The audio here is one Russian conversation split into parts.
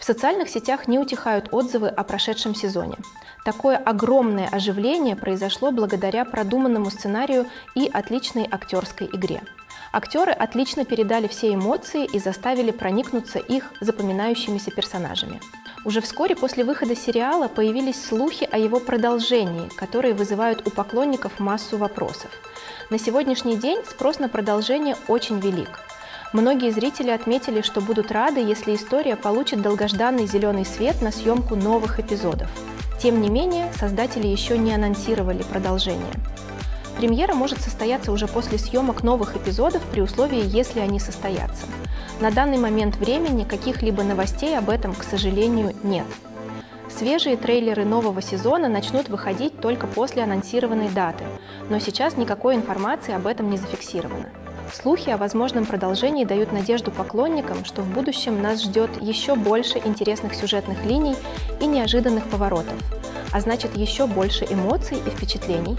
социальных сетях не утихают отзывы о прошедшем сезоне. Такое огромное оживление произошло благодаря продуманному сценарию и отличной актерской игре. Актеры отлично передали все эмоции и заставили проникнуться их запоминающимися персонажами. Уже вскоре после выхода сериала появились слухи о его продолжении, которые вызывают у поклонников массу вопросов. На сегодняшний день спрос на продолжение очень велик. Многие зрители отметили, что будут рады, если история получит долгожданный зеленый свет на съемку новых эпизодов. Тем не менее, создатели еще не анонсировали продолжение. Премьера может состояться уже после съемок новых эпизодов при условии, если они состоятся. На данный момент времени каких-либо новостей об этом, к сожалению, нет. Свежие трейлеры нового сезона начнут выходить только после анонсированной даты, но сейчас никакой информации об этом не зафиксировано. Слухи о возможном продолжении дают надежду поклонникам, что в будущем нас ждет еще больше интересных сюжетных линий и неожиданных поворотов, а значит еще больше эмоций и впечатлений.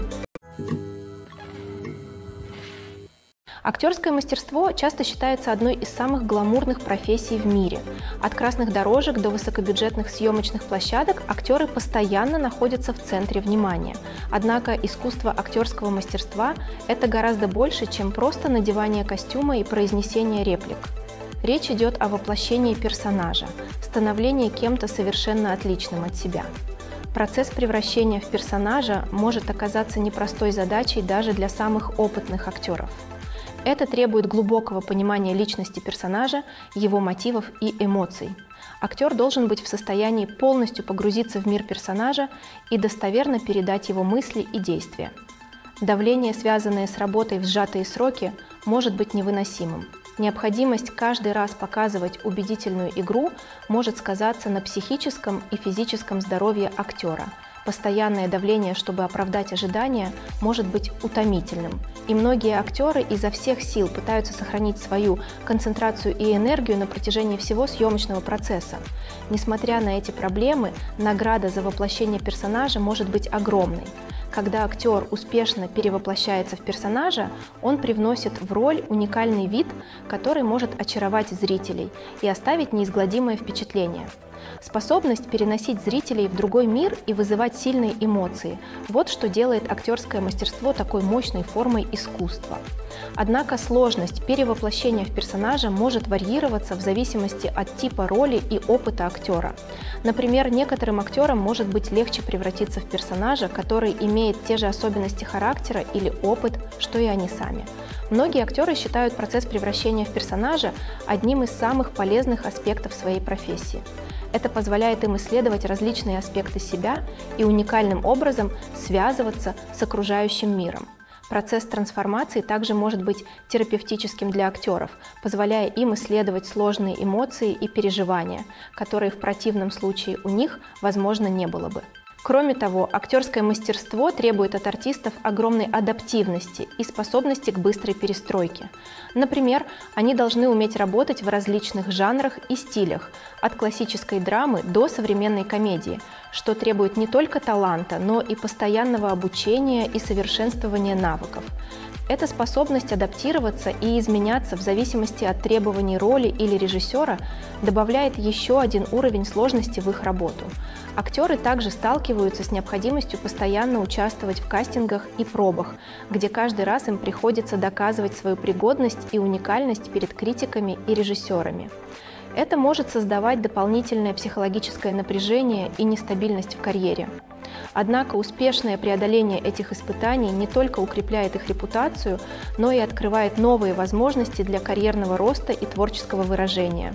Актерское мастерство часто считается одной из самых гламурных профессий в мире. От красных дорожек до высокобюджетных съемочных площадок актеры постоянно находятся в центре внимания. Однако искусство актерского мастерства – это гораздо больше, чем просто надевание костюма и произнесение реплик. Речь идет о воплощении персонажа, становлении кем-то совершенно отличным от себя. Процесс превращения в персонажа может оказаться непростой задачей даже для самых опытных актеров. Это требует глубокого понимания личности персонажа, его мотивов и эмоций. Актер должен быть в состоянии полностью погрузиться в мир персонажа и достоверно передать его мысли и действия. Давление, связанное с работой в сжатые сроки, может быть невыносимым. Необходимость каждый раз показывать убедительную игру может сказаться на психическом и физическом здоровье актера. Постоянное давление, чтобы оправдать ожидания, может быть утомительным. И многие актеры изо всех сил пытаются сохранить свою концентрацию и энергию на протяжении всего съемочного процесса. Несмотря на эти проблемы, награда за воплощение персонажа может быть огромной. Когда актер успешно перевоплощается в персонажа, он привносит в роль уникальный вид, который может очаровать зрителей и оставить неизгладимое впечатление. Способность переносить зрителей в другой мир и вызывать сильные эмоции – вот что делает актерское мастерство такой мощной формой искусства. Однако сложность перевоплощения в персонажа может варьироваться в зависимости от типа роли и опыта актера. Например, некоторым актерам может быть легче превратиться в персонажа, который имеет те же особенности характера или опыт, что и они сами. Многие актеры считают процесс превращения в персонажа одним из самых полезных аспектов своей профессии. Это позволяет им исследовать различные аспекты себя и уникальным образом связываться с окружающим миром. Процесс трансформации также может быть терапевтическим для актеров, позволяя им исследовать сложные эмоции и переживания, которые в противном случае у них, возможно, не было бы. Кроме того, актерское мастерство требует от артистов огромной адаптивности и способности к быстрой перестройке. Например, они должны уметь работать в различных жанрах и стилях, от классической драмы до современной комедии, что требует не только таланта, но и постоянного обучения и совершенствования навыков. Эта способность адаптироваться и изменяться в зависимости от требований роли или режиссера добавляет еще один уровень сложности в их работу. Актеры также сталкиваются с необходимостью постоянно участвовать в кастингах и пробах, где каждый раз им приходится доказывать свою пригодность и уникальность перед критиками и режиссерами. Это может создавать дополнительное психологическое напряжение и нестабильность в карьере. Однако успешное преодоление этих испытаний не только укрепляет их репутацию, но и открывает новые возможности для карьерного роста и творческого выражения.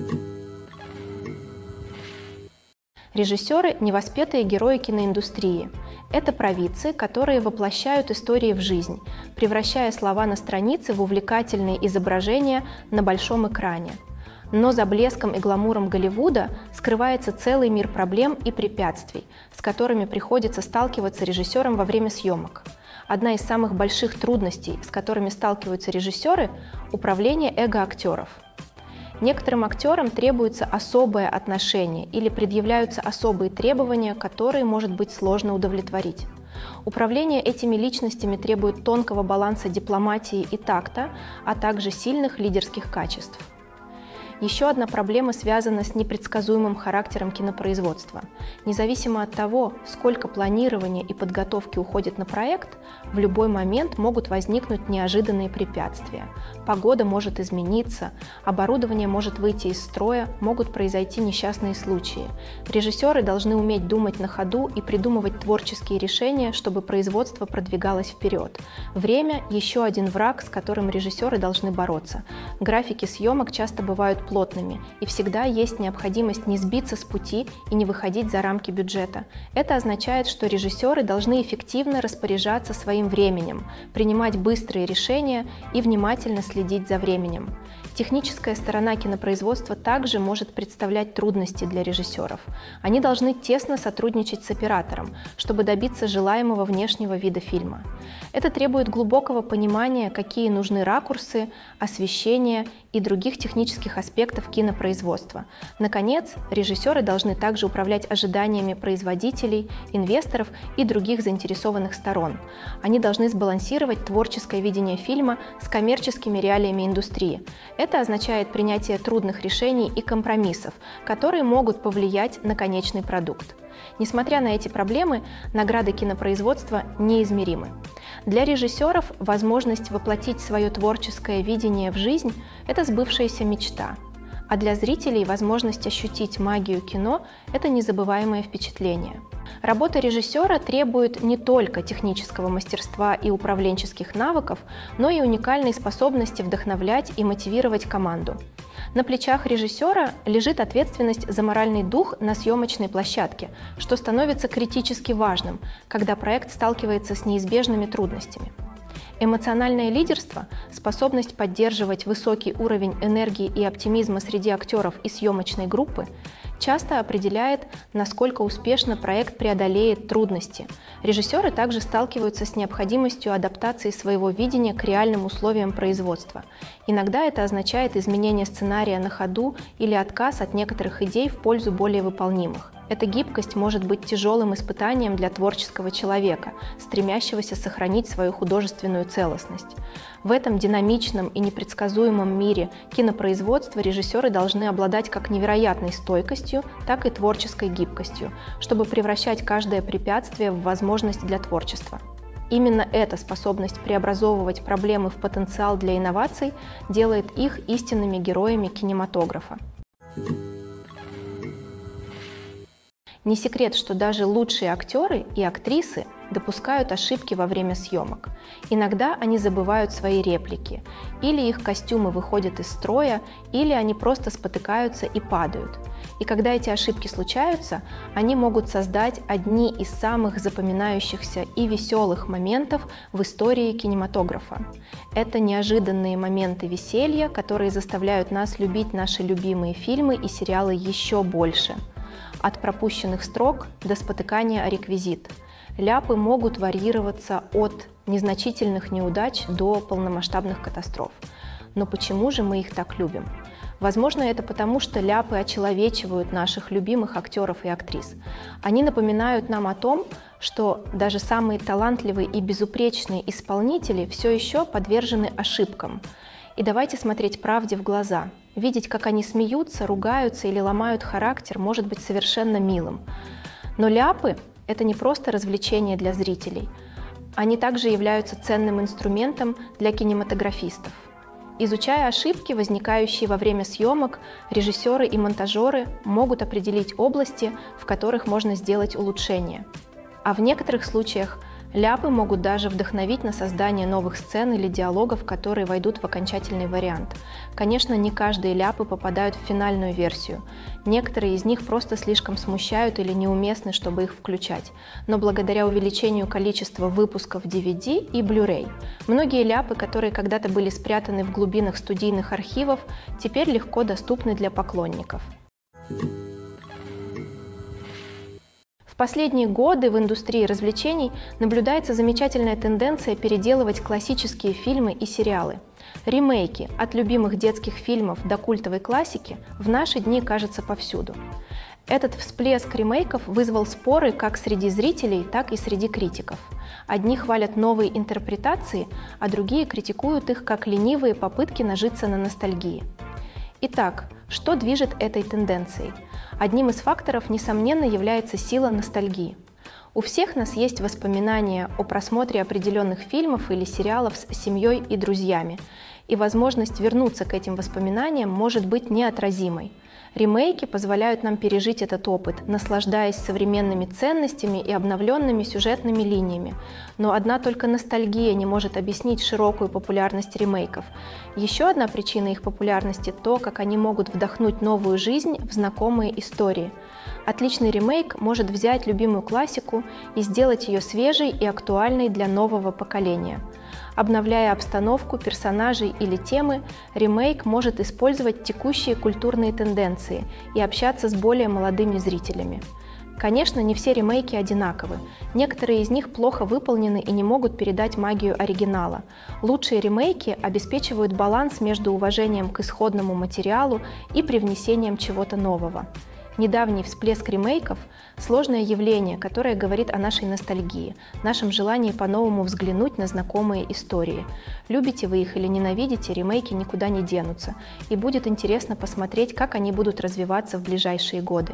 Режиссеры – невоспетые герои киноиндустрии. Это провидцы, которые воплощают истории в жизнь, превращая слова на странице в увлекательные изображения на большом экране. Но за блеском и гламуром Голливуда скрывается целый мир проблем и препятствий, с которыми приходится сталкиваться режиссерам во время съемок. Одна из самых больших трудностей, с которыми сталкиваются режиссеры – управление эго актеров. Некоторым актерам требуется особое отношение или предъявляются особые требования, которые может быть сложно удовлетворить. Управление этими личностями требует тонкого баланса дипломатии и такта, а также сильных лидерских качеств. Еще одна проблема связана с непредсказуемым характером кинопроизводства. Независимо от того, сколько планирования и подготовки уходит на проект, в любой момент могут возникнуть неожиданные препятствия. Погода может измениться, оборудование может выйти из строя, могут произойти несчастные случаи. Режиссеры должны уметь думать на ходу и придумывать творческие решения, чтобы производство продвигалось вперед. Время – еще один враг, с которым режиссеры должны бороться. Графики съемок часто бывают плотными, и всегда есть необходимость не сбиться с пути и не выходить за рамки бюджета. Это означает, что режиссеры должны эффективно распоряжаться своим временем, принимать быстрые решения и внимательно следить за временем. Техническая сторона кинопроизводства также может представлять трудности для режиссеров. Они должны тесно сотрудничать с оператором, чтобы добиться желаемого внешнего вида фильма. Это требует глубокого понимания, какие нужны ракурсы, освещение и других технических аспектов кинопроизводства. Наконец, режиссеры должны также управлять ожиданиями производителей, инвесторов и других заинтересованных сторон. Они должны сбалансировать творческое видение фильма с коммерческими реалиями индустрии. Это означает принятие трудных решений и компромиссов, которые могут повлиять на конечный продукт. Несмотря на эти проблемы, награды кинопроизводства неизмеримы. Для режиссеров возможность воплотить свое творческое видение в жизнь – это сбывшаяся мечта. А для зрителей возможность ощутить магию кино – это незабываемое впечатление. Работа режиссера требует не только технического мастерства и управленческих навыков, но и уникальной способности вдохновлять и мотивировать команду. На плечах режиссера лежит ответственность за моральный дух на съемочной площадке, что становится критически важным, когда проект сталкивается с неизбежными трудностями. Эмоциональное лидерство, способность поддерживать высокий уровень энергии и оптимизма среди актеров и съемочной группы, часто определяет, насколько успешно проект преодолеет трудности. Режиссеры также сталкиваются с необходимостью адаптации своего видения к реальным условиям производства. Иногда это означает изменение сценария на ходу или отказ от некоторых идей в пользу более выполнимых. Эта гибкость может быть тяжелым испытанием для творческого человека, стремящегося сохранить свою художественную целостность. В этом динамичном и непредсказуемом мире кинопроизводства режиссеры должны обладать как невероятной стойкостью, так и творческой гибкостью, чтобы превращать каждое препятствие в возможность для творчества. Именно эта способность преобразовывать проблемы в потенциал для инноваций делает их истинными героями кинематографа. Не секрет, что даже лучшие актеры и актрисы допускают ошибки во время съемок. Иногда они забывают свои реплики, или их костюмы выходят из строя, или они просто спотыкаются и падают. И когда эти ошибки случаются, они могут создать одни из самых запоминающихся и веселых моментов в истории кинематографа. Это неожиданные моменты веселья, которые заставляют нас любить наши любимые фильмы и сериалы еще больше. От пропущенных строк до спотыкания о реквизит. Ляпы могут варьироваться от незначительных неудач до полномасштабных катастроф. Но почему же мы их так любим? Возможно, это потому, что ляпы очеловечивают наших любимых актеров и актрис. Они напоминают нам о том, что даже самые талантливые и безупречные исполнители все еще подвержены ошибкам. И давайте смотреть правде в глаза. Видеть, как они смеются, ругаются или ломают характер, может быть совершенно милым. Но ляпы – это не просто развлечение для зрителей. Они также являются ценным инструментом для кинематографистов. Изучая ошибки, возникающие во время съемок, режиссеры и монтажеры могут определить области, в которых можно сделать улучшения. А в некоторых случаях ляпы могут даже вдохновить на создание новых сцен или диалогов, которые войдут в окончательный вариант. Конечно, не каждые ляпы попадают в финальную версию. Некоторые из них просто слишком смущают или неуместны, чтобы их включать. Но благодаря увеличению количества выпусков DVD и Blu-ray, многие ляпы, которые когда-то были спрятаны в глубинах студийных архивов, теперь легко доступны для поклонников. В последние годы в индустрии развлечений наблюдается замечательная тенденция переделывать классические фильмы и сериалы. Ремейки от любимых детских фильмов до культовой классики в наши дни кажутся повсюду. Этот всплеск ремейков вызвал споры как среди зрителей, так и среди критиков. Одни хвалят новые интерпретации, а другие критикуют их как ленивые попытки нажиться на ностальгии. Итак, что движет этой тенденцией? Одним из факторов, несомненно, является сила ностальгии. У всех нас есть воспоминания о просмотре определенных фильмов или сериалов с семьей и друзьями, и возможность вернуться к этим воспоминаниям может быть неотразимой. Ремейки позволяют нам пережить этот опыт, наслаждаясь современными ценностями и обновленными сюжетными линиями. Но одна только ностальгия не может объяснить широкую популярность ремейков. Еще одна причина их популярности – то, как они могут вдохнуть новую жизнь в знакомые истории. Отличный ремейк может взять любимую классику и сделать ее свежей и актуальной для нового поколения. Обновляя обстановку, персонажей или темы, ремейк может использовать текущие культурные тенденции и общаться с более молодыми зрителями. Конечно, не все ремейки одинаковы. Некоторые из них плохо выполнены и не могут передать магию оригинала. Лучшие ремейки обеспечивают баланс между уважением к исходному материалу и привнесением чего-то нового. Недавний всплеск ремейков – сложное явление, которое говорит о нашей ностальгии, нашем желании по-новому взглянуть на знакомые истории. Любите вы их или ненавидите, ремейки никуда не денутся, и будет интересно посмотреть, как они будут развиваться в ближайшие годы.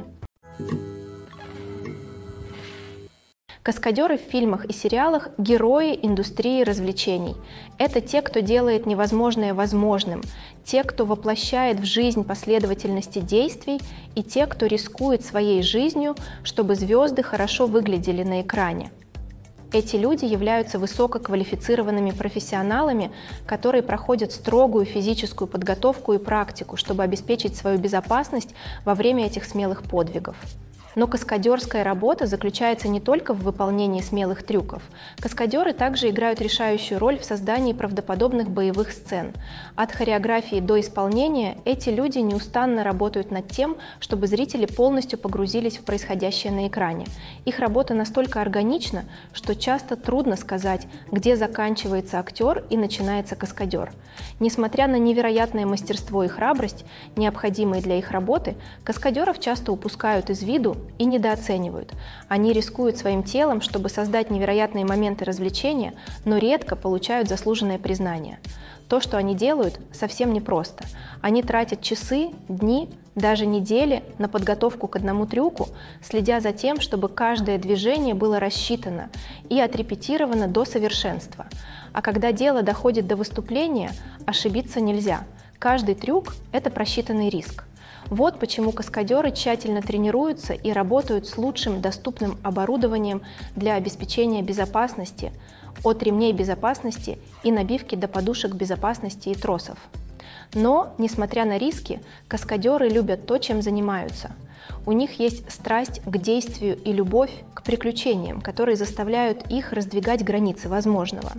Каскадеры в фильмах и сериалах – герои индустрии развлечений. Это те, кто делает невозможное возможным, те, кто воплощает в жизнь последовательности действий, и те, кто рискует своей жизнью, чтобы звезды хорошо выглядели на экране. Эти люди являются высококвалифицированными профессионалами, которые проходят строгую физическую подготовку и практику, чтобы обеспечить свою безопасность во время этих смелых подвигов. Но каскадерская работа заключается не только в выполнении смелых трюков. Каскадеры также играют решающую роль в создании правдоподобных боевых сцен. От хореографии до исполнения эти люди неустанно работают над тем, чтобы зрители полностью погрузились в происходящее на экране. Их работа настолько органична, что часто трудно сказать, где заканчивается актер и начинается каскадер. Несмотря на невероятное мастерство и храбрость, необходимые для их работы, каскадеров часто упускают из виду и недооценивают. Они рискуют своим телом, чтобы создать невероятные моменты развлечения, но редко получают заслуженное признание. То, что они делают, совсем непросто. Они тратят часы, дни, даже недели на подготовку к одному трюку, следя за тем, чтобы каждое движение было рассчитано и отрепетировано до совершенства. А когда дело доходит до выступления, ошибиться нельзя. Каждый трюк – это просчитанный риск. Вот почему каскадеры тщательно тренируются и работают с лучшим доступным оборудованием для обеспечения безопасности, от ремней безопасности и набивки до подушек безопасности и тросов. Но, несмотря на риски, каскадеры любят то, чем занимаются. У них есть страсть к действию и любовь к приключениям, которые заставляют их раздвигать границы возможного.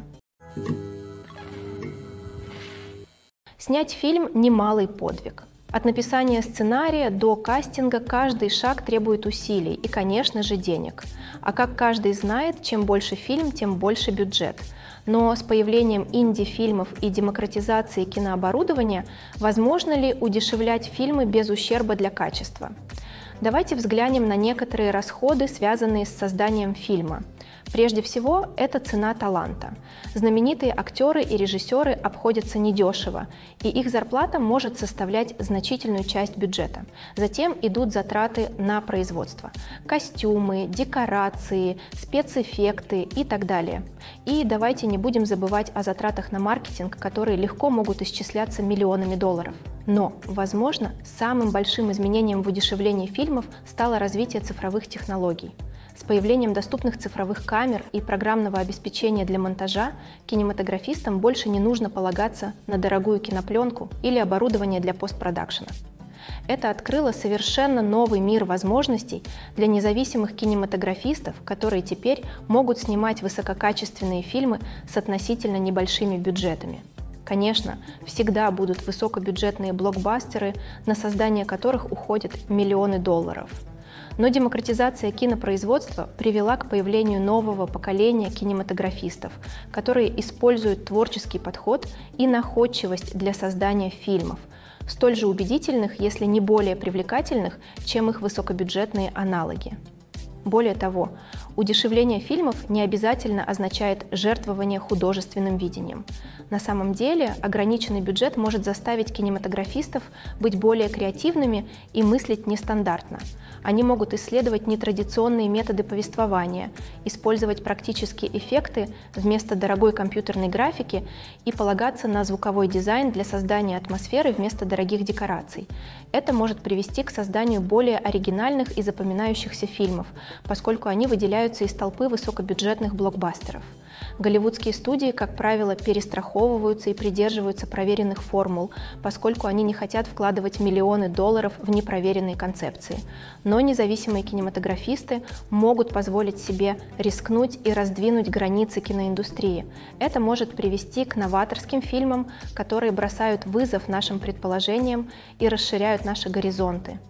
Снять фильм – немалый подвиг. От написания сценария до кастинга каждый шаг требует усилий и, конечно же, денег. А как каждый знает, чем больше фильм, тем больше бюджет. Но с появлением инди-фильмов и демократизацией кинооборудования возможно ли удешевлять фильмы без ущерба для качества? Давайте взглянем на некоторые расходы, связанные с созданием фильма. Прежде всего, это цена таланта. Знаменитые актеры и режиссеры обходятся недешево, и их зарплата может составлять значительную часть бюджета. Затем идут затраты на производство. Костюмы, декорации, спецэффекты и так далее. И давайте не будем забывать о затратах на маркетинг, которые легко могут исчисляться миллионами долларов. Но, возможно, самым большим изменением в удешевлении фильмов стало развитие цифровых технологий. С появлением доступных цифровых камер и программного обеспечения для монтажа кинематографистам больше не нужно полагаться на дорогую кинопленку или оборудование для постпродакшена. Это открыло совершенно новый мир возможностей для независимых кинематографистов, которые теперь могут снимать высококачественные фильмы с относительно небольшими бюджетами. Конечно, всегда будут высокобюджетные блокбастеры, на создание которых уходят миллионы долларов. Но демократизация кинопроизводства привела к появлению нового поколения кинематографистов, которые используют творческий подход и находчивость для создания фильмов, столь же убедительных, если не более привлекательных, чем их высокобюджетные аналоги. Более того, Удешевление фильмов не обязательно означает жертвование художественным видением. На самом деле, ограниченный бюджет может заставить кинематографистов быть более креативными и мыслить нестандартно. Они могут исследовать нетрадиционные методы повествования, использовать практические эффекты вместо дорогой компьютерной графики и полагаться на звуковой дизайн для создания атмосферы вместо дорогих декораций. Это может привести к созданию более оригинальных и запоминающихся фильмов, поскольку они выделяются из толпы высокобюджетных блокбастеров. Голливудские студии, как правило, перестраховываются и придерживаются проверенных формул, поскольку они не хотят вкладывать миллионы долларов в непроверенные концепции. Но независимые кинематографисты могут позволить себе рискнуть и раздвинуть границы киноиндустрии. Это может привести к новаторским фильмам, которые бросают вызов нашим предположениям и расширяют наши горизонты.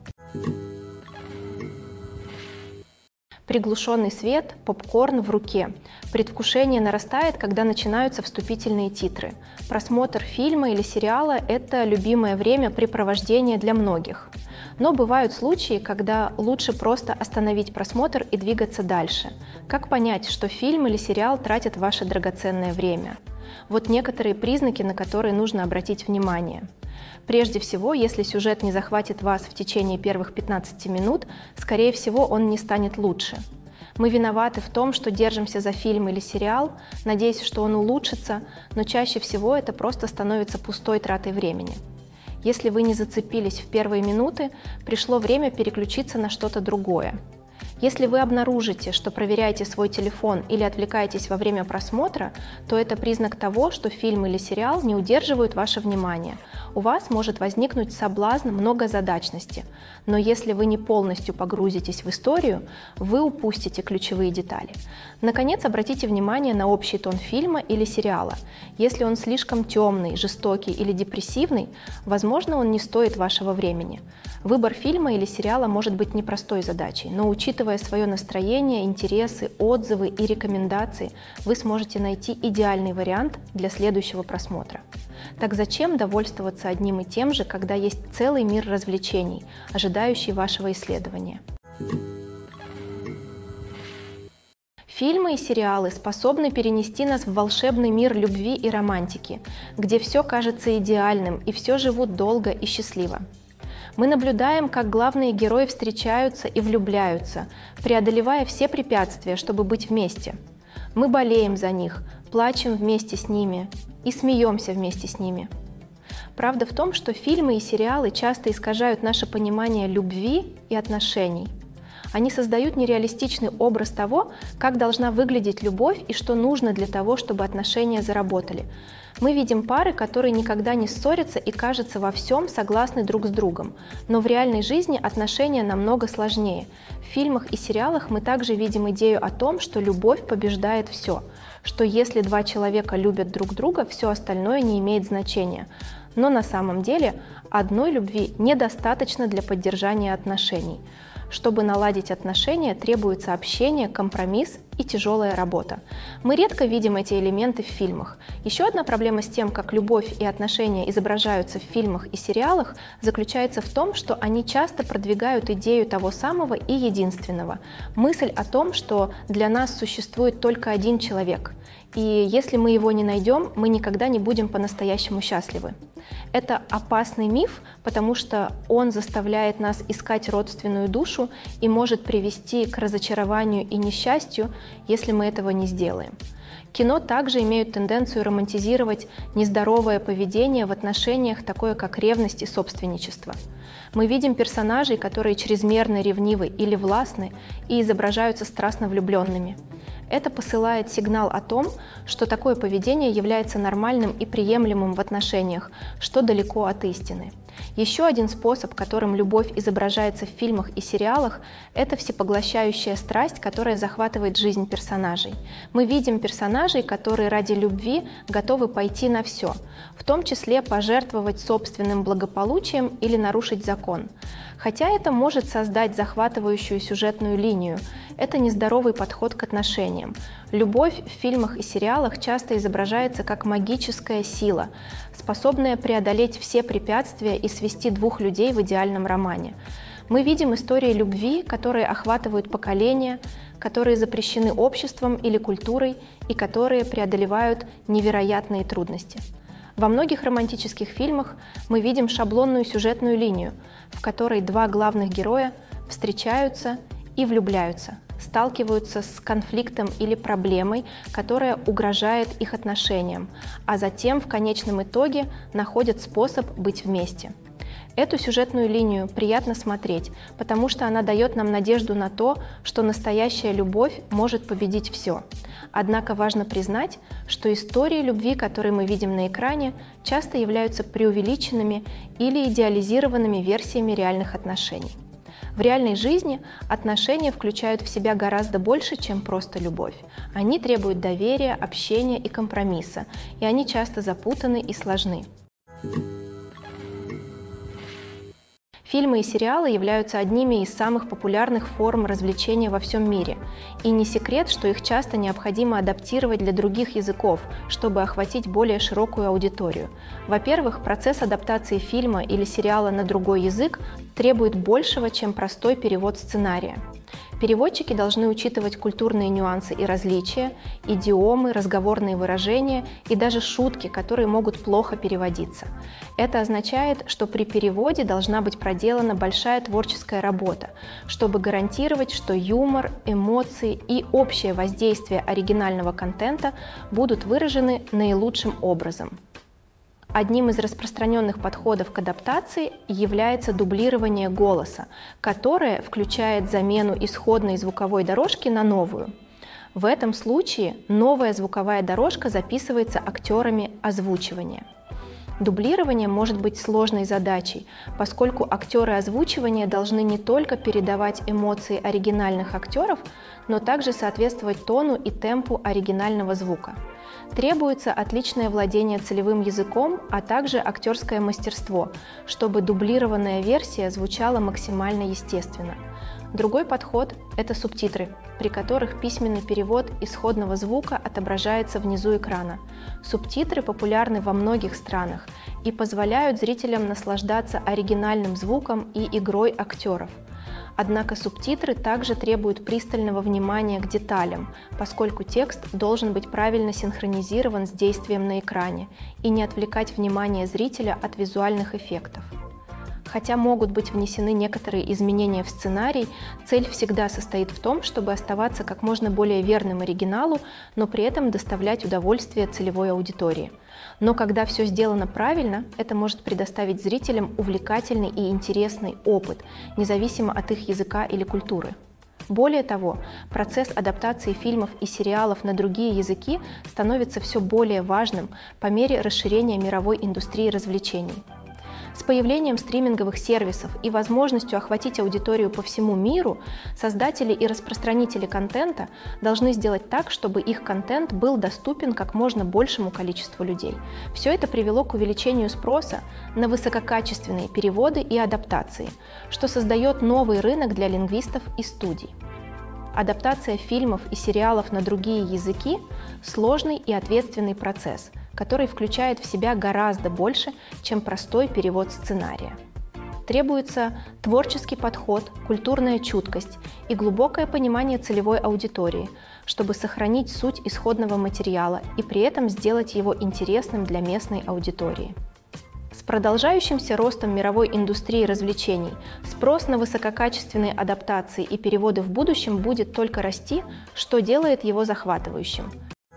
Приглушенный свет, попкорн в руке. Предвкушение нарастает, когда начинаются вступительные титры. Просмотр фильма или сериала – это любимое времяпрепровождение для многих. Но бывают случаи, когда лучше просто остановить просмотр и двигаться дальше. Как понять, что фильм или сериал тратят ваше драгоценное время? Вот некоторые признаки, на которые нужно обратить внимание. Прежде всего, если сюжет не захватит вас в течение первых 15 минут, скорее всего, он не станет лучше. Мы виноваты в том, что держимся за фильм или сериал, надеясь, что он улучшится, но чаще всего это просто становится пустой тратой времени. Если вы не зацепились в первые минуты, пришло время переключиться на что-то другое. Если вы обнаружите, что проверяете свой телефон или отвлекаетесь во время просмотра, то это признак того, что фильм или сериал не удерживают ваше внимание. У вас может возникнуть соблазн многозадачности, но если вы не полностью погрузитесь в историю, вы упустите ключевые детали. Наконец, обратите внимание на общий тон фильма или сериала. Если он слишком темный, жестокий или депрессивный, возможно, он не стоит вашего времени. Выбор фильма или сериала может быть непростой задачей, но учитывая свое настроение, интересы, отзывы и рекомендации, вы сможете найти идеальный вариант для следующего просмотра. Так зачем довольствоваться одним и тем же, когда есть целый мир развлечений, ожидающий вашего исследования? Фильмы и сериалы способны перенести нас в волшебный мир любви и романтики, где все кажется идеальным и все живут долго и счастливо. Мы наблюдаем, как главные герои встречаются и влюбляются, преодолевая все препятствия, чтобы быть вместе. Мы болеем за них, плачем вместе с ними и смеемся вместе с ними. Правда в том, что фильмы и сериалы часто искажают наше понимание любви и отношений. Они создают нереалистичный образ того, как должна выглядеть любовь и что нужно для того, чтобы отношения заработали. Мы видим пары, которые никогда не ссорятся и, кажется, во всем согласны друг с другом. Но в реальной жизни отношения намного сложнее. В фильмах и сериалах мы также видим идею о том, что любовь побеждает все, что если два человека любят друг друга, все остальное не имеет значения. Но на самом деле одной любви недостаточно для поддержания отношений. Чтобы наладить отношения, требуется общение, компромисс и тяжелая работа. Мы редко видим эти элементы в фильмах. Еще одна проблема с тем, как любовь и отношения изображаются в фильмах и сериалах, заключается в том, что они часто продвигают идею того самого и единственного. Мысль о том, что для нас существует только один человек. И если мы его не найдем, мы никогда не будем по-настоящему счастливы. Это опасный миф, потому что он заставляет нас искать родственную душу и может привести к разочарованию и несчастью, если мы этого не сделаем. Кино также имеют тенденцию романтизировать нездоровое поведение в отношениях, такое как ревность и собственничество. Мы видим персонажей, которые чрезмерно ревнивы или властны и изображаются страстно влюбленными. Это посылает сигнал о том, что такое поведение является нормальным и приемлемым в отношениях, что далеко от истины. Еще один способ, которым любовь изображается в фильмах и сериалах, это всепоглощающая страсть, которая захватывает жизнь персонажей. Мы видим персонажей, которые ради любви готовы пойти на все, в том числе пожертвовать собственным благополучием или нарушить закон. Хотя это может создать захватывающую сюжетную линию, это нездоровый подход к отношениям. Любовь в фильмах и сериалах часто изображается как магическая сила, способная преодолеть все препятствия и свести двух людей в идеальном романе. Мы видим истории любви, которые охватывают поколения, которые запрещены обществом или культурой и которые преодолевают невероятные трудности. Во многих романтических фильмах мы видим шаблонную сюжетную линию, в которой два главных героя встречаются и влюбляются, сталкиваются с конфликтом или проблемой, которая угрожает их отношениям, а затем в конечном итоге находят способ быть вместе. Эту сюжетную линию приятно смотреть, потому что она дает нам надежду на то, что настоящая любовь может победить все. Однако важно признать, что истории любви, которые мы видим на экране, часто являются преувеличенными или идеализированными версиями реальных отношений. В реальной жизни отношения включают в себя гораздо больше, чем просто любовь. Они требуют доверия, общения и компромисса, и они часто запутаны и сложны. Фильмы и сериалы являются одними из самых популярных форм развлечения во всем мире. И не секрет, что их часто необходимо адаптировать для других языков, чтобы охватить более широкую аудиторию. Во-первых, процесс адаптации фильма или сериала на другой язык требует большего, чем простой перевод сценария. Переводчики должны учитывать культурные нюансы и различия, идиомы, разговорные выражения и даже шутки, которые могут плохо переводиться. Это означает, что при переводе должна быть проделана большая творческая работа, чтобы гарантировать, что юмор, эмоции и общее воздействие оригинального контента будут выражены наилучшим образом. Одним из распространенных подходов к адаптации является дублирование голоса, которое включает замену исходной звуковой дорожки на новую. В этом случае новая звуковая дорожка записывается актерами озвучивания. Дублирование может быть сложной задачей, поскольку актеры озвучивания должны не только передавать эмоции оригинальных актеров, но также соответствовать тону и темпу оригинального звука. Требуется отличное владение целевым языком, а также актерское мастерство, чтобы дублированная версия звучала максимально естественно. Другой подход – это субтитры, при которых письменный перевод исходного звука отображается внизу экрана. Субтитры популярны во многих странах и позволяют зрителям наслаждаться оригинальным звуком и игрой актеров. Однако субтитры также требуют пристального внимания к деталям, поскольку текст должен быть правильно синхронизирован с действием на экране и не отвлекать внимание зрителя от визуальных эффектов. Хотя могут быть внесены некоторые изменения в сценарий, цель всегда состоит в том, чтобы оставаться как можно более верным оригиналу, но при этом доставлять удовольствие целевой аудитории. Но когда все сделано правильно, это может предоставить зрителям увлекательный и интересный опыт, независимо от их языка или культуры. Более того, процесс адаптации фильмов и сериалов на другие языки становится все более важным по мере расширения мировой индустрии развлечений. С появлением стриминговых сервисов и возможностью охватить аудиторию по всему миру, создатели и распространители контента должны сделать так, чтобы их контент был доступен как можно большему количеству людей. Все это привело к увеличению спроса на высококачественные переводы и адаптации, что создает новый рынок для лингвистов и студий. Адаптация фильмов и сериалов на другие языки – сложный и ответственный процесс, который включает в себя гораздо больше, чем простой перевод сценария. Требуется творческий подход, культурная чуткость и глубокое понимание целевой аудитории, чтобы сохранить суть исходного материала и при этом сделать его интересным для местной аудитории. С продолжающимся ростом мировой индустрии развлечений спрос на высококачественные адаптации и переводы в будущем будет только расти, что делает его захватывающим.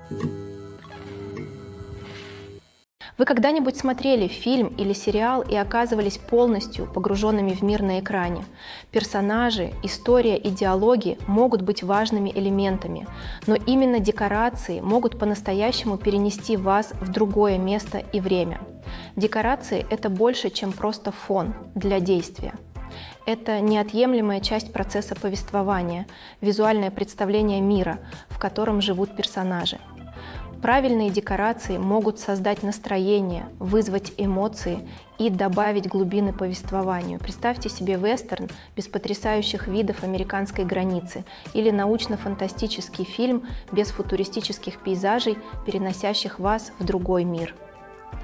Вы когда-нибудь смотрели фильм или сериал и оказывались полностью погруженными в мир на экране? Персонажи, история и диалоги могут быть важными элементами, но именно декорации могут по-настоящему перенести вас в другое место и время. Декорации – это больше, чем просто фон для действия. Это неотъемлемая часть процесса повествования, визуальное представление мира, в котором живут персонажи. Правильные декорации могут создать настроение, вызвать эмоции и добавить глубины повествованию. Представьте себе вестерн без потрясающих видов американской границы или научно-фантастический фильм без футуристических пейзажей, переносящих вас в другой мир.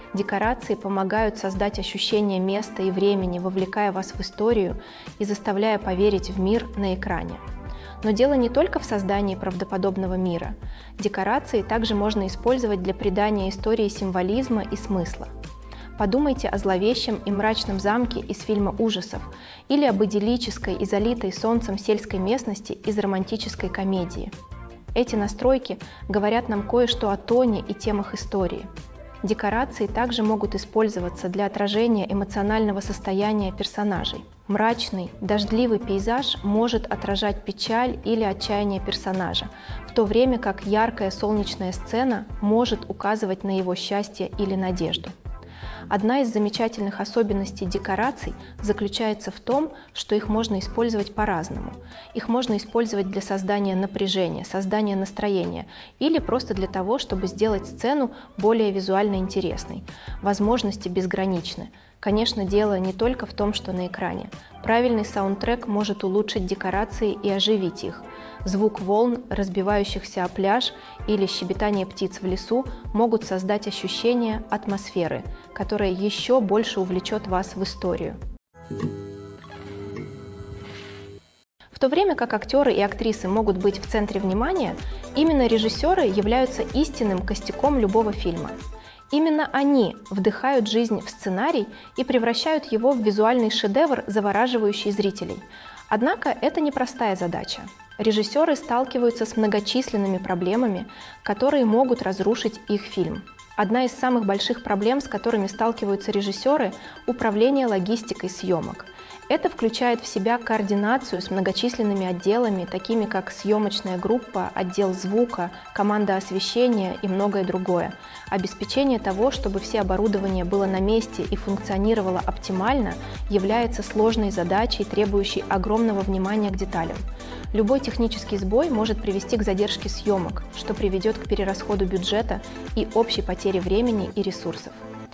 Декорации помогают создать ощущение места и времени, вовлекая вас в историю и заставляя поверить в мир на экране. Но дело не только в создании правдоподобного мира. Декорации также можно использовать для придания истории символизма и смысла. Подумайте о зловещем и мрачном замке из фильма ужасов или об идиллической и залитой солнцем сельской местности из романтической комедии. Эти настройки говорят нам кое-что о тоне и темах истории. Декорации также могут использоваться для отражения эмоционального состояния персонажей. Мрачный, дождливый пейзаж может отражать печаль или отчаяние персонажа, в то время как яркая солнечная сцена может указывать на его счастье или надежду. Одна из замечательных особенностей декораций заключается в том, что их можно использовать по-разному. Их можно использовать для создания напряжения, создания настроения или просто для того, чтобы сделать сцену более визуально интересной. Возможности безграничны. Конечно, дело не только в том, что на экране. Правильный саундтрек может улучшить декорации и оживить их. Звук волн, разбивающихся о пляж, или щебетание птиц в лесу могут создать ощущение атмосферы, которое еще больше увлечет вас в историю. В то время как актеры и актрисы могут быть в центре внимания, именно режиссеры являются истинным костяком любого фильма. Именно они вдыхают жизнь в сценарий и превращают его в визуальный шедевр, завораживающий зрителей. Однако это непростая задача. Режиссеры сталкиваются с многочисленными проблемами, которые могут разрушить их фильм. Одна из самых больших проблем, с которыми сталкиваются режиссеры – управление логистикой съемок. Это включает в себя координацию с многочисленными отделами, такими как съемочная группа, отдел звука, команда освещения и многое другое. Обеспечение того, чтобы все оборудование было на месте и функционировало оптимально, является сложной задачей, требующей огромного внимания к деталям. Любой технический сбой может привести к задержке съемок, что приведет к перерасходу бюджета и общей потере времени и ресурсов.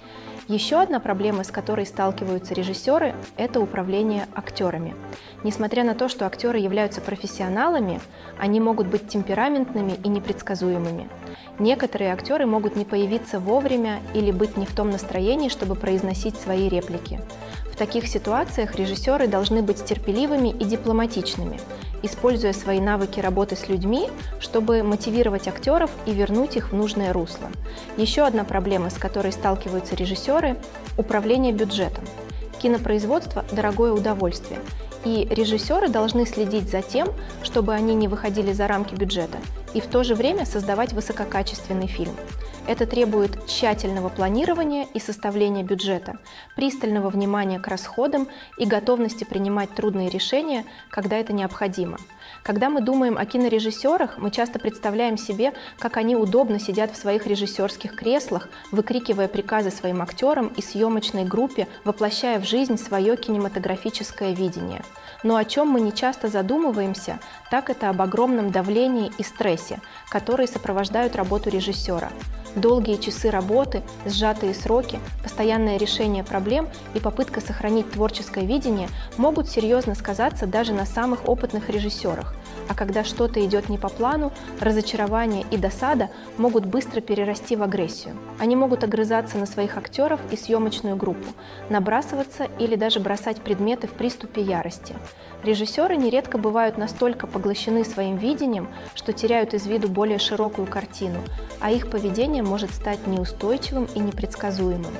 Еще одна проблема, с которой сталкиваются режиссеры, это управление актерами. Несмотря на то, что актеры являются профессионалами, они могут быть темпераментными и непредсказуемыми. Некоторые актеры могут не появиться вовремя или быть не в том настроении, чтобы произносить свои реплики. В таких ситуациях режиссеры должны быть терпеливыми и дипломатичными, используя свои навыки работы с людьми, чтобы мотивировать актеров и вернуть их в нужное русло. Еще одна проблема, с которой сталкиваются режиссеры – управление бюджетом. Кинопроизводство – дорогое удовольствие, и режиссеры должны следить за тем, чтобы они не выходили за рамки бюджета, и в то же время создавать высококачественный фильм. Это требует тщательного планирования и составления бюджета, пристального внимания к расходам и готовности принимать трудные решения, когда это необходимо. Когда мы думаем о кинорежиссерах, мы часто представляем себе, как они удобно сидят в своих режиссерских креслах, выкрикивая приказы своим актерам и съемочной группе, воплощая в жизнь свое кинематографическое видение. Но о чем мы не часто задумываемся, так это об огромном давлении и стрессе, которые сопровождают работу режиссера. Долгие часы работы, сжатые сроки, постоянное решение проблем и попытка сохранить творческое видение могут серьезно сказаться даже на самых опытных режиссерах. А когда что-то идет не по плану, разочарование и досада могут быстро перерасти в агрессию. Они могут огрызаться на своих актеров и съемочную группу, набрасываться или даже бросать предметы в приступе ярости. Режиссеры нередко бывают настолько поглощены своим видением, что теряют из виду более широкую картину, а их поведение может стать неустойчивым и непредсказуемым.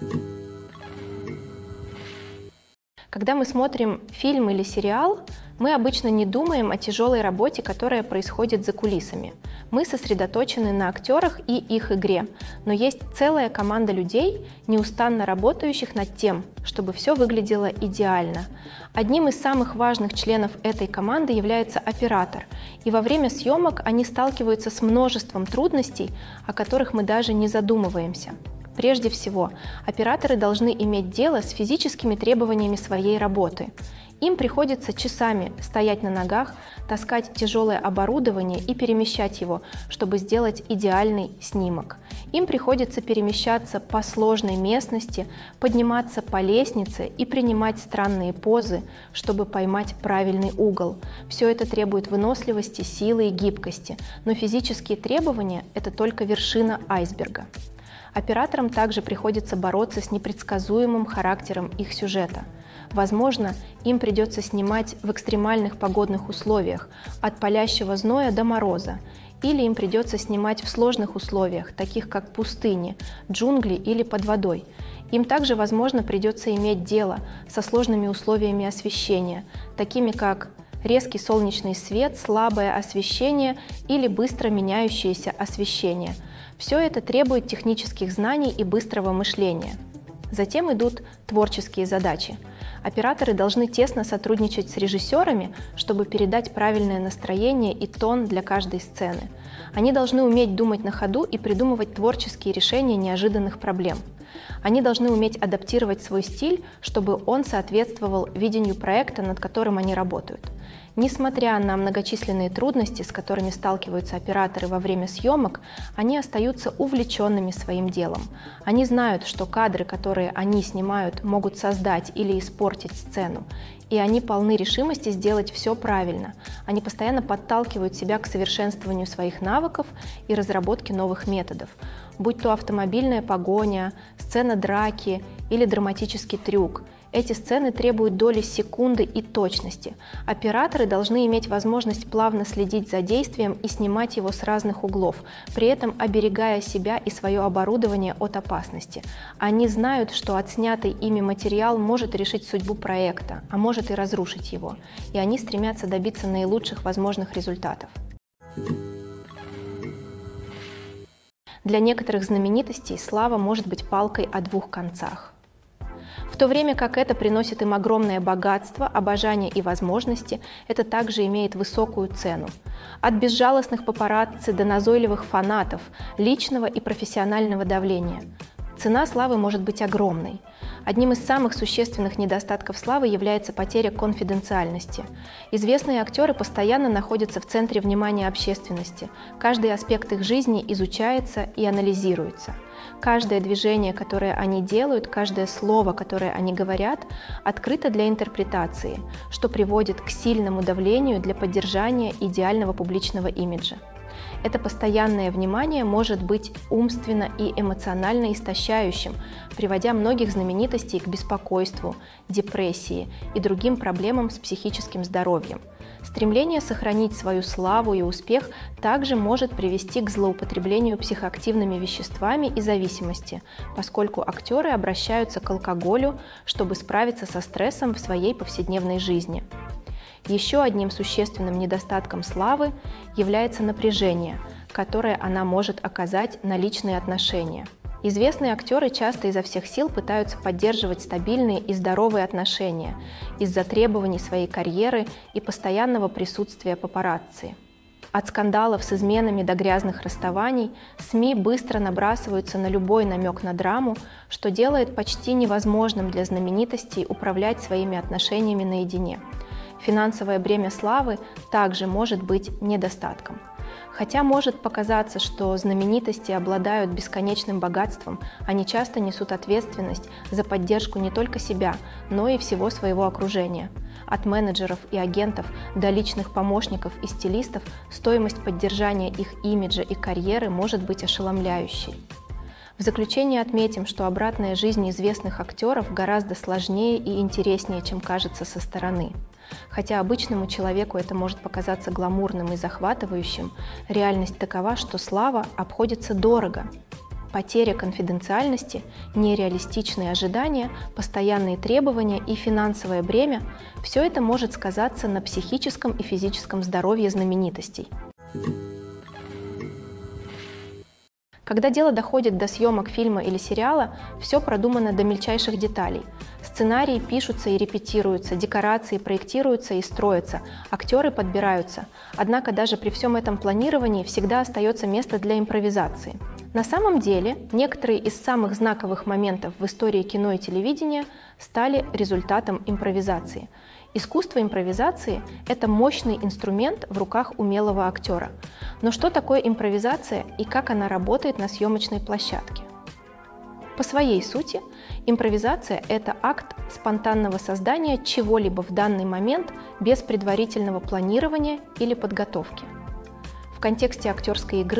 Когда мы смотрим фильм или сериал, мы обычно не думаем о тяжелой работе, которая происходит за кулисами. Мы сосредоточены на актерах и их игре, но есть целая команда людей, неустанно работающих над тем, чтобы все выглядело идеально. Одним из самых важных членов этой команды является оператор, и во время съемок они сталкиваются с множеством трудностей, о которых мы даже не задумываемся. Прежде всего, операторы должны иметь дело с физическими требованиями своей работы. Им приходится часами стоять на ногах, таскать тяжелое оборудование и перемещать его, чтобы сделать идеальный снимок. Им приходится перемещаться по сложной местности, подниматься по лестнице и принимать странные позы, чтобы поймать правильный угол. Все это требует выносливости, силы и гибкости, но физические требования – это только вершина айсберга. Операторам также приходится бороться с непредсказуемым характером их сюжета. Возможно, им придется снимать в экстремальных погодных условиях, от палящего зноя до мороза, или им придется снимать в сложных условиях, таких как пустыни, джунгли или под водой. Им также, возможно, придется иметь дело со сложными условиями освещения, такими как резкий солнечный свет, слабое освещение или быстро меняющееся освещение. Все это требует технических знаний и быстрого мышления. Затем идут творческие задачи. Операторы должны тесно сотрудничать с режиссерами, чтобы передать правильное настроение и тон для каждой сцены. Они должны уметь думать на ходу и придумывать творческие решения неожиданных проблем. Они должны уметь адаптировать свой стиль, чтобы он соответствовал видению проекта, над которым они работают. Несмотря на многочисленные трудности, с которыми сталкиваются операторы во время съемок, они остаются увлеченными своим делом. Они знают, что кадры, которые они снимают, могут создать или испортить сцену, и они полны решимости сделать все правильно. Они постоянно подталкивают себя к совершенствованию своих навыков и разработке новых методов, будь то автомобильная погоня, сцена драки или драматический трюк. Эти сцены требуют доли секунды и точности. Операторы должны иметь возможность плавно следить за действием и снимать его с разных углов, при этом оберегая себя и свое оборудование от опасности. Они знают, что отснятый ими материал может решить судьбу проекта, а может и разрушить его, и они стремятся добиться наилучших возможных результатов. Для некоторых знаменитостей слава может быть палкой о двух концах. В то время как это приносит им огромное богатство, обожание и возможности, это также имеет высокую цену. От безжалостных папарацци до назойливых фанатов, личного и профессионального давления. Цена славы может быть огромной. Одним из самых существенных недостатков славы является потеря конфиденциальности. Известные актеры постоянно находятся в центре внимания общественности. Каждый аспект их жизни изучается и анализируется. Каждое движение, которое они делают, каждое слово, которое они говорят, открыто для интерпретации, что приводит к сильному давлению для поддержания идеального публичного имиджа. Это постоянное внимание может быть умственно и эмоционально истощающим, приводя многих знаменитостей к беспокойству, депрессии и другим проблемам с психическим здоровьем. Стремление сохранить свою славу и успех также может привести к злоупотреблению психоактивными веществами и зависимости, поскольку актеры обращаются к алкоголю, чтобы справиться со стрессом в своей повседневной жизни. Еще одним существенным недостатком славы является напряжение, которое она может оказать на личные отношения. Известные актеры часто изо всех сил пытаются поддерживать стабильные и здоровые отношения из-за требований своей карьеры и постоянного присутствия папарацци. От скандалов с изменами до грязных расставаний СМИ быстро набрасываются на любой намек на драму, что делает почти невозможным для знаменитостей управлять своими отношениями наедине. Финансовое бремя славы также может быть недостатком. Хотя может показаться, что знаменитости обладают бесконечным богатством, они часто несут ответственность за поддержку не только себя, но и всего своего окружения. От менеджеров и агентов до личных помощников и стилистов стоимость поддержания их имиджа и карьеры может быть ошеломляющей. В заключение отметим, что обратная жизнь известных актеров гораздо сложнее и интереснее, чем кажется со стороны. Хотя обычному человеку это может показаться гламурным и захватывающим, реальность такова, что слава обходится дорого. Потеря конфиденциальности, нереалистичные ожидания, постоянные требования и финансовое бремя – все это может сказаться на психическом и физическом здоровье знаменитостей. Когда дело доходит до съемок фильма или сериала, все продумано до мельчайших деталей. Сценарии пишутся и репетируются, декорации проектируются и строятся, актеры подбираются. Однако даже при всем этом планировании всегда остается место для импровизации. На самом деле, некоторые из самых знаковых моментов в истории кино и телевидения стали результатом импровизации. Искусство импровизации – это мощный инструмент в руках умелого актера. Но что такое импровизация и как она работает на съемочной площадке? По своей сути, импровизация – это акт спонтанного создания чего-либо в данный момент без предварительного планирования или подготовки. В контексте актерской игры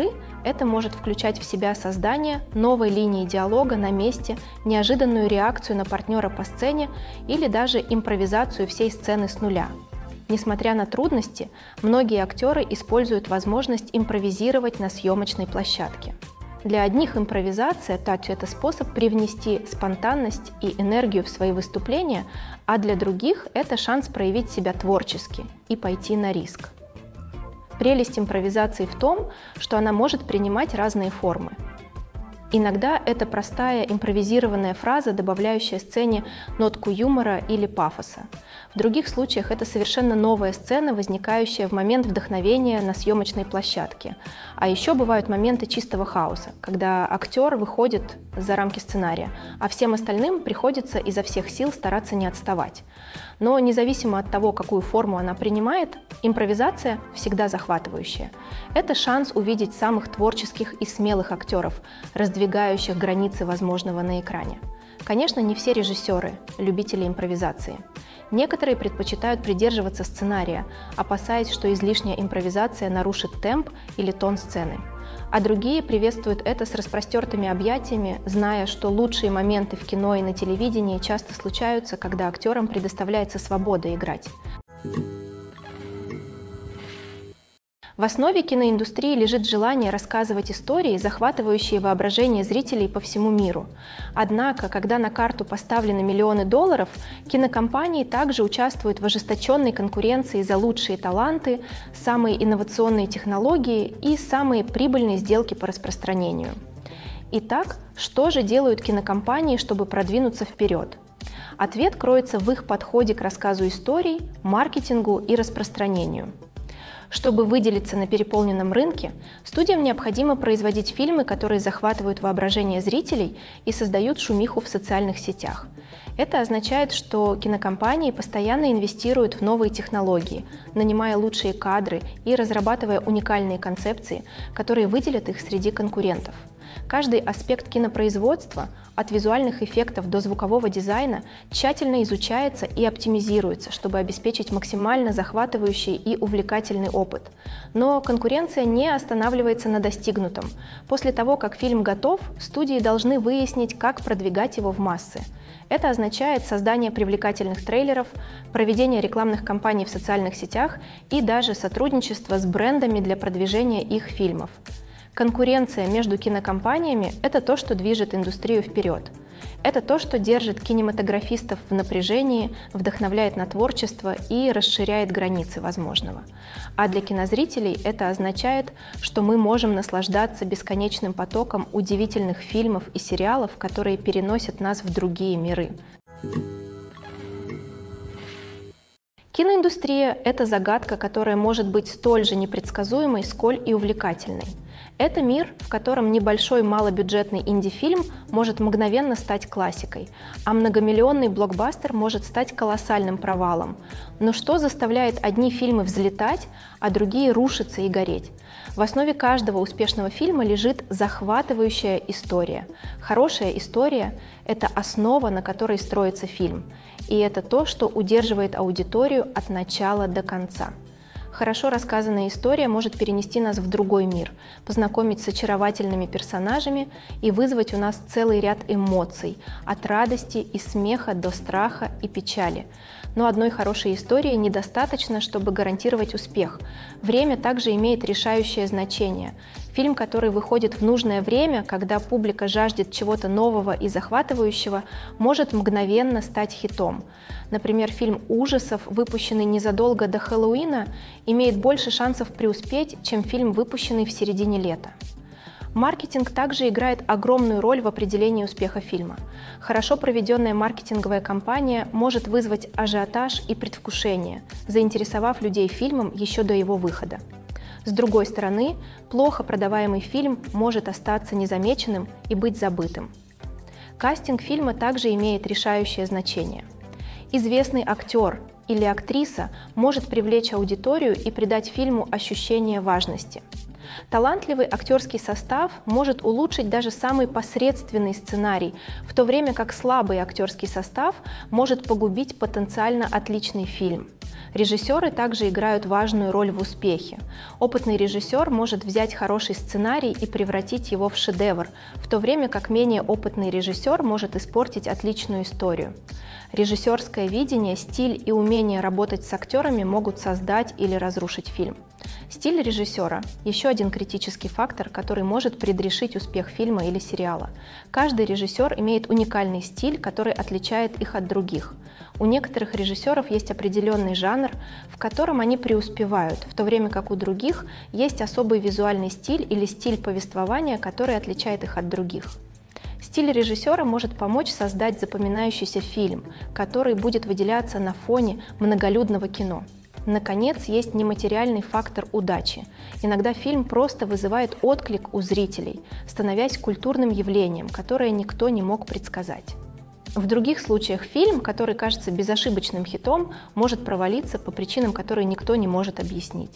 Это может включать в себя создание новой линии диалога на месте, неожиданную реакцию на партнера по сцене или даже импровизацию всей сцены с нуля. Несмотря на трудности, многие актеры используют возможность импровизировать на съемочной площадке. Для одних импровизация – это способ привнести спонтанность и энергию в свои выступления, а для других – это шанс проявить себя творчески и пойти на риск. Прелесть импровизации в том, что она может принимать разные формы. Иногда это простая импровизированная фраза, добавляющая сцене нотку юмора или пафоса. В других случаях это совершенно новая сцена, возникающая в момент вдохновения на съемочной площадке. А еще бывают моменты чистого хаоса, когда актер выходит за рамки сценария, а всем остальным приходится изо всех сил стараться не отставать. Но независимо от того, какую форму она принимает, импровизация всегда захватывающая. Это шанс увидеть самых творческих и смелых актеров, раздвигающих границы возможного на экране. Конечно, не все режиссеры – любители импровизации. Некоторые предпочитают придерживаться сценария, опасаясь, что излишняя импровизация нарушит темп или тон сцены. А другие приветствуют это с распростертыми объятиями, зная, что лучшие моменты в кино и на телевидении часто случаются, когда актерам предоставляется свобода играть. В основе киноиндустрии лежит желание рассказывать истории, захватывающие воображение зрителей по всему миру. Однако, когда на карту поставлены миллионы долларов, кинокомпании также участвуют в ожесточенной конкуренции за лучшие таланты, самые инновационные технологии и самые прибыльные сделки по распространению. Итак, что же делают кинокомпании, чтобы продвинуться вперед? Ответ кроется в их подходе к рассказу историй, маркетингу и распространению. Чтобы выделиться на переполненном рынке, студиям необходимо производить фильмы, которые захватывают воображение зрителей и создают шумиху в социальных сетях. Это означает, что кинокомпании постоянно инвестируют в новые технологии, нанимая лучшие кадры и разрабатывая уникальные концепции, которые выделят их среди конкурентов. Каждый аспект кинопроизводства, от визуальных эффектов до звукового дизайна, тщательно изучается и оптимизируется, чтобы обеспечить максимально захватывающий и увлекательный опыт. Но конкуренция не останавливается на достигнутом. После того, как фильм готов, студии должны выяснить, как продвигать его в массы. Это означает создание привлекательных трейлеров, проведение рекламных кампаний в социальных сетях и даже сотрудничество с брендами для продвижения их фильмов. Конкуренция между кинокомпаниями – это то, что движет индустрию вперед. Это то, что держит кинематографистов в напряжении, вдохновляет на творчество и расширяет границы возможного. А для кинозрителей это означает, что мы можем наслаждаться бесконечным потоком удивительных фильмов и сериалов, которые переносят нас в другие миры. Киноиндустрия – это загадка, которая может быть столь же непредсказуемой, сколь и увлекательной. Это мир, в котором небольшой малобюджетный инди-фильм может мгновенно стать классикой, а многомиллионный блокбастер может стать колоссальным провалом. Но что заставляет одни фильмы взлетать, а другие рушиться и гореть? В основе каждого успешного фильма лежит захватывающая история. Хорошая история – это основа, на которой строится фильм. И это то, что удерживает аудиторию от начала до конца. Хорошо рассказанная история может перенести нас в другой мир, познакомить с очаровательными персонажами и вызвать у нас целый ряд эмоций, от радости и смеха до страха и печали. Но одной хорошей истории недостаточно, чтобы гарантировать успех. Время также имеет решающее значение. Фильм, который выходит в нужное время, когда публика жаждет чего-то нового и захватывающего, может мгновенно стать хитом. Например, фильм ужасов, выпущенный незадолго до Хэллоуина, имеет больше шансов преуспеть, чем фильм, выпущенный в середине лета. Маркетинг также играет огромную роль в определении успеха фильма. Хорошо проведенная маркетинговая кампания может вызвать ажиотаж и предвкушение, заинтересовав людей фильмом еще до его выхода. С другой стороны, плохо продаваемый фильм может остаться незамеченным и быть забытым. Кастинг фильма также имеет решающее значение. Известный актер или актриса может привлечь аудиторию и придать фильму ощущение важности. Талантливый актерский состав может улучшить даже самый посредственный сценарий, в то время как слабый актерский состав может погубить потенциально отличный фильм. Режиссеры также играют важную роль в успехе. Опытный режиссер может взять хороший сценарий и превратить его в шедевр, в то время как менее опытный режиссер может испортить отличную историю. Режиссерское видение, стиль и умение работать с актерами могут создать или разрушить фильм. Стиль режиссера – еще один критический фактор, который может предрешить успех фильма или сериала. Каждый режиссер имеет уникальный стиль, который отличает их от других. У некоторых режиссеров есть определенный жанр, в котором они преуспевают, в то время как у других есть особый визуальный стиль или стиль повествования, который отличает их от других. Стиль режиссера может помочь создать запоминающийся фильм, который будет выделяться на фоне многолюдного кино. Наконец, есть нематериальный фактор удачи. Иногда фильм просто вызывает отклик у зрителей, становясь культурным явлением, которое никто не мог предсказать. В других случаях фильм, который кажется безошибочным хитом, может провалиться по причинам, которые никто не может объяснить.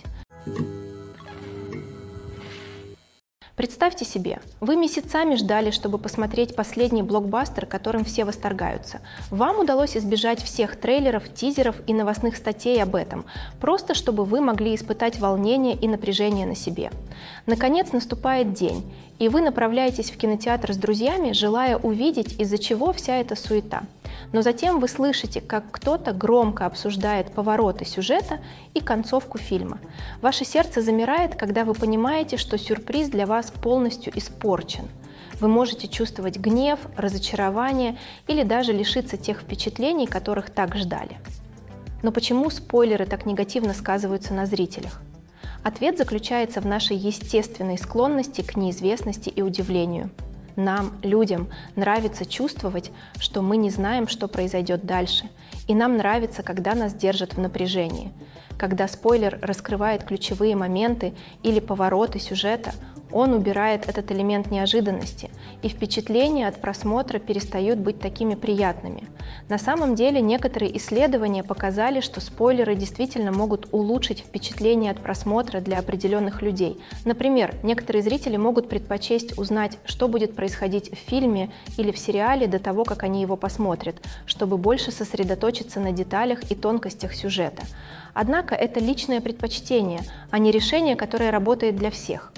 Представьте себе, вы месяцами ждали, чтобы посмотреть последний блокбастер, которым все восторгаются. Вам удалось избежать всех трейлеров, тизеров и новостных статей об этом, просто чтобы вы могли испытать волнение и напряжение на себе. Наконец наступает день, и вы направляетесь в кинотеатр с друзьями, желая увидеть, из-за чего вся эта суета. Но затем вы слышите, как кто-то громко обсуждает повороты сюжета и концовку фильма. Ваше сердце замирает, когда вы понимаете, что сюрприз для вас полностью испорчен. Вы можете чувствовать гнев, разочарование или даже лишиться тех впечатлений, которых так ждали. Но почему спойлеры так негативно сказываются на зрителях? Ответ заключается в нашей естественной склонности к неизвестности и удивлению. Нам, людям, нравится чувствовать, что мы не знаем, что произойдет дальше, и нам нравится, когда нас держат в напряжении. Когда спойлер раскрывает ключевые моменты или повороты сюжета, он убирает этот элемент неожиданности, и впечатления от просмотра перестают быть такими приятными. На самом деле, некоторые исследования показали, что спойлеры действительно могут улучшить впечатление от просмотра для определенных людей. Например, некоторые зрители могут предпочесть узнать, что будет происходить в фильме или в сериале до того, как они его посмотрят, чтобы больше сосредоточиться на деталях и тонкостях сюжета. Однако это личное предпочтение, а не решение, которое работает для всех.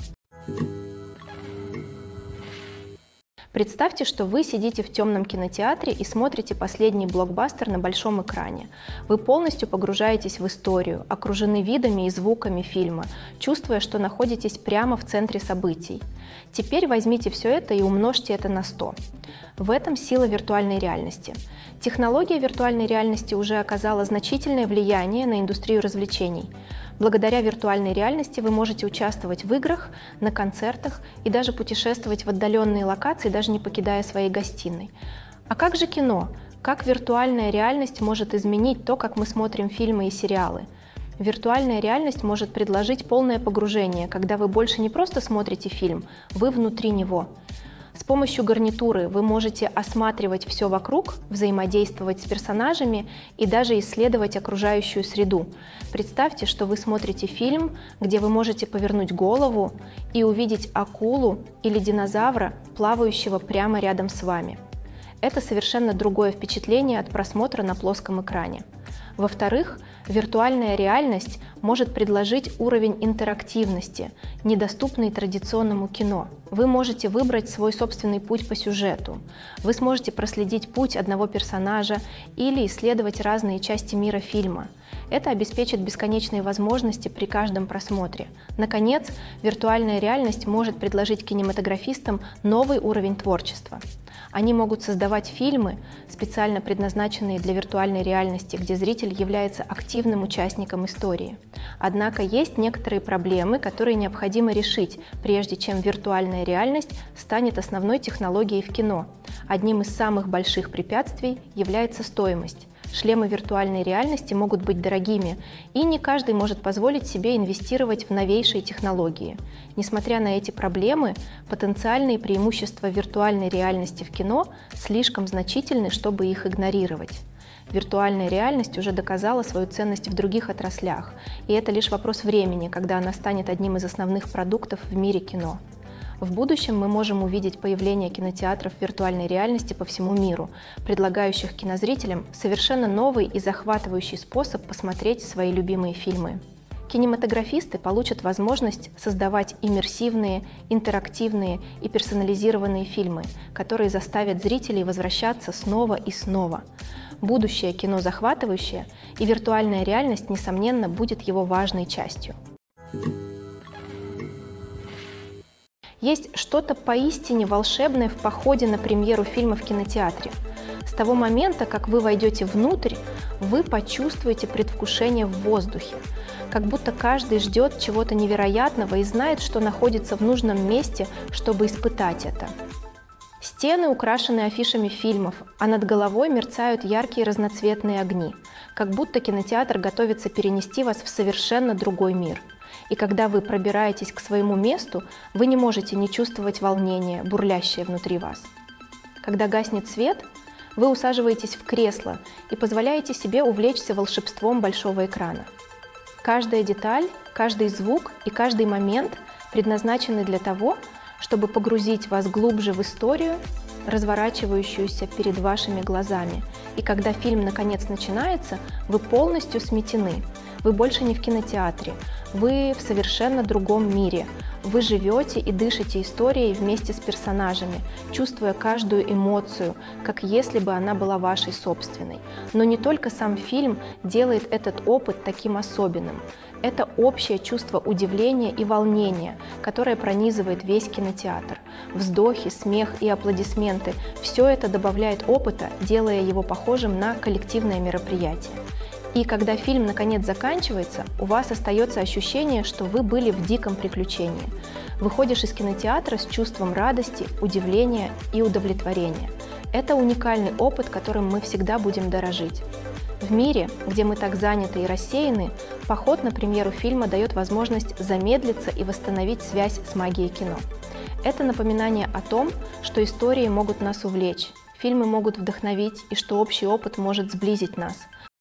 Представьте, что вы сидите в темном кинотеатре и смотрите последний блокбастер на большом экране. Вы полностью погружаетесь в историю, окружены видами и звуками фильма, чувствуя, что находитесь прямо в центре событий. Теперь возьмите все это и умножьте это на 100. В этом сила виртуальной реальности. Технология виртуальной реальности уже оказала значительное влияние на индустрию развлечений. Благодаря виртуальной реальности вы можете участвовать в играх, на концертах и даже путешествовать в отдаленные локации, даже не покидая своей гостиной. А как же кино? Как виртуальная реальность может изменить то, как мы смотрим фильмы и сериалы? Виртуальная реальность может предложить полное погружение, когда вы больше не просто смотрите фильм, вы внутри него. С помощью гарнитуры вы можете осматривать все вокруг, взаимодействовать с персонажами и даже исследовать окружающую среду. Представьте, что вы смотрите фильм, где вы можете повернуть голову и увидеть акулу или динозавра, плавающего прямо рядом с вами. Это совершенно другое впечатление от просмотра на плоском экране. Во-вторых, виртуальная реальность может предложить уровень интерактивности, недоступный традиционному кино. Вы можете выбрать свой собственный путь по сюжету. Вы сможете проследить путь одного персонажа или исследовать разные части мира фильма. Это обеспечит бесконечные возможности при каждом просмотре. Наконец, виртуальная реальность может предложить кинематографистам новый уровень творчества. Они могут создавать фильмы, специально предназначенные для виртуальной реальности, где зритель является активным участником истории. Однако есть некоторые проблемы, которые необходимо решить, прежде чем виртуальная реальность станет основной технологией в кино. Одним из самых больших препятствий является стоимость. Шлемы виртуальной реальности могут быть дорогими, и не каждый может позволить себе инвестировать в новейшие технологии. Несмотря на эти проблемы, потенциальные преимущества виртуальной реальности в кино слишком значительны, чтобы их игнорировать. Виртуальная реальность уже доказала свою ценность в других отраслях, и это лишь вопрос времени, когда она станет одним из основных продуктов в мире кино. В будущем мы можем увидеть появление кинотеатров виртуальной реальности по всему миру, предлагающих кинозрителям совершенно новый и захватывающий способ посмотреть свои любимые фильмы. Кинематографисты получат возможность создавать иммерсивные, интерактивные и персонализированные фильмы, которые заставят зрителей возвращаться снова и снова. Будущее кино захватывающее, и виртуальная реальность, несомненно, будет его важной частью. Есть что-то поистине волшебное в походе на премьеру фильма в кинотеатре. С того момента, как вы войдете внутрь, вы почувствуете предвкушение в воздухе, как будто каждый ждет чего-то невероятного и знает, что находится в нужном месте, чтобы испытать это. Стены украшены афишами фильмов, а над головой мерцают яркие разноцветные огни, как будто кинотеатр готовится перенести вас в совершенно другой мир. И когда вы пробираетесь к своему месту, вы не можете не чувствовать волнение, бурлящее внутри вас. Когда гаснет свет, вы усаживаетесь в кресло и позволяете себе увлечься волшебством большого экрана. Каждая деталь, каждый звук и каждый момент предназначены для того, чтобы погрузить вас глубже в историю, разворачивающуюся перед вашими глазами. И когда фильм наконец начинается, вы полностью сметены. Вы больше не в кинотеатре, вы в совершенно другом мире. Вы живете и дышите историей вместе с персонажами, чувствуя каждую эмоцию, как если бы она была вашей собственной. Но не только сам фильм делает этот опыт таким особенным. Это общее чувство удивления и волнения, которое пронизывает весь кинотеатр. Вздохи, смех и аплодисменты – все это добавляет опыта, делая его похожим на коллективное мероприятие. И когда фильм наконец заканчивается, у вас остается ощущение, что вы были в диком приключении. Выходишь из кинотеатра с чувством радости, удивления и удовлетворения. Это уникальный опыт, которым мы всегда будем дорожить. В мире, где мы так заняты и рассеяны, поход на премьеру фильма дает возможность замедлиться и восстановить связь с магией кино. Это напоминание о том, что истории могут нас увлечь, фильмы могут вдохновить и что общий опыт может сблизить нас.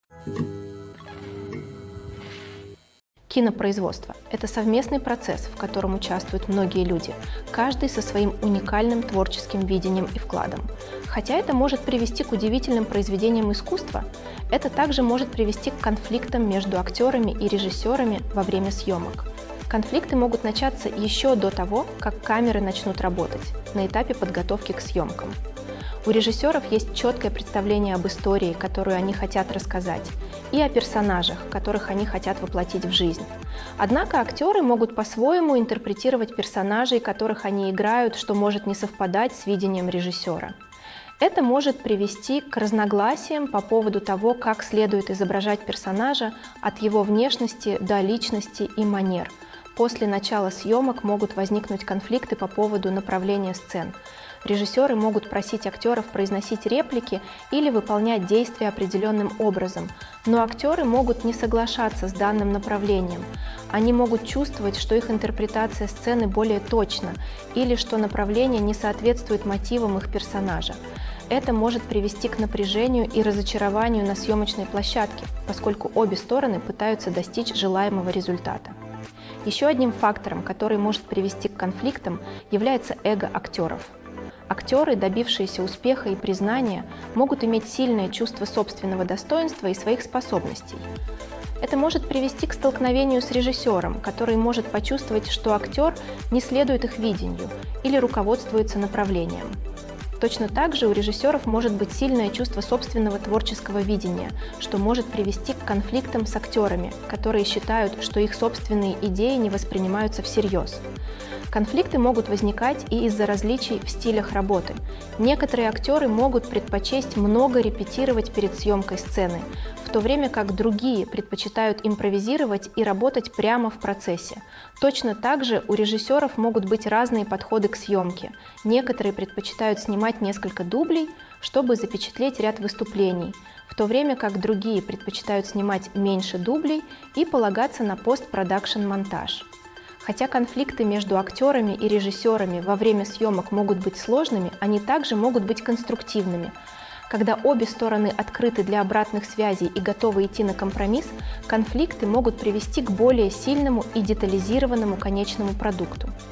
Кинопроизводство – это совместный процесс, в котором участвуют многие люди, каждый со своим уникальным творческим видением и вкладом. Хотя это может привести к удивительным произведениям искусства, это также может привести к конфликтам между актерами и режиссерами во время съемок. Конфликты могут начаться еще до того, как камеры начнут работать, на этапе подготовки к съемкам. У режиссеров есть четкое представление об истории, которую они хотят рассказать, и о персонажах, которых они хотят воплотить в жизнь. Однако актеры могут по-своему интерпретировать персонажей, которых они играют, что может не совпадать с видением режиссера. Это может привести к разногласиям по поводу того, как следует изображать персонажа от его внешности до личности и манер. После начала съемок могут возникнуть конфликты по поводу направления сцен. Режиссеры могут просить актеров произносить реплики или выполнять действия определенным образом, но актеры могут не соглашаться с данным направлением. Они могут чувствовать, что их интерпретация сцены более точна или что направление не соответствует мотивам их персонажа. Это может привести к напряжению и разочарованию на съемочной площадке, поскольку обе стороны пытаются достичь желаемого результата. Еще одним фактором, который может привести к конфликтам, является эго актеров. Актеры, добившиеся успеха и признания, могут иметь сильное чувство собственного достоинства и своих способностей. Это может привести к столкновению с режиссером, который может почувствовать, что актер не следует их видению или руководствуется направлением. Точно так же у режиссеров может быть сильное чувство собственного творческого видения, что может привести к конфликтам с актерами, которые считают, что их собственные идеи не воспринимаются всерьез. Конфликты могут возникать и из-за различий в стилях работы. Некоторые актеры могут предпочесть много репетировать перед съемкой сцены, в то время как другие предпочитают импровизировать и работать прямо в процессе. Точно так же у режиссеров могут быть разные подходы к съемке. Некоторые предпочитают снимать несколько дублей, чтобы запечатлеть ряд выступлений, в то время как другие предпочитают снимать меньше дублей и полагаться на постпродакшн-монтаж. Хотя конфликты между актерами и режиссерами во время съемок могут быть сложными, они также могут быть конструктивными. Когда обе стороны открыты для обратных связей и готовы идти на компромисс, конфликты могут привести к более сильному и детализированному конечному продукту.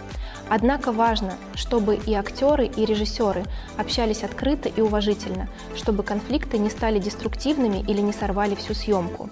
Однако важно, чтобы и актеры, и режиссеры общались открыто и уважительно, чтобы конфликты не стали деструктивными или не сорвали всю съемку.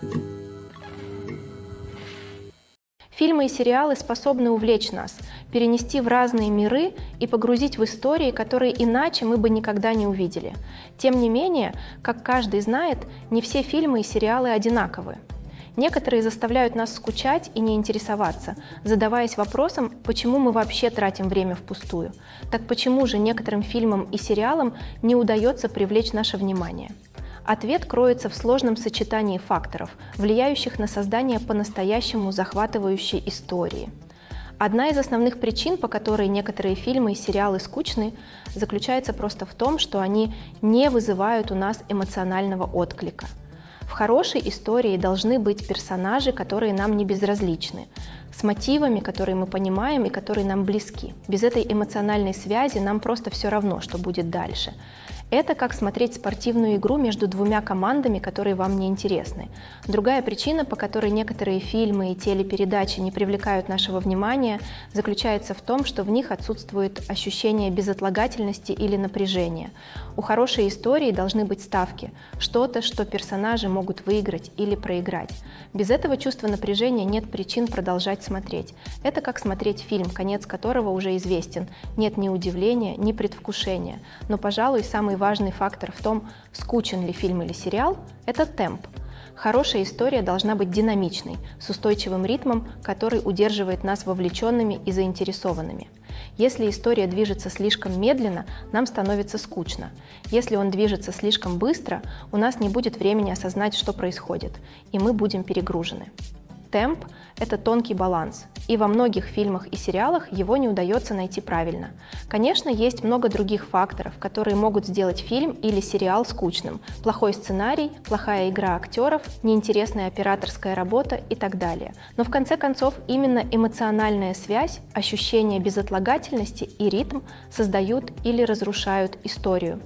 Фильмы и сериалы способны увлечь нас, перенести в разные миры и погрузить в истории, которые иначе мы бы никогда не увидели. Тем не менее, как каждый знает, не все фильмы и сериалы одинаковы. Некоторые заставляют нас скучать и не интересоваться, задаваясь вопросом, почему мы вообще тратим время впустую. Так почему же некоторым фильмам и сериалам не удается привлечь наше внимание? Ответ кроется в сложном сочетании факторов, влияющих на создание по-настоящему захватывающей истории. Одна из основных причин, по которой некоторые фильмы и сериалы скучны, заключается просто в том, что они не вызывают у нас эмоционального отклика. В хорошей истории должны быть персонажи, которые нам не безразличны, с мотивами, которые мы понимаем и которые нам близки. Без этой эмоциональной связи нам просто все равно, что будет дальше. Это как смотреть спортивную игру между двумя командами, которые вам не интересны. Другая причина, по которой некоторые фильмы и телепередачи не привлекают нашего внимания, заключается в том, что в них отсутствует ощущение безотлагательности или напряжения. У хорошей истории должны быть ставки, что-то, что персонажи могут выиграть или проиграть. Без этого чувства напряжения нет причин продолжать смотреть. Это как смотреть фильм, конец которого уже известен. Нет ни удивления, ни предвкушения. Но, пожалуй, самый важный фактор в том, скучен ли фильм или сериал, это темп. Хорошая история должна быть динамичной, с устойчивым ритмом, который удерживает нас вовлеченными и заинтересованными. Если история движется слишком медленно, нам становится скучно. Если он движется слишком быстро, у нас не будет времени осознать, что происходит, и мы будем перегружены. Темп – это тонкий баланс, и во многих фильмах и сериалах его не удается найти правильно. Конечно, есть много других факторов, которые могут сделать фильм или сериал скучным. Плохой сценарий, плохая игра актеров, неинтересная операторская работа и так далее. Но в конце концов именно эмоциональная связь, ощущение безотлагательности и ритм создают или разрушают историю.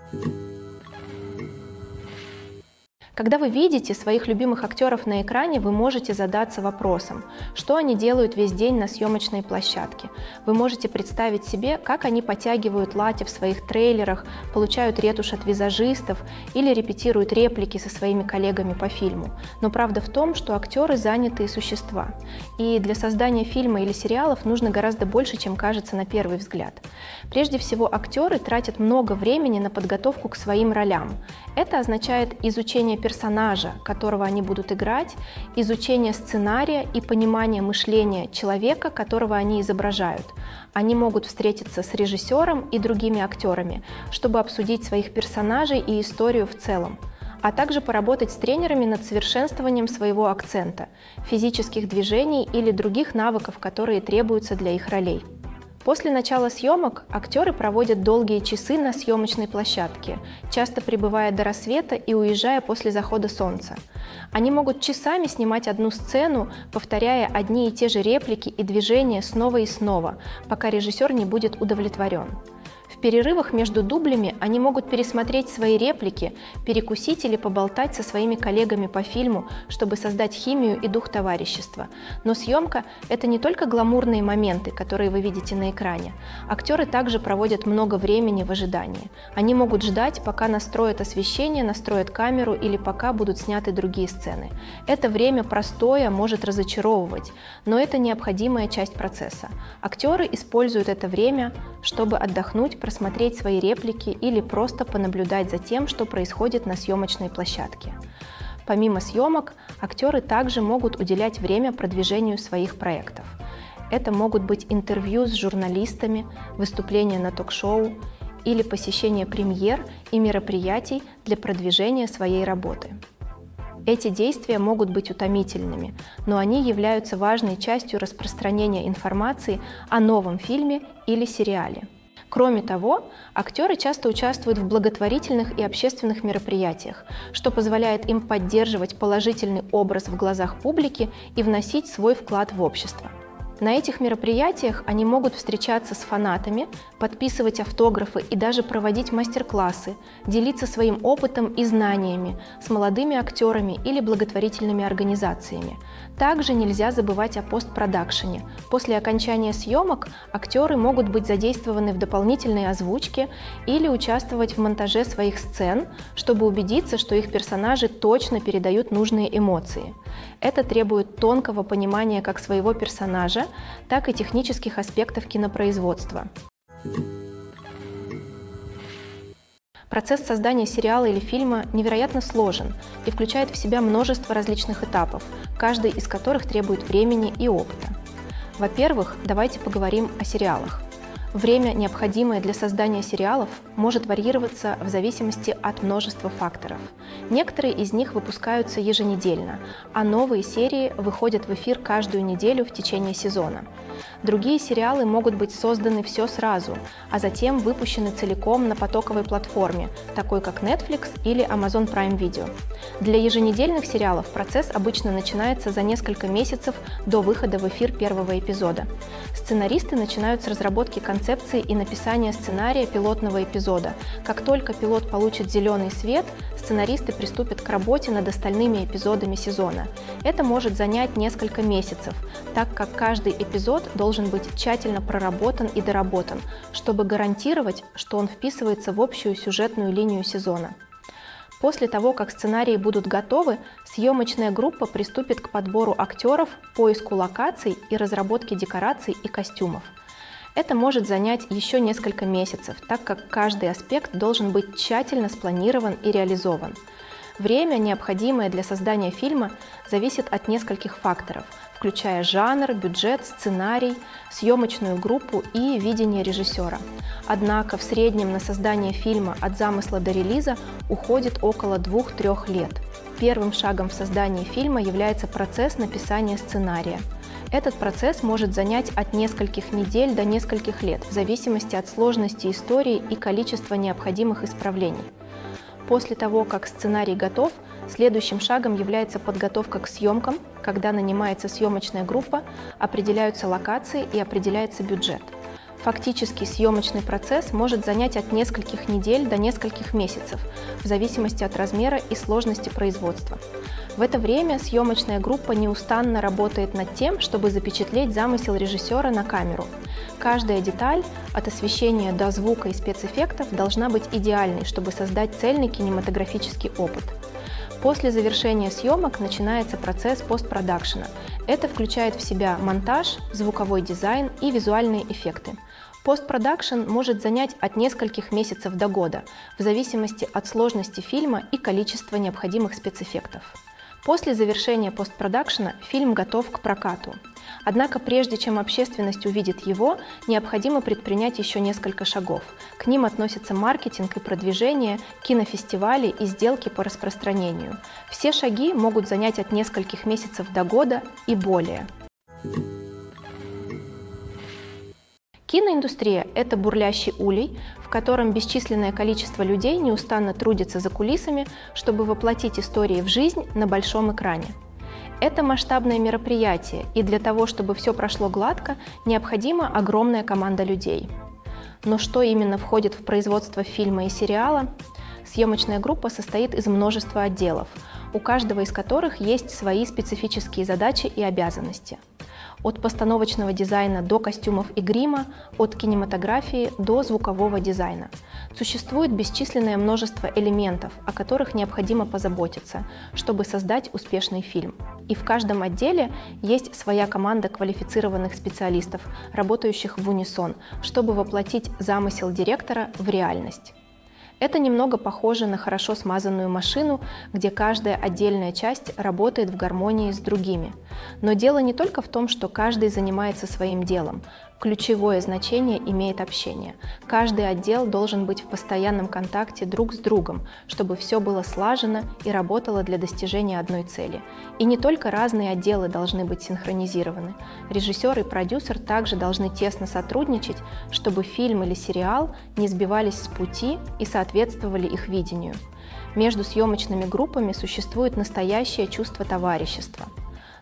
Когда вы видите своих любимых актеров на экране, вы можете задаться вопросом, что они делают весь день на съемочной площадке. Вы можете представить себе, как они подтягивают лати в своих трейлерах, получают ретушь от визажистов или репетируют реплики со своими коллегами по фильму. Но правда в том, что актеры занятые существа. И для создания фильма или сериалов нужно гораздо больше, чем кажется на первый взгляд. Прежде всего, актеры тратят много времени на подготовку к своим ролям. Это означает изучение персонажа, которого они будут играть, изучение сценария и понимание мышления человека, которого они изображают. Они могут встретиться с режиссером и другими актерами, чтобы обсудить своих персонажей и историю в целом, а также поработать с тренерами над совершенствованием своего акцента, физических движений или других навыков, которые требуются для их ролей. После начала съемок актеры проводят долгие часы на съемочной площадке, часто пребывая до рассвета и уезжая после захода солнца. Они могут часами снимать одну сцену, повторяя одни и те же реплики и движения снова и снова, пока режиссер не будет удовлетворен. В перерывах между дублями они могут пересмотреть свои реплики, перекусить или поболтать со своими коллегами по фильму, чтобы создать химию и дух товарищества. Но съемка – это не только гламурные моменты, которые вы видите на экране. Актеры также проводят много времени в ожидании. Они могут ждать, пока настроят освещение, настроят камеру или пока будут сняты другие сцены. Это время простое может разочаровывать, но это необходимая часть процесса. Актеры используют это время, чтобы отдохнуть, просмотреть свои реплики или просто понаблюдать за тем, что происходит на съемочной площадке. Помимо съемок, актеры также могут уделять время продвижению своих проектов. Это могут быть интервью с журналистами, выступления на ток-шоу или посещение премьер и мероприятий для продвижения своей работы. Эти действия могут быть утомительными, но они являются важной частью распространения информации о новом фильме или сериале. Кроме того, актеры часто участвуют в благотворительных и общественных мероприятиях, что позволяет им поддерживать положительный образ в глазах публики и вносить свой вклад в общество. На этих мероприятиях они могут встречаться с фанатами, подписывать автографы и даже проводить мастер-классы, делиться своим опытом и знаниями с молодыми актерами или благотворительными организациями. Также нельзя забывать о постпродакшене. После окончания съемок актеры могут быть задействованы в дополнительной озвучке или участвовать в монтаже своих сцен, чтобы убедиться, что их персонажи точно передают нужные эмоции. Это требует тонкого понимания как своего персонажа, так и технических аспектов кинопроизводства. Процесс создания сериала или фильма невероятно сложен и включает в себя множество различных этапов, каждый из которых требует времени и опыта. Во-первых, давайте поговорим о сериалах. Время, необходимое для создания сериалов, может варьироваться в зависимости от множества факторов. Некоторые из них выпускаются еженедельно, а новые серии выходят в эфир каждую неделю в течение сезона. Другие сериалы могут быть созданы все сразу, а затем выпущены целиком на потоковой платформе, такой как Netflix или Amazon Prime Video. Для еженедельных сериалов процесс обычно начинается за несколько месяцев до выхода в эфир первого эпизода. Сценаристы начинают с разработки концепции и написания сценария пилотного эпизода. Как только пилот получит зеленый свет, сценаристы приступят к работе над остальными эпизодами сезона. Это может занять несколько месяцев, так как каждый эпизод должен быть тщательно проработан и доработан, чтобы гарантировать, что он вписывается в общую сюжетную линию сезона. После того, как сценарии будут готовы, съемочная группа приступит к подбору актеров, поиску локаций и разработке декораций и костюмов. Это может занять еще несколько месяцев, так как каждый аспект должен быть тщательно спланирован и реализован. Время, необходимое для создания фильма, зависит от нескольких факторов, включая жанр, бюджет, сценарий, съемочную группу и видение режиссера. Однако в среднем на создание фильма от замысла до релиза уходит около 2-3 лет. Первым шагом в создании фильма является процесс написания сценария. Этот процесс может занять от нескольких недель до нескольких лет, в зависимости от сложности истории и количества необходимых исправлений. После того, как сценарий готов, следующим шагом является подготовка к съемкам, когда нанимается съемочная группа, определяются локации и определяется бюджет. Фактически съемочный процесс может занять от нескольких недель до нескольких месяцев, в зависимости от размера и сложности производства. В это время съемочная группа неустанно работает над тем, чтобы запечатлеть замысел режиссера на камеру. Каждая деталь, от освещения до звука и спецэффектов, должна быть идеальной, чтобы создать цельный кинематографический опыт. После завершения съемок начинается процесс постпродакшена. Это включает в себя монтаж, звуковой дизайн и визуальные эффекты. Постпродакшн может занять от нескольких месяцев до года, в зависимости от сложности фильма и количества необходимых спецэффектов. После завершения постпродакшена фильм готов к прокату. Однако прежде чем общественность увидит его, необходимо предпринять еще несколько шагов. К ним относятся маркетинг и продвижение, кинофестивали и сделки по распространению. Все шаги могут занять от нескольких месяцев до года и более. Киноиндустрия – это бурлящий улей, в котором бесчисленное количество людей неустанно трудится за кулисами, чтобы воплотить истории в жизнь на большом экране. Это масштабное мероприятие, и для того, чтобы все прошло гладко, необходима огромная команда людей. Но что именно входит в производство фильма и сериала? Съемочная группа состоит из множества отделов, у каждого из которых есть свои специфические задачи и обязанности. От постановочного дизайна до костюмов и грима, от кинематографии до звукового дизайна. Существует бесчисленное множество элементов, о которых необходимо позаботиться, чтобы создать успешный фильм. И в каждом отделе есть своя команда квалифицированных специалистов, работающих в унисон, чтобы воплотить замысел директора в реальность. Это немного похоже на хорошо смазанную машину, где каждая отдельная часть работает в гармонии с другими. Но дело не только в том, что каждый занимается своим делом. Ключевое значение имеет общение. Каждый отдел должен быть в постоянном контакте друг с другом, чтобы все было слажено и работало для достижения одной цели. И не только разные отделы должны быть синхронизированы. Режиссер и продюсер также должны тесно сотрудничать, чтобы фильм или сериал не сбивались с пути и соответствовали их видению. Между съемочными группами существует настоящее чувство товарищества.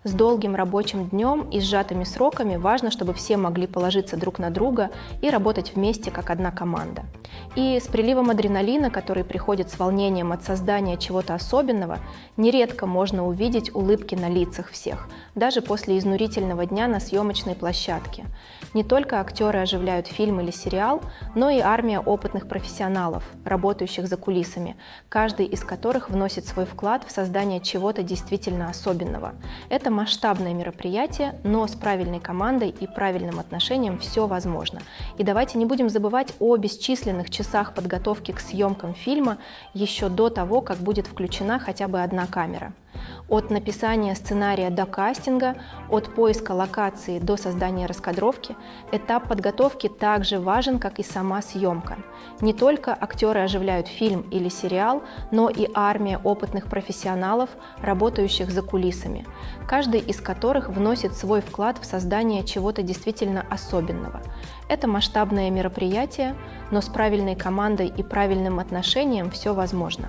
С долгим рабочим днем и сжатыми сроками важно, чтобы все могли положиться друг на друга и работать вместе как одна команда. И с приливом адреналина, который приходит с волнением от создания чего-то особенного, нередко можно увидеть улыбки на лицах всех, даже после изнурительного дня на съемочной площадке. Не только актеры оживляют фильм или сериал, но и армия опытных профессионалов, работающих за кулисами, каждый из которых вносит свой вклад в создание чего-то действительно особенного. Это масштабное мероприятие, но с правильной командой и правильным отношением все возможно. И давайте не будем забывать о бесчисленных часах подготовки к съемкам фильма еще до того, как будет включена хотя бы одна камера. От написания сценария до кастинга, от поиска локации до создания раскадровки, этап подготовки также важен, как и сама съемка. Не только актеры оживляют фильм или сериал, но и армия опытных профессионалов, работающих за кулисами, каждый из которых вносит свой вклад в создание чего-то действительно особенного. Это масштабное мероприятие, но с правильной командой и правильным отношением все возможно.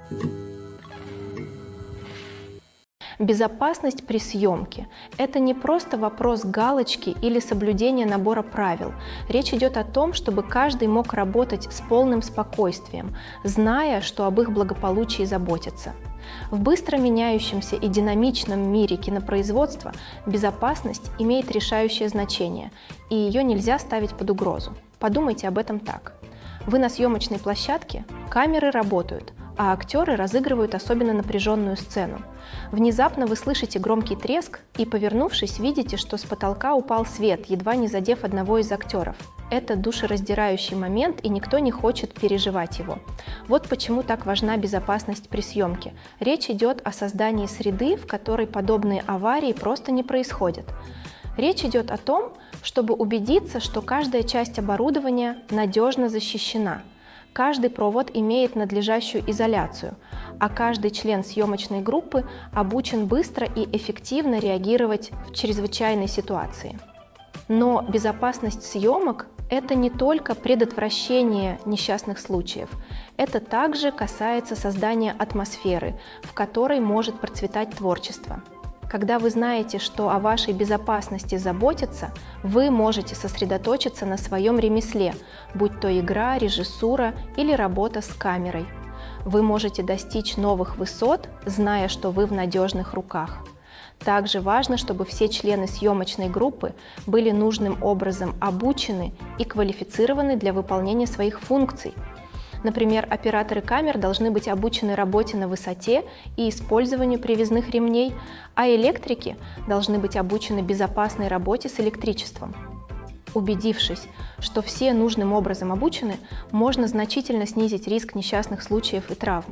Безопасность при съемке – это не просто вопрос галочки или соблюдения набора правил. Речь идет о том, чтобы каждый мог работать с полным спокойствием, зная, что об их благополучии заботятся. В быстро меняющемся и динамичном мире кинопроизводства безопасность имеет решающее значение, и ее нельзя ставить под угрозу. Подумайте об этом так. Вы на съемочной площадке, камеры работают, а актеры разыгрывают особенно напряженную сцену. Внезапно вы слышите громкий треск и, повернувшись, видите, что с потолка упал свет, едва не задев одного из актеров. Это душераздирающий момент, и никто не хочет переживать его. Вот почему так важна безопасность при съемке. Речь идет о создании среды, в которой подобные аварии просто не происходят. Речь идет о том, чтобы убедиться, что каждая часть оборудования надежно защищена. Каждый провод имеет надлежащую изоляцию, а каждый член съемочной группы обучен быстро и эффективно реагировать в чрезвычайной ситуации. Но безопасность съемок – это не только предотвращение несчастных случаев. Это также касается создания атмосферы, в которой может процветать творчество. Когда вы знаете, что о вашей безопасности заботятся, вы можете сосредоточиться на своем ремесле, будь то игра, режиссура или работа с камерой. Вы можете достичь новых высот, зная, что вы в надежных руках. Также важно, чтобы все члены съемочной группы были нужным образом обучены и квалифицированы для выполнения своих функций. Например, операторы камер должны быть обучены работе на высоте и использованию привязных ремней, а электрики должны быть обучены безопасной работе с электричеством. Убедившись, что все нужным образом обучены, можно значительно снизить риск несчастных случаев и травм.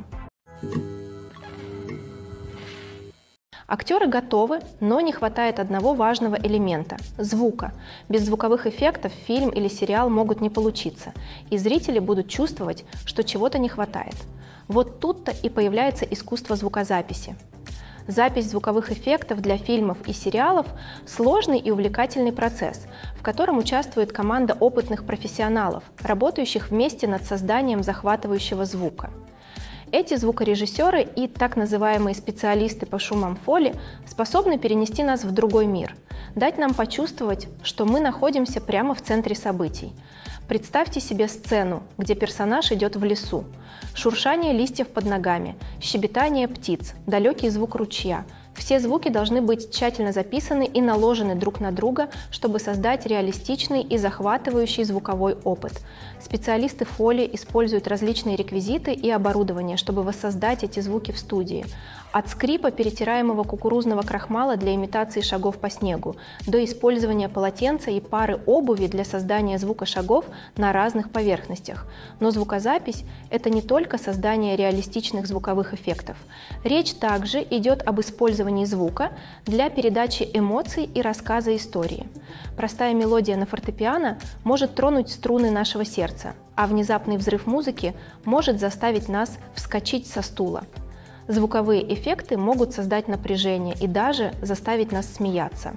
Актеры готовы, но не хватает одного важного элемента – звука. Без звуковых эффектов фильм или сериал могут не получиться, и зрители будут чувствовать, что чего-то не хватает. Вот тут-то и появляется искусство звукозаписи. Запись звуковых эффектов для фильмов и сериалов – сложный и увлекательный процесс, в котором участвует команда опытных профессионалов, работающих вместе над созданием захватывающего звука. Эти звукорежиссеры и так называемые специалисты по шумам фоли способны перенести нас в другой мир, дать нам почувствовать, что мы находимся прямо в центре событий. Представьте себе сцену, где персонаж идет в лесу. Шуршание листьев под ногами, щебетание птиц, далекий звук ручья. Все звуки должны быть тщательно записаны и наложены друг на друга, чтобы создать реалистичный и захватывающий звуковой опыт. Специалисты фоли используют различные реквизиты и оборудование, чтобы воссоздать эти звуки в студии. От скрипа перетираемого кукурузного крахмала для имитации шагов по снегу до использования полотенца и пары обуви для создания звука шагов на разных поверхностях. Но звукозапись – это не только создание реалистичных звуковых эффектов. Речь также идет об использовании звука для передачи эмоций и рассказа истории. Простая мелодия на фортепиано может тронуть струны нашего сердца, а внезапный взрыв музыки может заставить нас вскочить со стула. Звуковые эффекты могут создать напряжение и даже заставить нас смеяться.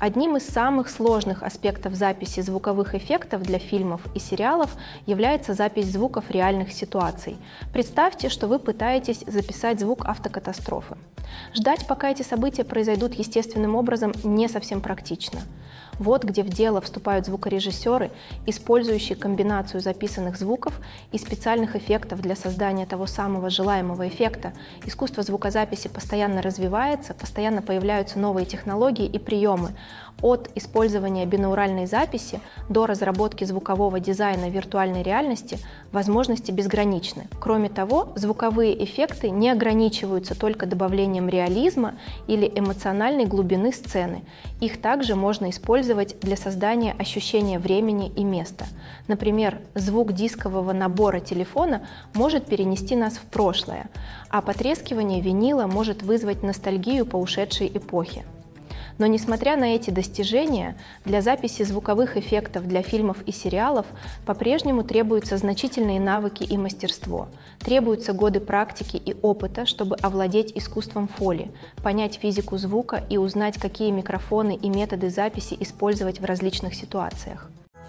Одним из самых сложных аспектов записи звуковых эффектов для фильмов и сериалов является запись звуков реальных ситуаций. Представьте, что вы пытаетесь записать звук автокатастрофы. Ждать, пока эти события произойдут естественным образом, не совсем практично. Вот где в дело вступают звукорежиссеры, использующие комбинацию записанных звуков и специальных эффектов для создания того самого желаемого эффекта. Искусство звукозаписи постоянно развивается, постоянно появляются новые технологии и приемы. От использования бинауральной записи до разработки звукового дизайна виртуальной реальности возможности безграничны. Кроме того, звуковые эффекты не ограничиваются только добавлением реализма или эмоциональной глубины сцены. Их также можно использовать для создания ощущения времени и места. Например, звук дискового набора телефона может перенести нас в прошлое, а потрескивание винила может вызвать ностальгию по ушедшей эпохе. Но несмотря на эти достижения, для записи звуковых эффектов для фильмов и сериалов по-прежнему требуются значительные навыки и мастерство. Требуются годы практики и опыта, чтобы овладеть искусством фоли, понять физику звука и узнать, какие микрофоны и методы записи использовать в различных ситуациях.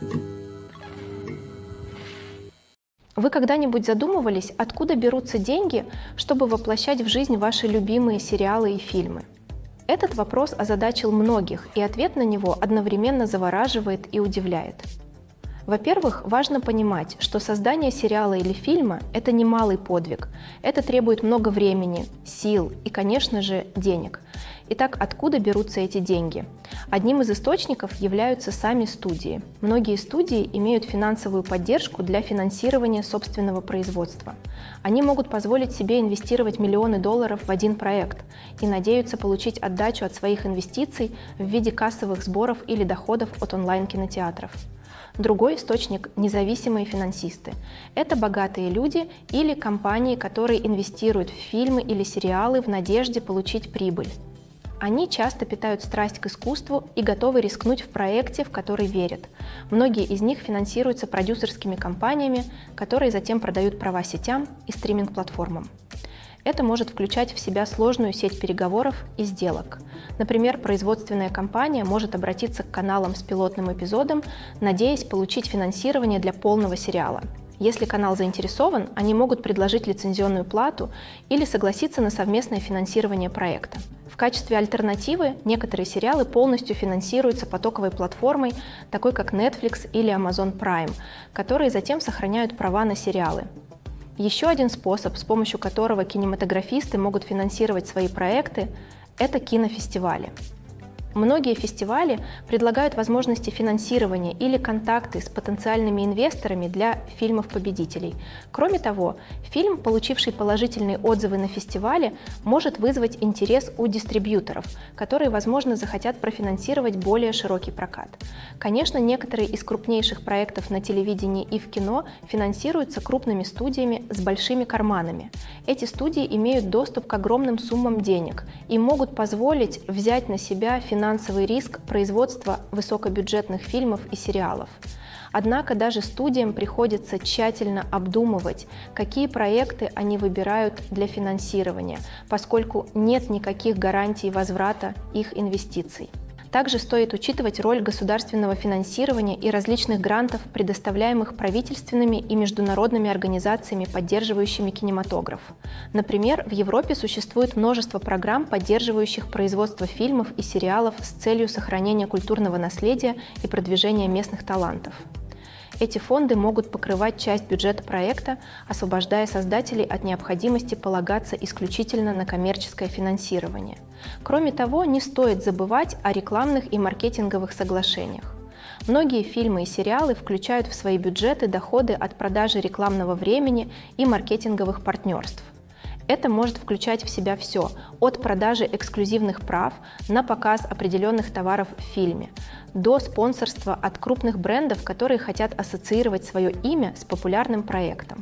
Вы когда-нибудь задумывались, откуда берутся деньги, чтобы воплощать в жизнь ваши любимые сериалы и фильмы? Этот вопрос озадачил многих, и ответ на него одновременно завораживает и удивляет. Во-первых, важно понимать, что создание сериала или фильма – это немалый подвиг. Это требует много времени, сил и, конечно же, денег. Итак, откуда берутся эти деньги? Одним из источников являются сами студии. Многие студии имеют финансовую поддержку для финансирования собственного производства. Они могут позволить себе инвестировать миллионы долларов в один проект и надеются получить отдачу от своих инвестиций в виде кассовых сборов или доходов от онлайн-кинотеатров. Другой источник – независимые финансисты. Это богатые люди или компании, которые инвестируют в фильмы или сериалы в надежде получить прибыль. Они часто питают страсть к искусству и готовы рискнуть в проекте, в который верят. Многие из них финансируются продюсерскими компаниями, которые затем продают права сетям и стриминг-платформам. Это может включать в себя сложную сеть переговоров и сделок. Например, производственная компания может обратиться к каналам с пилотным эпизодом, надеясь получить финансирование для полного сериала. Если канал заинтересован, они могут предложить лицензионную плату или согласиться на совместное финансирование проекта. В качестве альтернативы некоторые сериалы полностью финансируются потоковой платформой, такой как Netflix или Amazon Prime, которые затем сохраняют права на сериалы. Еще один способ, с помощью которого кинематографисты могут финансировать свои проекты, это кинофестивали. Многие фестивали предлагают возможности финансирования или контакты с потенциальными инвесторами для фильмов-победителей. Кроме того, фильм, получивший положительные отзывы на фестивале, может вызвать интерес у дистрибьюторов, которые, возможно, захотят профинансировать более широкий прокат. Конечно, некоторые из крупнейших проектов на телевидении и в кино финансируются крупными студиями с большими карманами. Эти студии имеют доступ к огромным суммам денег и могут позволить взять на себя финансовый риск производства высокобюджетных фильмов и сериалов. Однако даже студиям приходится тщательно обдумывать, какие проекты они выбирают для финансирования, поскольку нет никаких гарантий возврата их инвестиций. Также стоит учитывать роль государственного финансирования и различных грантов, предоставляемых правительственными и международными организациями, поддерживающими кинематограф. Например, в Европе существует множество программ, поддерживающих производство фильмов и сериалов с целью сохранения культурного наследия и продвижения местных талантов. Эти фонды могут покрывать часть бюджета проекта, освобождая создателей от необходимости полагаться исключительно на коммерческое финансирование. Кроме того, не стоит забывать о рекламных и маркетинговых соглашениях. Многие фильмы и сериалы включают в свои бюджеты доходы от продажи рекламного времени и маркетинговых партнерств. Это может включать в себя все, от продажи эксклюзивных прав на показ определенных товаров в фильме, до спонсорства от крупных брендов, которые хотят ассоциировать свое имя с популярным проектом.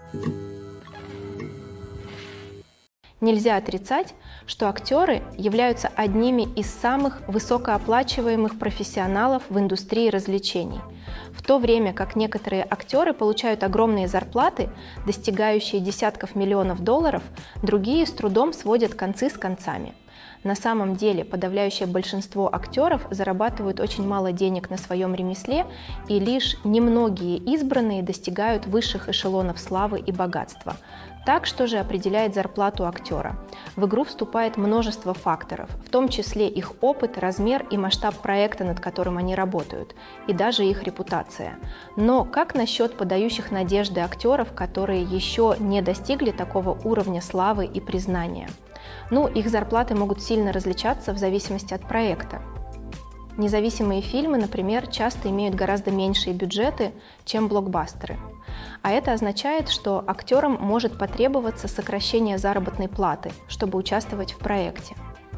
Нельзя отрицать, что актеры являются одними из самых высокооплачиваемых профессионалов в индустрии развлечений. В то время как некоторые актеры получают огромные зарплаты, достигающие десятков миллионов долларов, другие с трудом сводят концы с концами. На самом деле подавляющее большинство актеров зарабатывают очень мало денег на своем ремесле, и лишь немногие избранные достигают высших эшелонов славы и богатства. Так, что же определяет зарплату актера? В игру вступает множество факторов, в том числе их опыт, размер и масштаб проекта, над которым они работают, и даже их репутация. Но как насчет подающих надежды актеров, которые еще не достигли такого уровня славы и признания? Ну, их зарплаты могут сильно различаться в зависимости от проекта. Независимые фильмы, например, часто имеют гораздо меньшие бюджеты, чем блокбастеры. А это означает, что актерам может потребоваться сокращение заработной платы, чтобы участвовать в проекте.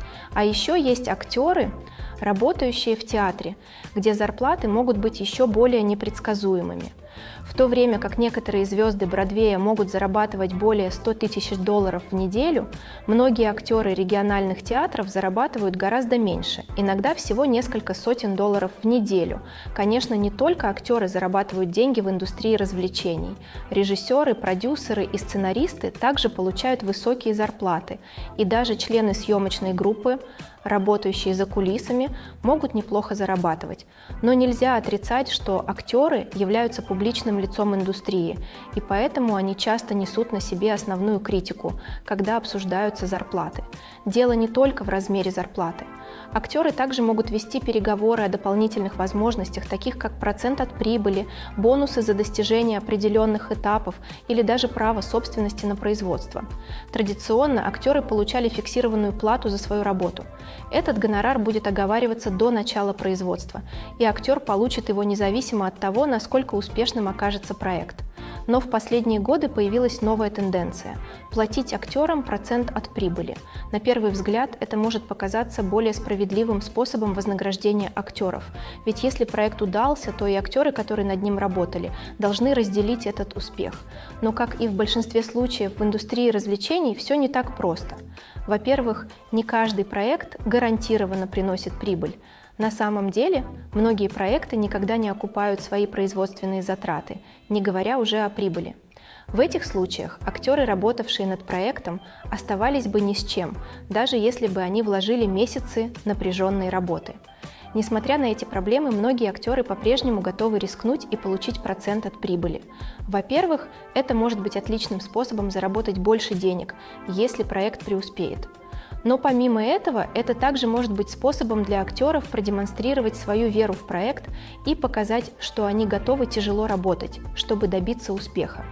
А еще есть актеры, работающие в театре, где зарплаты могут быть еще более непредсказуемыми. В то время как некоторые звезды Бродвея могут зарабатывать более 100 тысяч долларов в неделю, многие актеры региональных театров зарабатывают гораздо меньше, иногда всего несколько сотен долларов в неделю. Конечно, не только актеры зарабатывают деньги в индустрии развлечений. Режиссеры, продюсеры и сценаристы также получают высокие зарплаты, и даже члены съемочной группы, работающие за кулисами, могут неплохо зарабатывать. Но нельзя отрицать, что актеры являются публичным лицом индустрии, и поэтому они часто несут на себе основную критику, когда обсуждаются зарплаты. Дело не только в размере зарплаты. Актеры также могут вести переговоры о дополнительных возможностях, таких как процент от прибыли, бонусы за достижение определенных этапов или даже право собственности на производство. Традиционно актеры получали фиксированную плату за свою работу. Этот гонорар будет оговариваться до начала производства, и актер получит его независимо от того, насколько успешным окажется проект. Но в последние годы появилась новая тенденция – платить актерам процент от прибыли. На первый взгляд это может показаться более справедливым способом вознаграждения актеров, ведь если проект удался, то и актеры, которые над ним работали, должны разделить этот успех. Но, как и в большинстве случаев в индустрии развлечений, все не так просто. Во-первых, не каждый проект гарантированно приносит прибыль. На самом деле, многие проекты никогда не окупают свои производственные затраты, не говоря уже о прибыли. В этих случаях актеры, работавшие над проектом, оставались бы ни с чем, даже если бы они вложили месяцы напряженной работы. Несмотря на эти проблемы, многие актеры по-прежнему готовы рискнуть и получить процент от прибыли. Во-первых, это может быть отличным способом заработать больше денег, если проект преуспеет. Но помимо этого, это также может быть способом для актеров продемонстрировать свою веру в проект и показать, что они готовы тяжело работать, чтобы добиться успеха.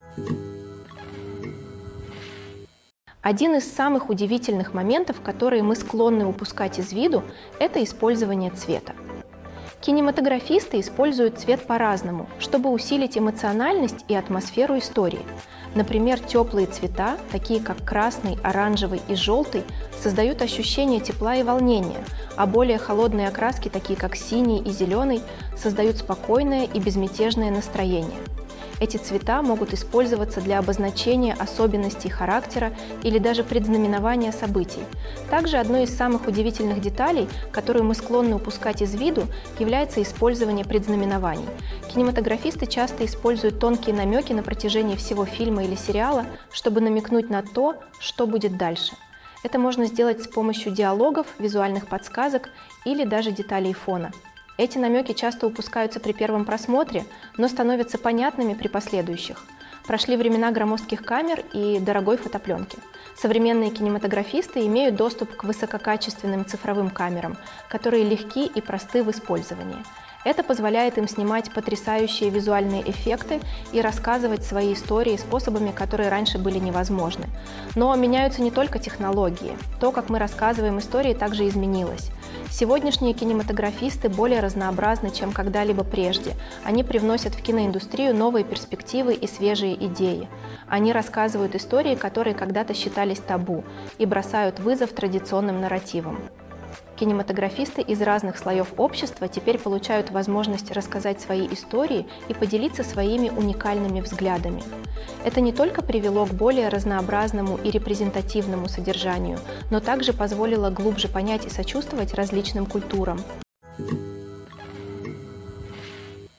Один из самых удивительных моментов, которые мы склонны упускать из виду, это использование цвета. Кинематографисты используют цвет по-разному, чтобы усилить эмоциональность и атмосферу истории. Например, теплые цвета, такие как красный, оранжевый и желтый, создают ощущение тепла и волнения, а более холодные окраски, такие как синий и зеленый, создают спокойное и безмятежное настроение. Эти цвета могут использоваться для обозначения особенностей характера или даже предзнаменования событий. Также одной из самых удивительных деталей, которую мы склонны упускать из виду, является использование предзнаменований. Кинематографисты часто используют тонкие намеки на протяжении всего фильма или сериала, чтобы намекнуть на то, что будет дальше. Это можно сделать с помощью диалогов, визуальных подсказок или даже деталей фона. Эти намеки часто упускаются при первом просмотре, но становятся понятными при последующих. Прошли времена громоздких камер и дорогой фотопленки. Современные кинематографисты имеют доступ к высококачественным цифровым камерам, которые легки и просты в использовании. Это позволяет им снимать потрясающие визуальные эффекты и рассказывать свои истории способами, которые раньше были невозможны. Но меняются не только технологии. То, как мы рассказываем истории, также изменилось. Сегодняшние кинематографисты более разнообразны, чем когда-либо прежде. Они привносят в киноиндустрию новые перспективы и свежие идеи. Они рассказывают истории, которые когда-то считались табу, и бросают вызов традиционным нарративам. Кинематографисты из разных слоев общества теперь получают возможность рассказать свои истории и поделиться своими уникальными взглядами. Это не только привело к более разнообразному и репрезентативному содержанию, но также позволило глубже понять и сочувствовать различным культурам.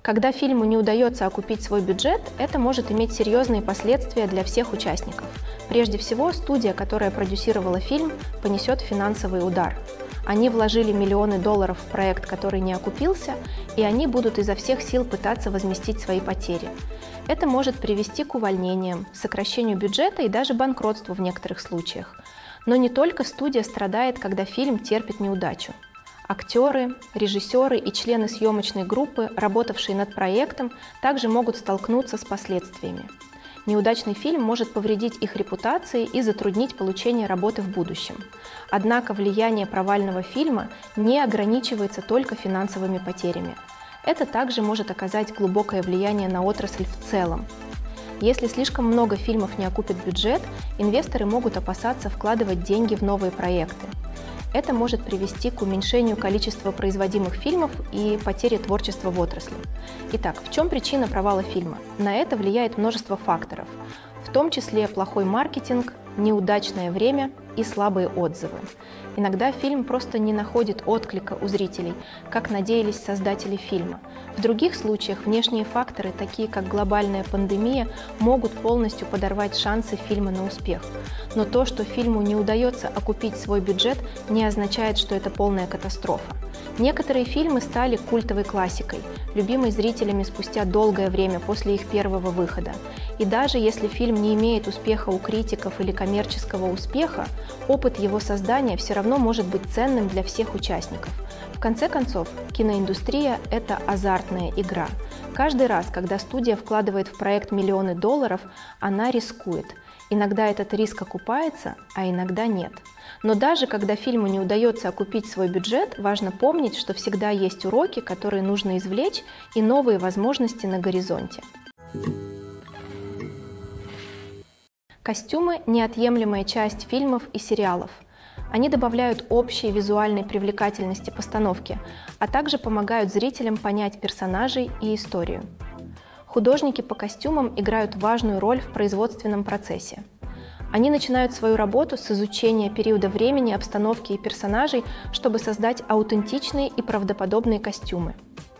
Когда фильму не удается окупить свой бюджет, это может иметь серьезные последствия для всех участников. Прежде всего, студия, которая продюсировала фильм, понесет финансовый удар. Они вложили миллионы долларов в проект, который не окупился, и они будут изо всех сил пытаться возместить свои потери. Это может привести к увольнениям, сокращению бюджета и даже банкротству в некоторых случаях. Но не только студия страдает, когда фильм терпит неудачу. Актеры, режиссеры и члены съемочной группы, работавшие над проектом, также могут столкнуться с последствиями. Неудачный фильм может повредить их репутации и затруднить получение работы в будущем. Однако влияние провального фильма не ограничивается только финансовыми потерями. Это также может оказать глубокое влияние на отрасль в целом. Если слишком много фильмов не окупит бюджет, инвесторы могут опасаться вкладывать деньги в новые проекты. Это может привести к уменьшению количества производимых фильмов и потере творчества в отрасли. Итак, в чем причина провала фильма? На это влияет множество факторов, в том числе плохой маркетинг, неудачное время и слабые отзывы. Иногда фильм просто не находит отклика у зрителей, как надеялись создатели фильма. В других случаях внешние факторы, такие как глобальная пандемия, могут полностью подорвать шансы фильма на успех. Но то, что фильму не удается окупить свой бюджет, не означает, что это полная катастрофа. Некоторые фильмы стали культовой классикой, любимой зрителями спустя долгое время после их первого выхода. И даже если фильм не имеет успеха у критиков или коммерческого успеха, опыт его создания все равно может быть ценным для всех участников. В конце концов, киноиндустрия – это азартная игра. Каждый раз, когда студия вкладывает в проект миллионы долларов, она рискует. Иногда этот риск окупается, а иногда нет. Но даже когда фильму не удается окупить свой бюджет, важно помнить, что всегда есть уроки, которые нужно извлечь, и новые возможности на горизонте. Костюмы – неотъемлемая часть фильмов и сериалов. Они добавляют общей визуальной привлекательности постановки, а также помогают зрителям понять персонажей и историю. Художники по костюмам играют важную роль в производственном процессе. Они начинают свою работу с изучения периода времени, обстановки и персонажей, чтобы создать аутентичные и правдоподобные костюмы.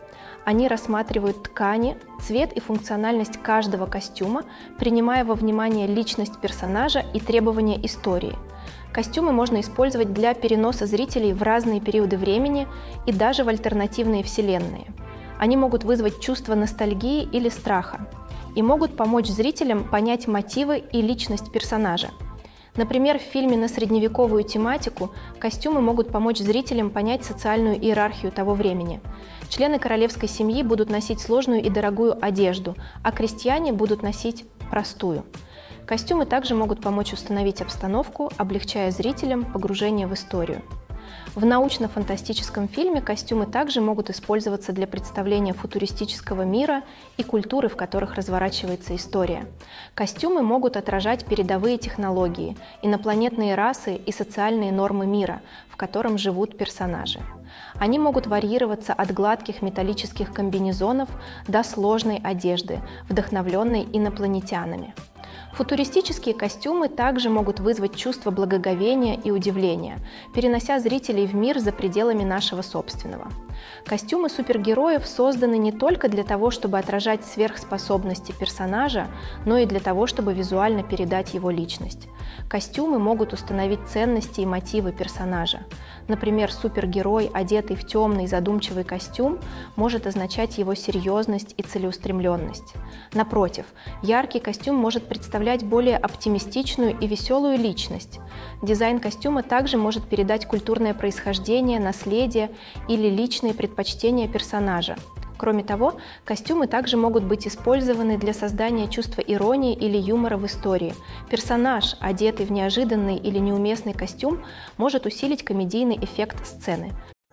Они рассматривают ткани, цвет и функциональность каждого костюма, принимая во внимание личность персонажа и требования истории. Костюмы можно использовать для переноса зрителей в разные периоды времени и даже в альтернативные вселенные. Они могут вызвать чувство ностальгии или страха и могут помочь зрителям понять мотивы и личность персонажа. Например, в фильме на средневековую тематику костюмы могут помочь зрителям понять социальную иерархию того времени. Члены королевской семьи будут носить сложную и дорогую одежду, а крестьяне будут носить простую. Костюмы также могут помочь установить обстановку, облегчая зрителям погружение в историю. В научно-фантастическом фильме костюмы также могут использоваться для представления футуристического мира и культуры, в которых разворачивается история. Костюмы могут отражать передовые технологии, инопланетные расы и социальные нормы мира, в котором живут персонажи. Они могут варьироваться от гладких металлических комбинезонов до сложной одежды, вдохновленной инопланетянами. Футуристические костюмы также могут вызвать чувство благоговения и удивления, перенося зрителей в мир за пределами нашего собственного. Костюмы супергероев созданы не только для того, чтобы отражать сверхспособности персонажа, но и для того, чтобы визуально передать его личность. Костюмы могут установить ценности и мотивы персонажа. Например, супергерой, одетый в темный задумчивый костюм, может означать его серьезность и целеустремленность. Напротив, яркий костюм может представлять более оптимистичную и веселую личность. Дизайн костюма также может передать культурное происхождение, наследие или личные предпочтения персонажа. Кроме того, костюмы также могут быть использованы для создания чувства иронии или юмора в истории. Персонаж, одетый в неожиданный или неуместный костюм, может усилить комедийный эффект сцены.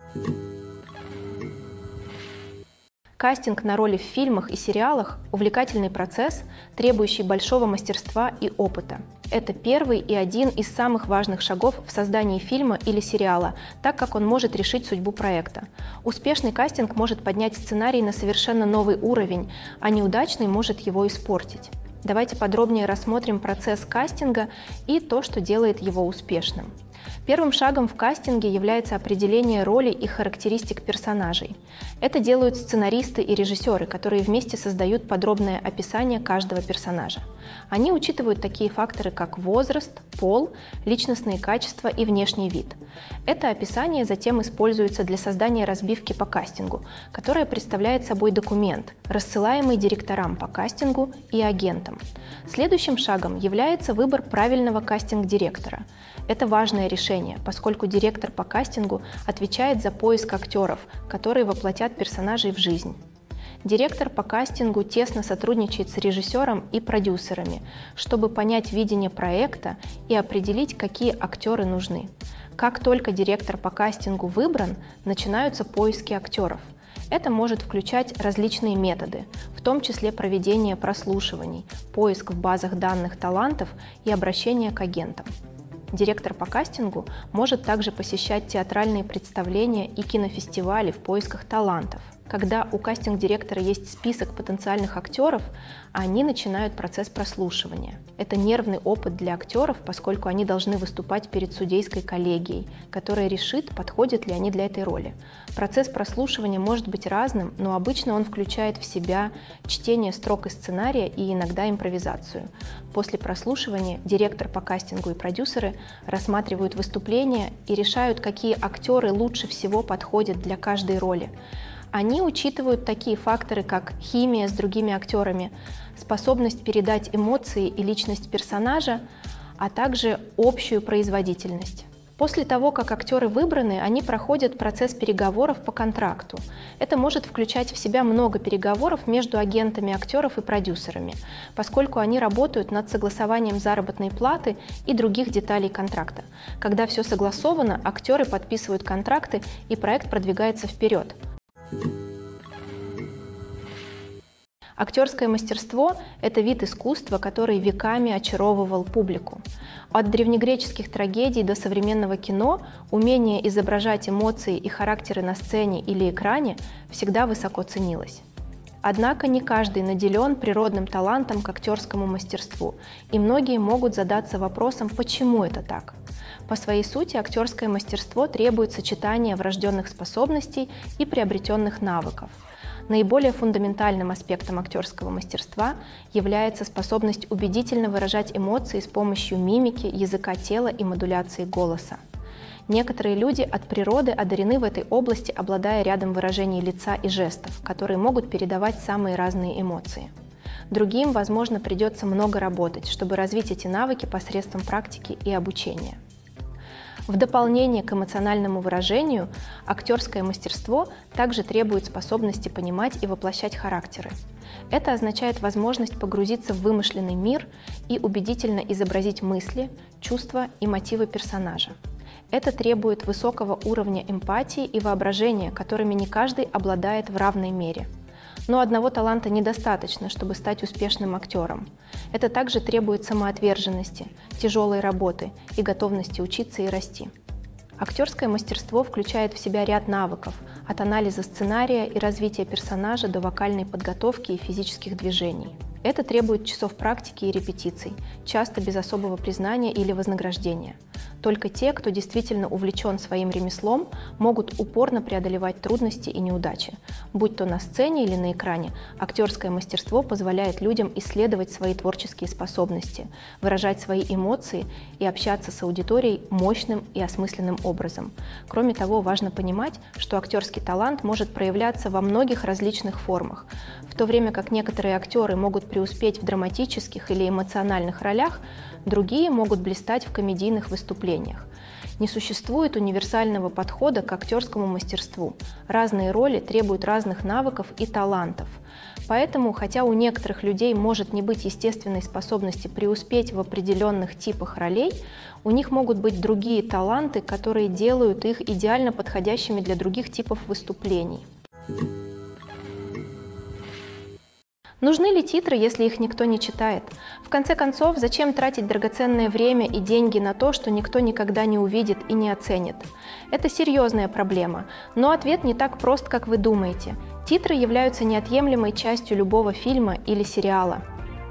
Кастинг на роли в фильмах и сериалах – увлекательный процесс, требующий большого мастерства и опыта. Это первый и один из самых важных шагов в создании фильма или сериала, так как он может решить судьбу проекта. Успешный кастинг может поднять сценарий на совершенно новый уровень, а неудачный может его испортить. Давайте подробнее рассмотрим процесс кастинга и то, что делает его успешным. Первым шагом в кастинге является определение роли и характеристик персонажей. Это делают сценаристы и режиссеры, которые вместе создают подробное описание каждого персонажа. Они учитывают такие факторы, как возраст, пол, личностные качества и внешний вид. Это описание затем используется для создания разбивки по кастингу, которая представляет собой документ, рассылаемый директорам по кастингу и агентам. Следующим шагом является выбор правильного кастинг-директора. Это важное решение, поскольку директор по кастингу отвечает за поиск актеров, которые воплотят персонажей в жизнь. Директор по кастингу тесно сотрудничает с режиссером и продюсерами, чтобы понять видение проекта и определить, какие актеры нужны. Как только директор по кастингу выбран, начинаются поиски актеров. Это может включать различные методы, в том числе проведение прослушиваний, поиск в базах данных талантов и обращение к агентам. Директор по кастингу может также посещать театральные представления и кинофестивали в поисках талантов. Когда у кастинг-директора есть список потенциальных актеров, они начинают процесс прослушивания. Это нервный опыт для актеров, поскольку они должны выступать перед судейской коллегией, которая решит, подходят ли они для этой роли. Процесс прослушивания может быть разным, но обычно он включает в себя чтение строк из сценария и иногда импровизацию. После прослушивания директор по кастингу и продюсеры рассматривают выступления и решают, какие актеры лучше всего подходят для каждой роли. Они учитывают такие факторы, как химия с другими актерами, способность передать эмоции и личность персонажа, а также общую производительность. После того, как актеры выбраны, они проходят процесс переговоров по контракту. Это может включать в себя много переговоров между агентами актеров и продюсерами, поскольку они работают над согласованием заработной платы и других деталей контракта. Когда все согласовано, актеры подписывают контракты, и проект продвигается вперед. Актерское мастерство – это вид искусства, который веками очаровывал публику. От древнегреческих трагедий до современного кино умение изображать эмоции и характеры на сцене или экране всегда высоко ценилось. Однако не каждый наделен природным талантом к актерскому мастерству, и многие могут задаться вопросом, почему это так. По своей сути, актерское мастерство требует сочетания врожденных способностей и приобретенных навыков. Наиболее фундаментальным аспектом актерского мастерства является способность убедительно выражать эмоции с помощью мимики, языка тела и модуляции голоса. Некоторые люди от природы одарены в этой области, обладая рядом выражений лица и жестов, которые могут передавать самые разные эмоции. Другим, возможно, придется много работать, чтобы развить эти навыки посредством практики и обучения. В дополнение к эмоциональному выражению, актерское мастерство также требует способности понимать и воплощать характеры. Это означает возможность погрузиться в вымышленный мир и убедительно изобразить мысли, чувства и мотивы персонажа. Это требует высокого уровня эмпатии и воображения, которыми не каждый обладает в равной мере. Но одного таланта недостаточно, чтобы стать успешным актером. Это также требует самоотверженности, тяжелой работы и готовности учиться и расти. Актерское мастерство включает в себя ряд навыков, от анализа сценария и развития персонажа до вокальной подготовки и физических движений. Это требует часов практики и репетиций, часто без особого признания или вознаграждения. Только те, кто действительно увлечен своим ремеслом, могут упорно преодолевать трудности и неудачи. Будь то на сцене или на экране, актерское мастерство позволяет людям исследовать свои творческие способности, выражать свои эмоции и общаться с аудиторией мощным и осмысленным образом. Кроме того, важно понимать, что актерский талант может проявляться во многих различных формах. В то время как некоторые актеры могут преуспеть в драматических или эмоциональных ролях, другие могут блистать в комедийных выступлениях. Не существует универсального подхода к актерскому мастерству. Разные роли требуют разных навыков и талантов. Поэтому, хотя у некоторых людей может не быть естественной способности преуспеть в определенных типах ролей, у них могут быть другие таланты, которые делают их идеально подходящими для других типов выступлений. Нужны ли титры, если их никто не читает? В конце концов, зачем тратить драгоценное время и деньги на то, что никто никогда не увидит и не оценит? Это серьезная проблема, но ответ не так прост, как вы думаете. Титры являются неотъемлемой частью любого фильма или сериала.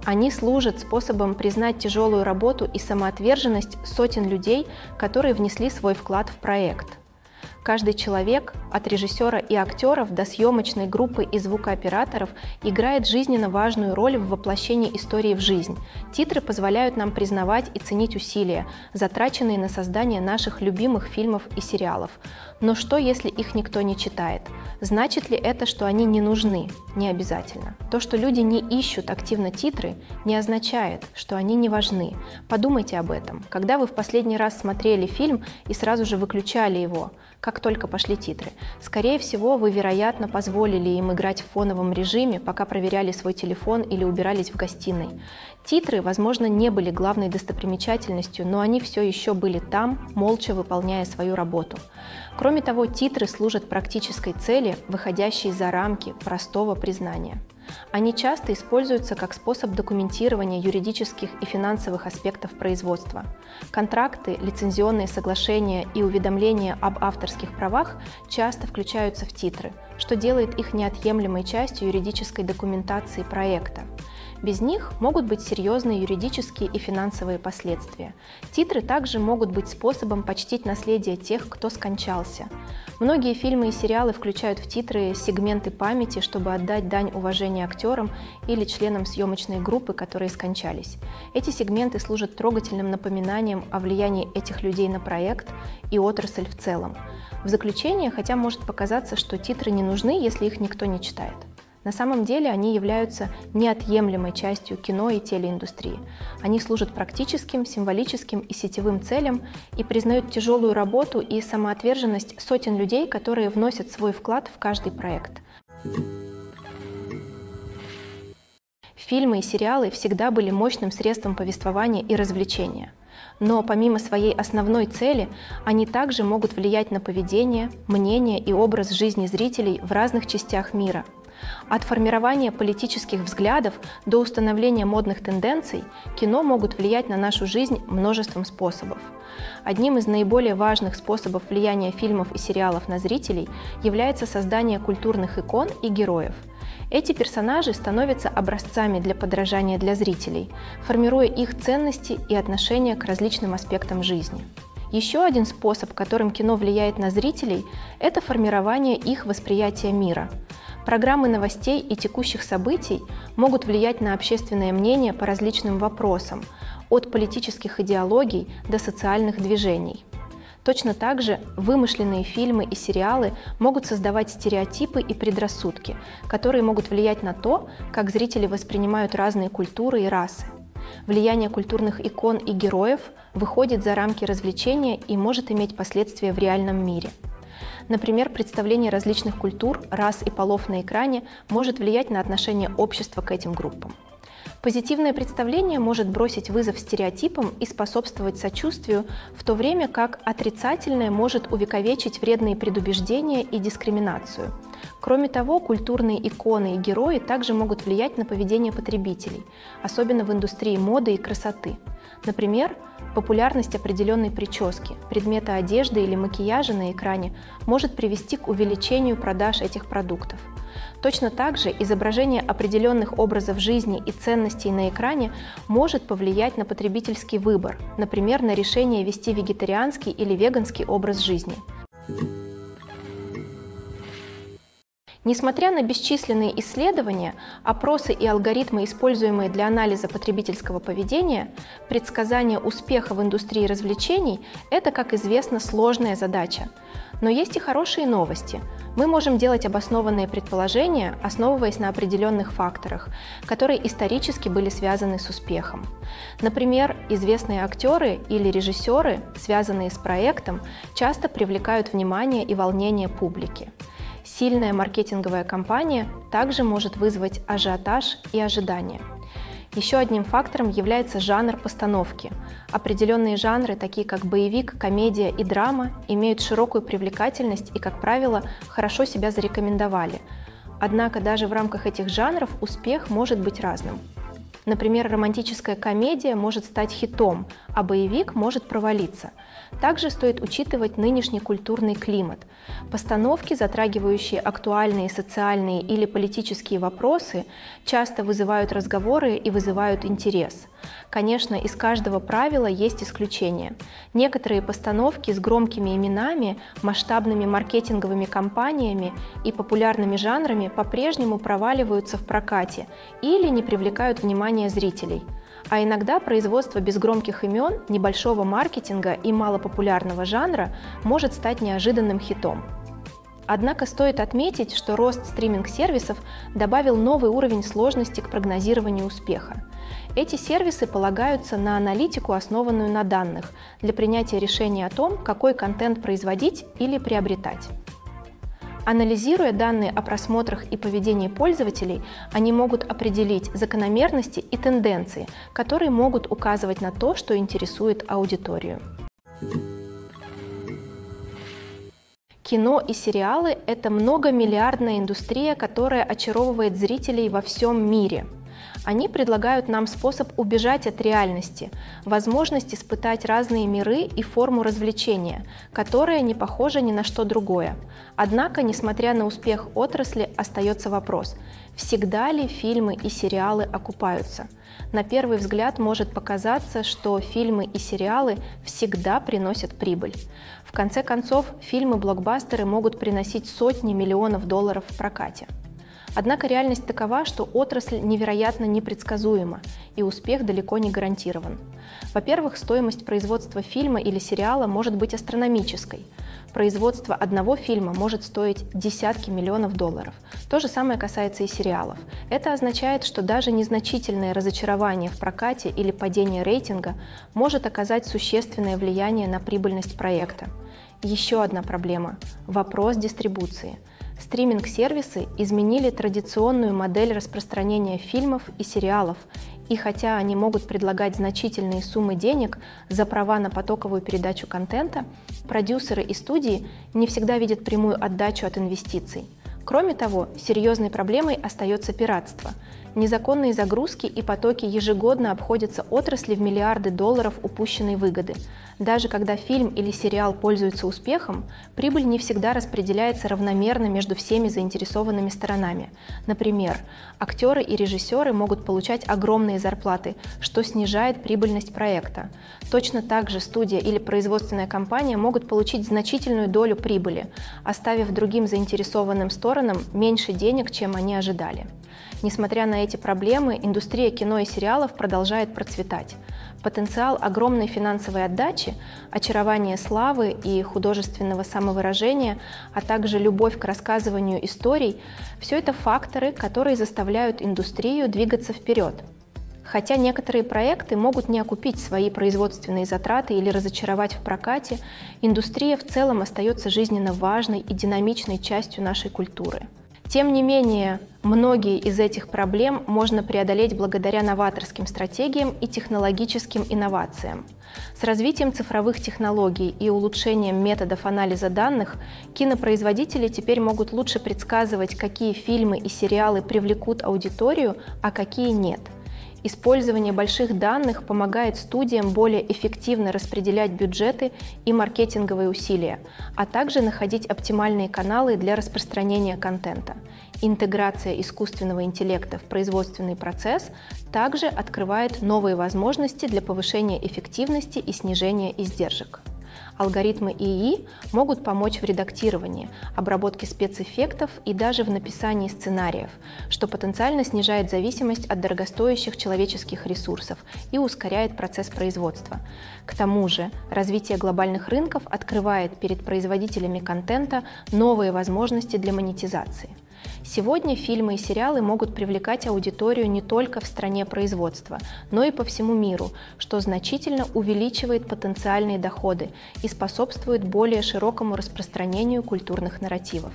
Они служат способом признать тяжелую работу и самоотверженность сотен людей, которые внесли свой вклад в проект. Каждый человек, от режиссера и актеров до съемочной группы и звукооператоров, играет жизненно важную роль в воплощении истории в жизнь. Титры позволяют нам признавать и ценить усилия, затраченные на создание наших любимых фильмов и сериалов. Но что, если их никто не читает? Значит ли это, что они не нужны? Не обязательно. То, что люди не ищут активно титры, не означает, что они не важны. Подумайте об этом. Когда вы в последний раз смотрели фильм и сразу же выключали его, как только пошли титры? Скорее всего, вы, вероятно, позволили им играть в фоновом режиме, пока проверяли свой телефон или убирались в гостиной. Титры, возможно, не были главной достопримечательностью, но они все еще были там, молча выполняя свою работу. Кроме того, титры служат практической цели, выходящей за рамки простого признания. Они часто используются как способ документирования юридических и финансовых аспектов производства. Контракты, лицензионные соглашения и уведомления об авторских правах часто включаются в титры, что делает их неотъемлемой частью юридической документации проекта. Без них могут быть серьезные юридические и финансовые последствия. Титры также могут быть способом почтить наследие тех, кто скончался. Многие фильмы и сериалы включают в титры сегменты памяти, чтобы отдать дань уважения актерам или членам съемочной группы, которые скончались. Эти сегменты служат трогательным напоминанием о влиянии этих людей на проект и отрасль в целом. В заключение, хотя может показаться, что титры не нужны, если их никто не читает. На самом деле они являются неотъемлемой частью кино и телеиндустрии. Они служат практическим, символическим и сетевым целям и признают тяжелую работу и самоотверженность сотен людей, которые вносят свой вклад в каждый проект. Фильмы и сериалы всегда были мощным средством повествования и развлечения. Но помимо своей основной цели, они также могут влиять на поведение, мнение и образ жизни зрителей в разных частях мира. От формирования политических взглядов до установления модных тенденций кино могут влиять на нашу жизнь множеством способов. Одним из наиболее важных способов влияния фильмов и сериалов на зрителей является создание культурных икон и героев. Эти персонажи становятся образцами для подражания для зрителей, формируя их ценности и отношения к различным аспектам жизни. Еще один способ, которым кино влияет на зрителей, это формирование их восприятия мира. Программы новостей и текущих событий могут влиять на общественное мнение по различным вопросам, от политических идеологий до социальных движений. Точно так же вымышленные фильмы и сериалы могут создавать стереотипы и предрассудки, которые могут влиять на то, как зрители воспринимают разные культуры и расы. Влияние культурных икон и героев выходит за рамки развлечения и может иметь последствия в реальном мире. Например, представление различных культур, рас и полов на экране может влиять на отношение общества к этим группам. Позитивное представление может бросить вызов стереотипам и способствовать сочувствию, в то время как отрицательное может увековечить вредные предубеждения и дискриминацию. Кроме того, культурные иконы и герои также могут влиять на поведение потребителей, особенно в индустрии моды и красоты. Например, популярность определенной прически, предмета одежды или макияжа на экране может привести к увеличению продаж этих продуктов. Точно так же изображение определенных образов жизни и ценностей на экране может повлиять на потребительский выбор, например, на решение вести вегетарианский или веганский образ жизни. Несмотря на бесчисленные исследования, опросы и алгоритмы, используемые для анализа потребительского поведения, предсказание успеха в индустрии развлечений – это, как известно, сложная задача. Но есть и хорошие новости. Мы можем делать обоснованные предположения, основываясь на определенных факторах, которые исторически были связаны с успехом. Например, известные актеры или режиссеры, связанные с проектом, часто привлекают внимание и волнение публики. Сильная маркетинговая кампания также может вызвать ажиотаж и ожидания. Еще одним фактором является жанр постановки. Определенные жанры, такие как боевик, комедия и драма, имеют широкую привлекательность и, как правило, хорошо себя зарекомендовали. Однако даже в рамках этих жанров успех может быть разным. Например, романтическая комедия может стать хитом, а боевик может провалиться. Также стоит учитывать нынешний культурный климат. Постановки, затрагивающие актуальные социальные или политические вопросы, часто вызывают разговоры и вызывают интерес. Конечно, из каждого правила есть исключения. Некоторые постановки с громкими именами, масштабными маркетинговыми кампаниями и популярными жанрами по-прежнему проваливаются в прокате или не привлекают внимания зрителей. А иногда производство без громких имен, небольшого маркетинга и малопопулярного жанра может стать неожиданным хитом. Однако стоит отметить, что рост стриминг-сервисов добавил новый уровень сложности к прогнозированию успеха. Эти сервисы полагаются на аналитику, основанную на данных, для принятия решения о том, какой контент производить или приобретать. Анализируя данные о просмотрах и поведении пользователей, они могут определить закономерности и тенденции, которые могут указывать на то, что интересует аудиторию. Кино и сериалы – это многомиллиардная индустрия, которая очаровывает зрителей во всем мире. Они предлагают нам способ убежать от реальности, возможность испытать разные миры и форму развлечения, которая не похожа ни на что другое. Однако, несмотря на успех отрасли, остается вопрос: всегда ли фильмы и сериалы окупаются? На первый взгляд может показаться, что фильмы и сериалы всегда приносят прибыль. В конце концов, фильмы-блокбастеры могут приносить сотни миллионов долларов в прокате. Однако реальность такова, что отрасль невероятно непредсказуема, и успех далеко не гарантирован. Во-первых, стоимость производства фильма или сериала может быть астрономической. Производство одного фильма может стоить десятки миллионов долларов. То же самое касается и сериалов. Это означает, что даже незначительное разочарование в прокате или падение рейтинга может оказать существенное влияние на прибыльность проекта. Еще одна проблема – вопрос дистрибуции. Стриминг-сервисы изменили традиционную модель распространения фильмов и сериалов, и хотя они могут предлагать значительные суммы денег за права на потоковую передачу контента, продюсеры и студии не всегда видят прямую отдачу от инвестиций. Кроме того, серьезной проблемой остается пиратство. Незаконные загрузки и потоки ежегодно обходятся отрасли в миллиарды долларов упущенной выгоды. Даже когда фильм или сериал пользуются успехом, прибыль не всегда распределяется равномерно между всеми заинтересованными сторонами. Например, актеры и режиссеры могут получать огромные зарплаты, что снижает прибыльность проекта. Точно так же студия или производственная компания могут получить значительную долю прибыли, оставив другим заинтересованным сторонам меньше денег, чем они ожидали. Несмотря на эти проблемы, индустрия кино и сериалов продолжает процветать. Потенциал огромной финансовой отдачи, очарование славы и художественного самовыражения, а также любовь к рассказыванию историй – все это факторы, которые заставляют индустрию двигаться вперед. Хотя некоторые проекты могут не окупить свои производственные затраты или разочаровать в прокате, индустрия в целом остается жизненно важной и динамичной частью нашей культуры. Тем не менее, многие из этих проблем можно преодолеть благодаря новаторским стратегиям и технологическим инновациям. С развитием цифровых технологий и улучшением методов анализа данных кинопроизводители теперь могут лучше предсказывать, какие фильмы и сериалы привлекут аудиторию, а какие нет. Использование больших данных помогает студиям более эффективно распределять бюджеты и маркетинговые усилия, а также находить оптимальные каналы для распространения контента. Интеграция искусственного интеллекта в производственный процесс также открывает новые возможности для повышения эффективности и снижения издержек. Алгоритмы ИИ могут помочь в редактировании, обработке спецэффектов и даже в написании сценариев, что потенциально снижает зависимость от дорогостоящих человеческих ресурсов и ускоряет процесс производства. К тому же, развитие глобальных рынков открывает перед производителями контента новые возможности для монетизации. Сегодня фильмы и сериалы могут привлекать аудиторию не только в стране производства, но и по всему миру, что значительно увеличивает потенциальные доходы и способствует более широкому распространению культурных нарративов.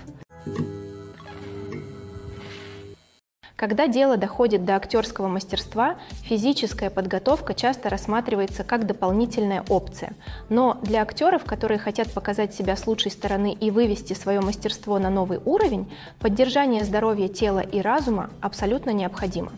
Когда дело доходит до актерского мастерства, физическая подготовка часто рассматривается как дополнительная опция. Но для актеров, которые хотят показать себя с лучшей стороны и вывести свое мастерство на новый уровень, поддержание здоровья тела и разума абсолютно необходимо.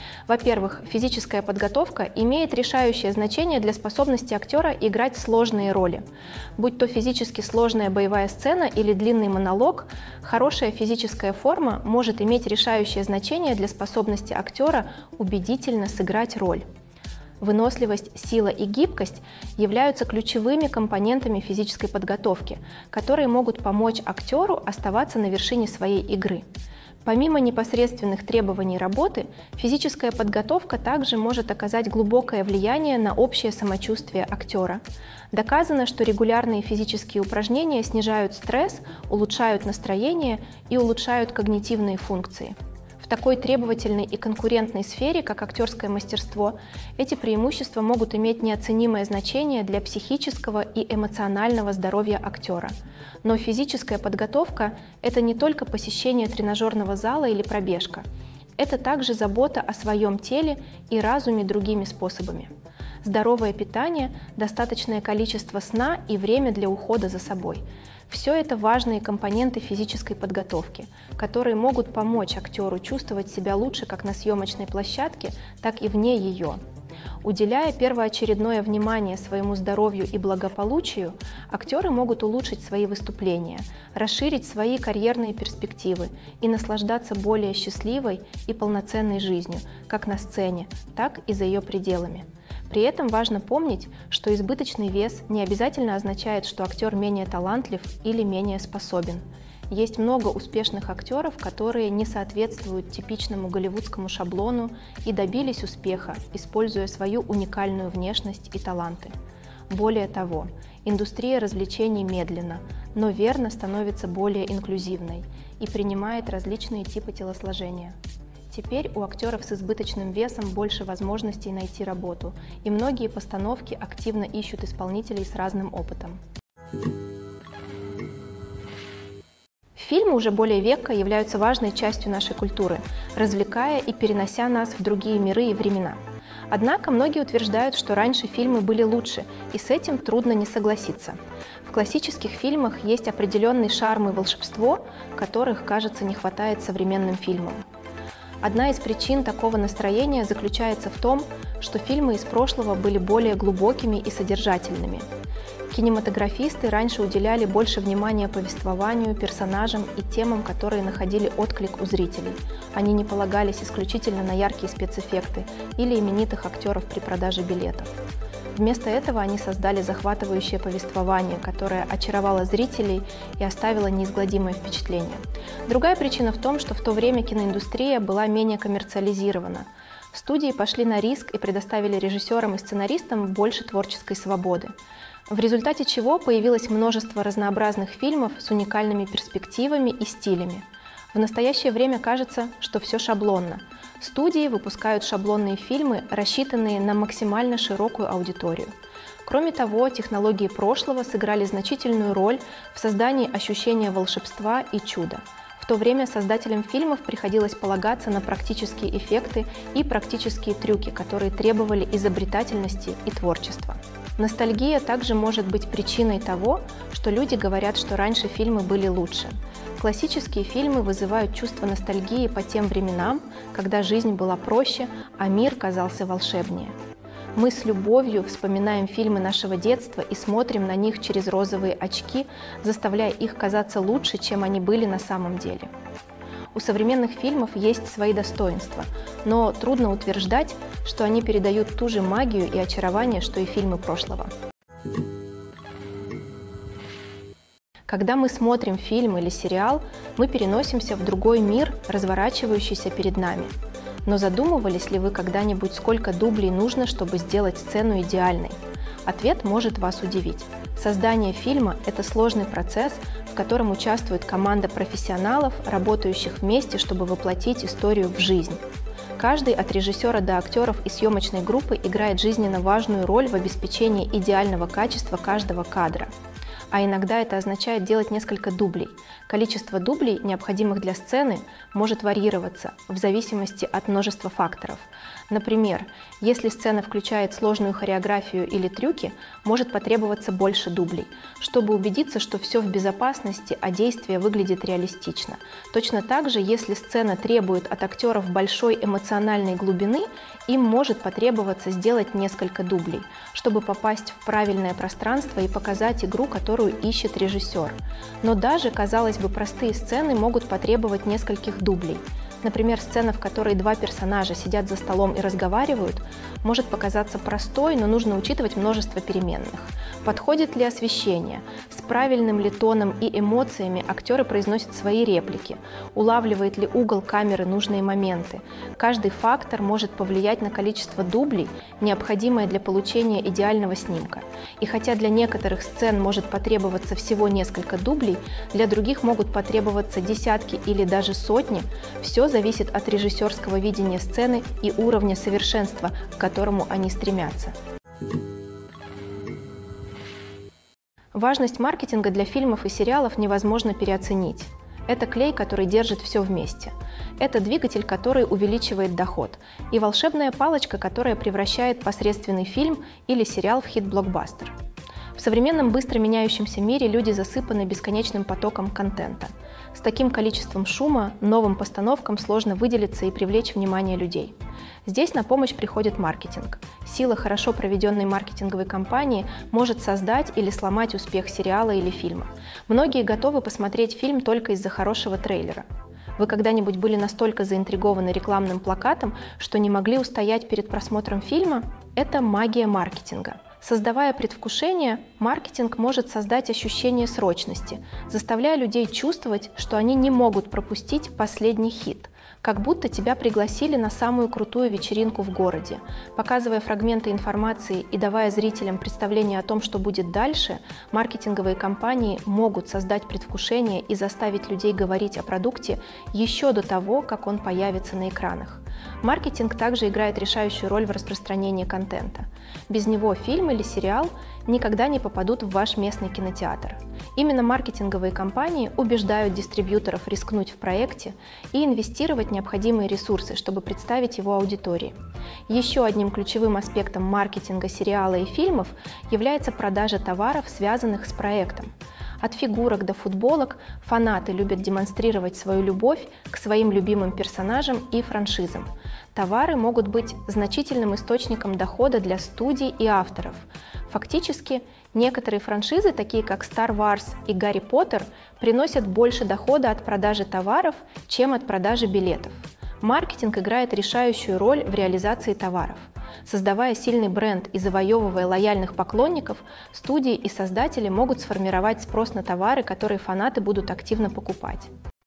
Во-первых, физическая подготовка имеет решающее значение для способности актера играть сложные роли. Будь то физически сложная боевая сцена или длинный монолог, хорошая физическая форма может иметь решающее значение для способности актера убедительно сыграть роль. Выносливость, сила и гибкость являются ключевыми компонентами физической подготовки, которые могут помочь актеру оставаться на вершине своей игры. Помимо непосредственных требований работы, физическая подготовка также может оказать глубокое влияние на общее самочувствие актера. Доказано, что регулярные физические упражнения снижают стресс, улучшают настроение и улучшают когнитивные функции. В такой требовательной и конкурентной сфере, как актерское мастерство, эти преимущества могут иметь неоценимое значение для психического и эмоционального здоровья актера. Но физическая подготовка – это не только посещение тренажерного зала или пробежка. Это также забота о своем теле и разуме другими способами. Здоровое питание, достаточное количество сна и время для ухода за собой – все это важные компоненты физической подготовки, которые могут помочь актеру чувствовать себя лучше как на съемочной площадке, так и вне ее. Уделяя первоочередное внимание своему здоровью и благополучию, актеры могут улучшить свои выступления, расширить свои карьерные перспективы и наслаждаться более счастливой и полноценной жизнью, как на сцене, так и за ее пределами. При этом важно помнить, что избыточный вес не обязательно означает, что актер менее талантлив или менее способен. Есть много успешных актеров, которые не соответствуют типичному голливудскому шаблону и добились успеха, используя свою уникальную внешность и таланты. Более того, индустрия развлечений медленно, но верно становится более инклюзивной и принимает различные типы телосложения. Теперь у актеров с избыточным весом больше возможностей найти работу, и многие постановки активно ищут исполнителей с разным опытом. Фильмы уже более века являются важной частью нашей культуры, развлекая и перенося нас в другие миры и времена. Однако многие утверждают, что раньше фильмы были лучше, и с этим трудно не согласиться. В классических фильмах есть определенный шарм и волшебство, которых, кажется, не хватает современным фильмам. Одна из причин такого настроения заключается в том, что фильмы из прошлого были более глубокими и содержательными. Кинематографисты раньше уделяли больше внимания повествованию, персонажам и темам, которые находили отклик у зрителей. Они не полагались исключительно на яркие спецэффекты или именитых актеров при продаже билетов. Вместо этого они создали захватывающее повествование, которое очаровало зрителей и оставило неизгладимое впечатление. Другая причина в том, что в то время киноиндустрия была менее коммерциализирована. Студии пошли на риск и предоставили режиссерам и сценаристам больше творческой свободы, в результате чего появилось множество разнообразных фильмов с уникальными перспективами и стилями. В настоящее время кажется, что все шаблонно. Студии выпускают шаблонные фильмы, рассчитанные на максимально широкую аудиторию. Кроме того, технологии прошлого сыграли значительную роль в создании ощущения волшебства и чуда. В то время создателям фильмов приходилось полагаться на практические эффекты и практические трюки, которые требовали изобретательности и творчества. Ностальгия также может быть причиной того, что люди говорят, что раньше фильмы были лучше. Классические фильмы вызывают чувство ностальгии по тем временам, когда жизнь была проще, а мир казался волшебнее. Мы с любовью вспоминаем фильмы нашего детства и смотрим на них через розовые очки, заставляя их казаться лучше, чем они были на самом деле. У современных фильмов есть свои достоинства, но трудно утверждать, что они передают ту же магию и очарование, что и фильмы прошлого. Когда мы смотрим фильм или сериал, мы переносимся в другой мир, разворачивающийся перед нами. Но задумывались ли вы когда-нибудь, сколько дублей нужно, чтобы сделать сцену идеальной? Ответ может вас удивить. Создание фильма – это сложный процесс, в котором участвует команда профессионалов, работающих вместе, чтобы воплотить историю в жизнь. Каждый от режиссера до актеров и съемочной группы играет жизненно важную роль в обеспечении идеального качества каждого кадра. А иногда это означает делать несколько дублей. Количество дублей, необходимых для сцены, может варьироваться в зависимости от множества факторов. Например, если сцена включает сложную хореографию или трюки, может потребоваться больше дублей, чтобы убедиться, что все в безопасности, а действие выглядит реалистично. Точно так же, если сцена требует от актеров большой эмоциональной глубины, им может потребоваться сделать несколько дублей, чтобы попасть в правильное пространство и показать игру, которую ищет режиссер. Но даже, казалось бы, простые сцены могут потребовать нескольких дублей. Например, сцена, в которой два персонажа сидят за столом и разговаривают, может показаться простой, но нужно учитывать множество переменных. Подходит ли освещение? С правильным ли тоном и эмоциями актеры произносят свои реплики? Улавливает ли угол камеры нужные моменты? Каждый фактор может повлиять на количество дублей, необходимое для получения идеального снимка. И хотя для некоторых сцен может потребоваться всего несколько дублей, для других могут потребоваться десятки или даже сотни, все зависит от режиссерского видения сцены и уровня совершенства, к которому они стремятся. Важность маркетинга для фильмов и сериалов невозможно переоценить. Это клей, который держит все вместе. Это двигатель, который увеличивает доход. И волшебная палочка, которая превращает посредственный фильм или сериал в хит-блокбастер. В современном быстро меняющемся мире люди засыпаны бесконечным потоком контента. С таким количеством шума новым постановкам сложно выделиться и привлечь внимание людей. Здесь на помощь приходит маркетинг. Сила хорошо проведенной маркетинговой кампании может создать или сломать успех сериала или фильма. Многие готовы посмотреть фильм только из-за хорошего трейлера. Вы когда-нибудь были настолько заинтригованы рекламным плакатом, что не могли устоять перед просмотром фильма? Это магия маркетинга. Создавая предвкушение, маркетинг может создать ощущение срочности, заставляя людей чувствовать, что они не могут пропустить последний хит, как будто тебя пригласили на самую крутую вечеринку в городе. Показывая фрагменты информации и давая зрителям представление о том, что будет дальше, маркетинговые компании могут создать предвкушение и заставить людей говорить о продукте еще до того, как он появится на экранах. Маркетинг также играет решающую роль в распространении контента. Без него фильм или сериал никогда не попадут в ваш местный кинотеатр. Именно маркетинговые компании убеждают дистрибьюторов рискнуть в проекте и инвестировать необходимые ресурсы, чтобы представить его аудитории. Еще одним ключевым аспектом маркетинга сериала и фильмов является продажа товаров, связанных с проектом. От фигурок до футболок фанаты любят демонстрировать свою любовь к своим любимым персонажам и франшизам. Товары могут быть значительным источником дохода для студий и авторов. Фактически, некоторые франшизы, такие как Star Wars и Гарри Поттер, приносят больше дохода от продажи товаров, чем от продажи билетов. Маркетинг играет решающую роль в реализации товаров. Создавая сильный бренд и завоевывая лояльных поклонников, студии и создатели могут сформировать спрос на товары, которые фанаты будут активно покупать.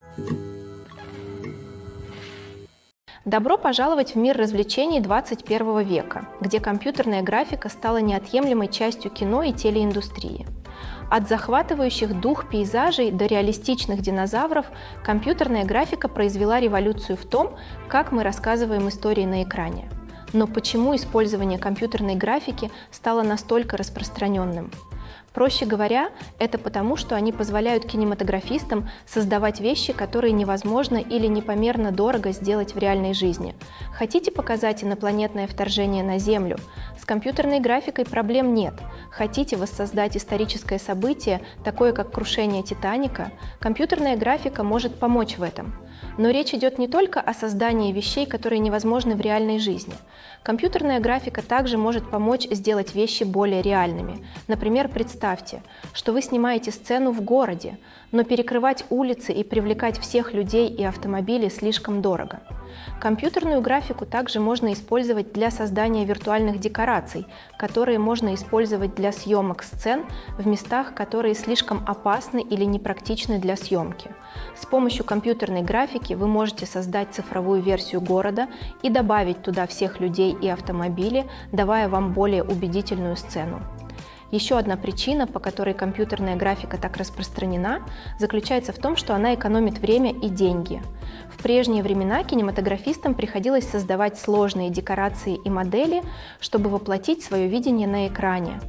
Добро пожаловать в мир развлечений 21 века, где компьютерная графика стала неотъемлемой частью кино и телеиндустрии. От захватывающих дух пейзажей до реалистичных динозавров компьютерная графика произвела революцию в том, как мы рассказываем истории на экране. Но почему использование компьютерной графики стало настолько распространенным? Проще говоря, это потому, что они позволяют кинематографистам создавать вещи, которые невозможно или непомерно дорого сделать в реальной жизни. Хотите показать инопланетное вторжение на Землю? С компьютерной графикой проблем нет. Хотите воссоздать историческое событие, такое как крушение Титаника? Компьютерная графика может помочь в этом. Но речь идет не только о создании вещей, которые невозможны в реальной жизни. Компьютерная графика также может помочь сделать вещи более реальными. Например, представьте, что вы снимаете сцену в городе, но перекрывать улицы и привлекать всех людей и автомобили слишком дорого. Компьютерную графику также можно использовать для создания виртуальных декораций, которые можно использовать для съемок сцен в местах, которые слишком опасны или непрактичны для съемки. С помощью компьютерной графики вы можете создать цифровую версию города и добавить туда всех людей и автомобили, давая вам более убедительную сцену. Еще одна причина, по которой компьютерная графика так распространена, заключается в том, что она экономит время и деньги. В прежние времена кинематографистам приходилось создавать сложные декорации и модели, чтобы воплотить свое видение на экране.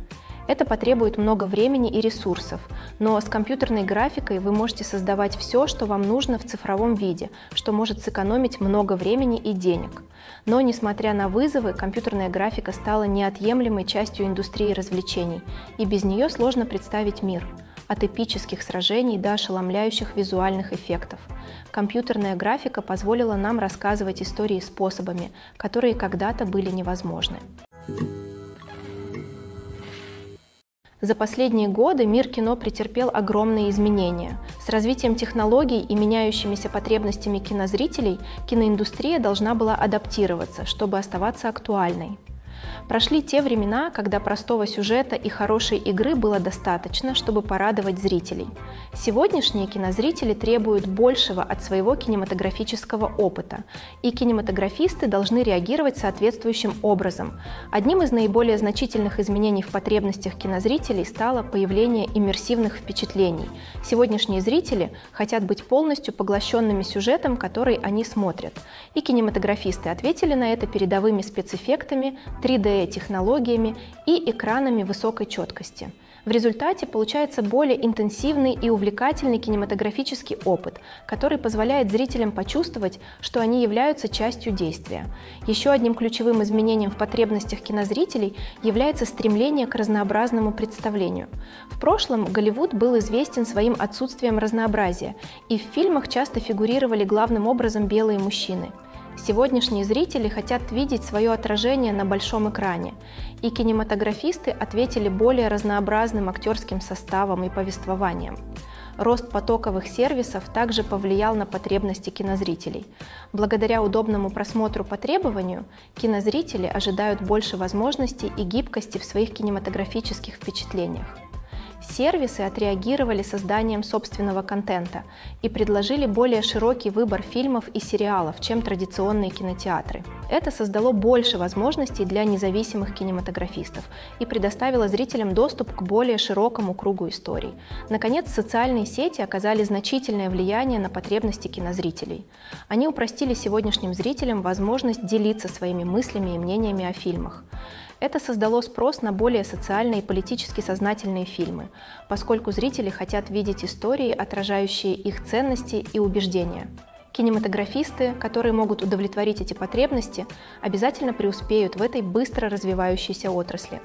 Это потребует много времени и ресурсов, но с компьютерной графикой вы можете создавать все, что вам нужно в цифровом виде, что может сэкономить много времени и денег. Но, несмотря на вызовы, компьютерная графика стала неотъемлемой частью индустрии развлечений, и без нее сложно представить мир. От эпических сражений до ошеломляющих визуальных эффектов. Компьютерная графика позволила нам рассказывать истории способами, которые когда-то были невозможны. За последние годы мир кино претерпел огромные изменения. С развитием технологий и меняющимися потребностями кинозрителей киноиндустрия должна была адаптироваться, чтобы оставаться актуальной. Прошли те времена, когда простого сюжета и хорошей игры было достаточно, чтобы порадовать зрителей. Сегодняшние кинозрители требуют большего от своего кинематографического опыта, и кинематографисты должны реагировать соответствующим образом. Одним из наиболее значительных изменений в потребностях кинозрителей стало появление иммерсивных впечатлений. Сегодняшние зрители хотят быть полностью поглощенными сюжетом, который они смотрят. И кинематографисты ответили на это передовыми спецэффектами, 3D-технологиями и экранами высокой четкости. В результате получается более интенсивный и увлекательный кинематографический опыт, который позволяет зрителям почувствовать, что они являются частью действия. Еще одним ключевым изменением в потребностях кинозрителей является стремление к разнообразному представлению. В прошлом Голливуд был известен своим отсутствием разнообразия, и в фильмах часто фигурировали главным образом белые мужчины. Сегодняшние зрители хотят видеть свое отражение на большом экране, и кинематографисты ответили более разнообразным актерским составом и повествованием. Рост потоковых сервисов также повлиял на потребности кинозрителей. Благодаря удобному просмотру по требованию, кинозрители ожидают больше возможностей и гибкости в своих кинематографических впечатлениях. Сервисы отреагировали созданием собственного контента и предложили более широкий выбор фильмов и сериалов, чем традиционные кинотеатры. Это создало больше возможностей для независимых кинематографистов и предоставило зрителям доступ к более широкому кругу историй. Наконец, социальные сети оказали значительное влияние на потребности кинозрителей. Они упростили сегодняшним зрителям возможность делиться своими мыслями и мнениями о фильмах. Это создало спрос на более социально и политически сознательные фильмы, поскольку зрители хотят видеть истории, отражающие их ценности и убеждения. Кинематографисты, которые могут удовлетворить эти потребности, обязательно преуспеют в этой быстро развивающейся отрасли.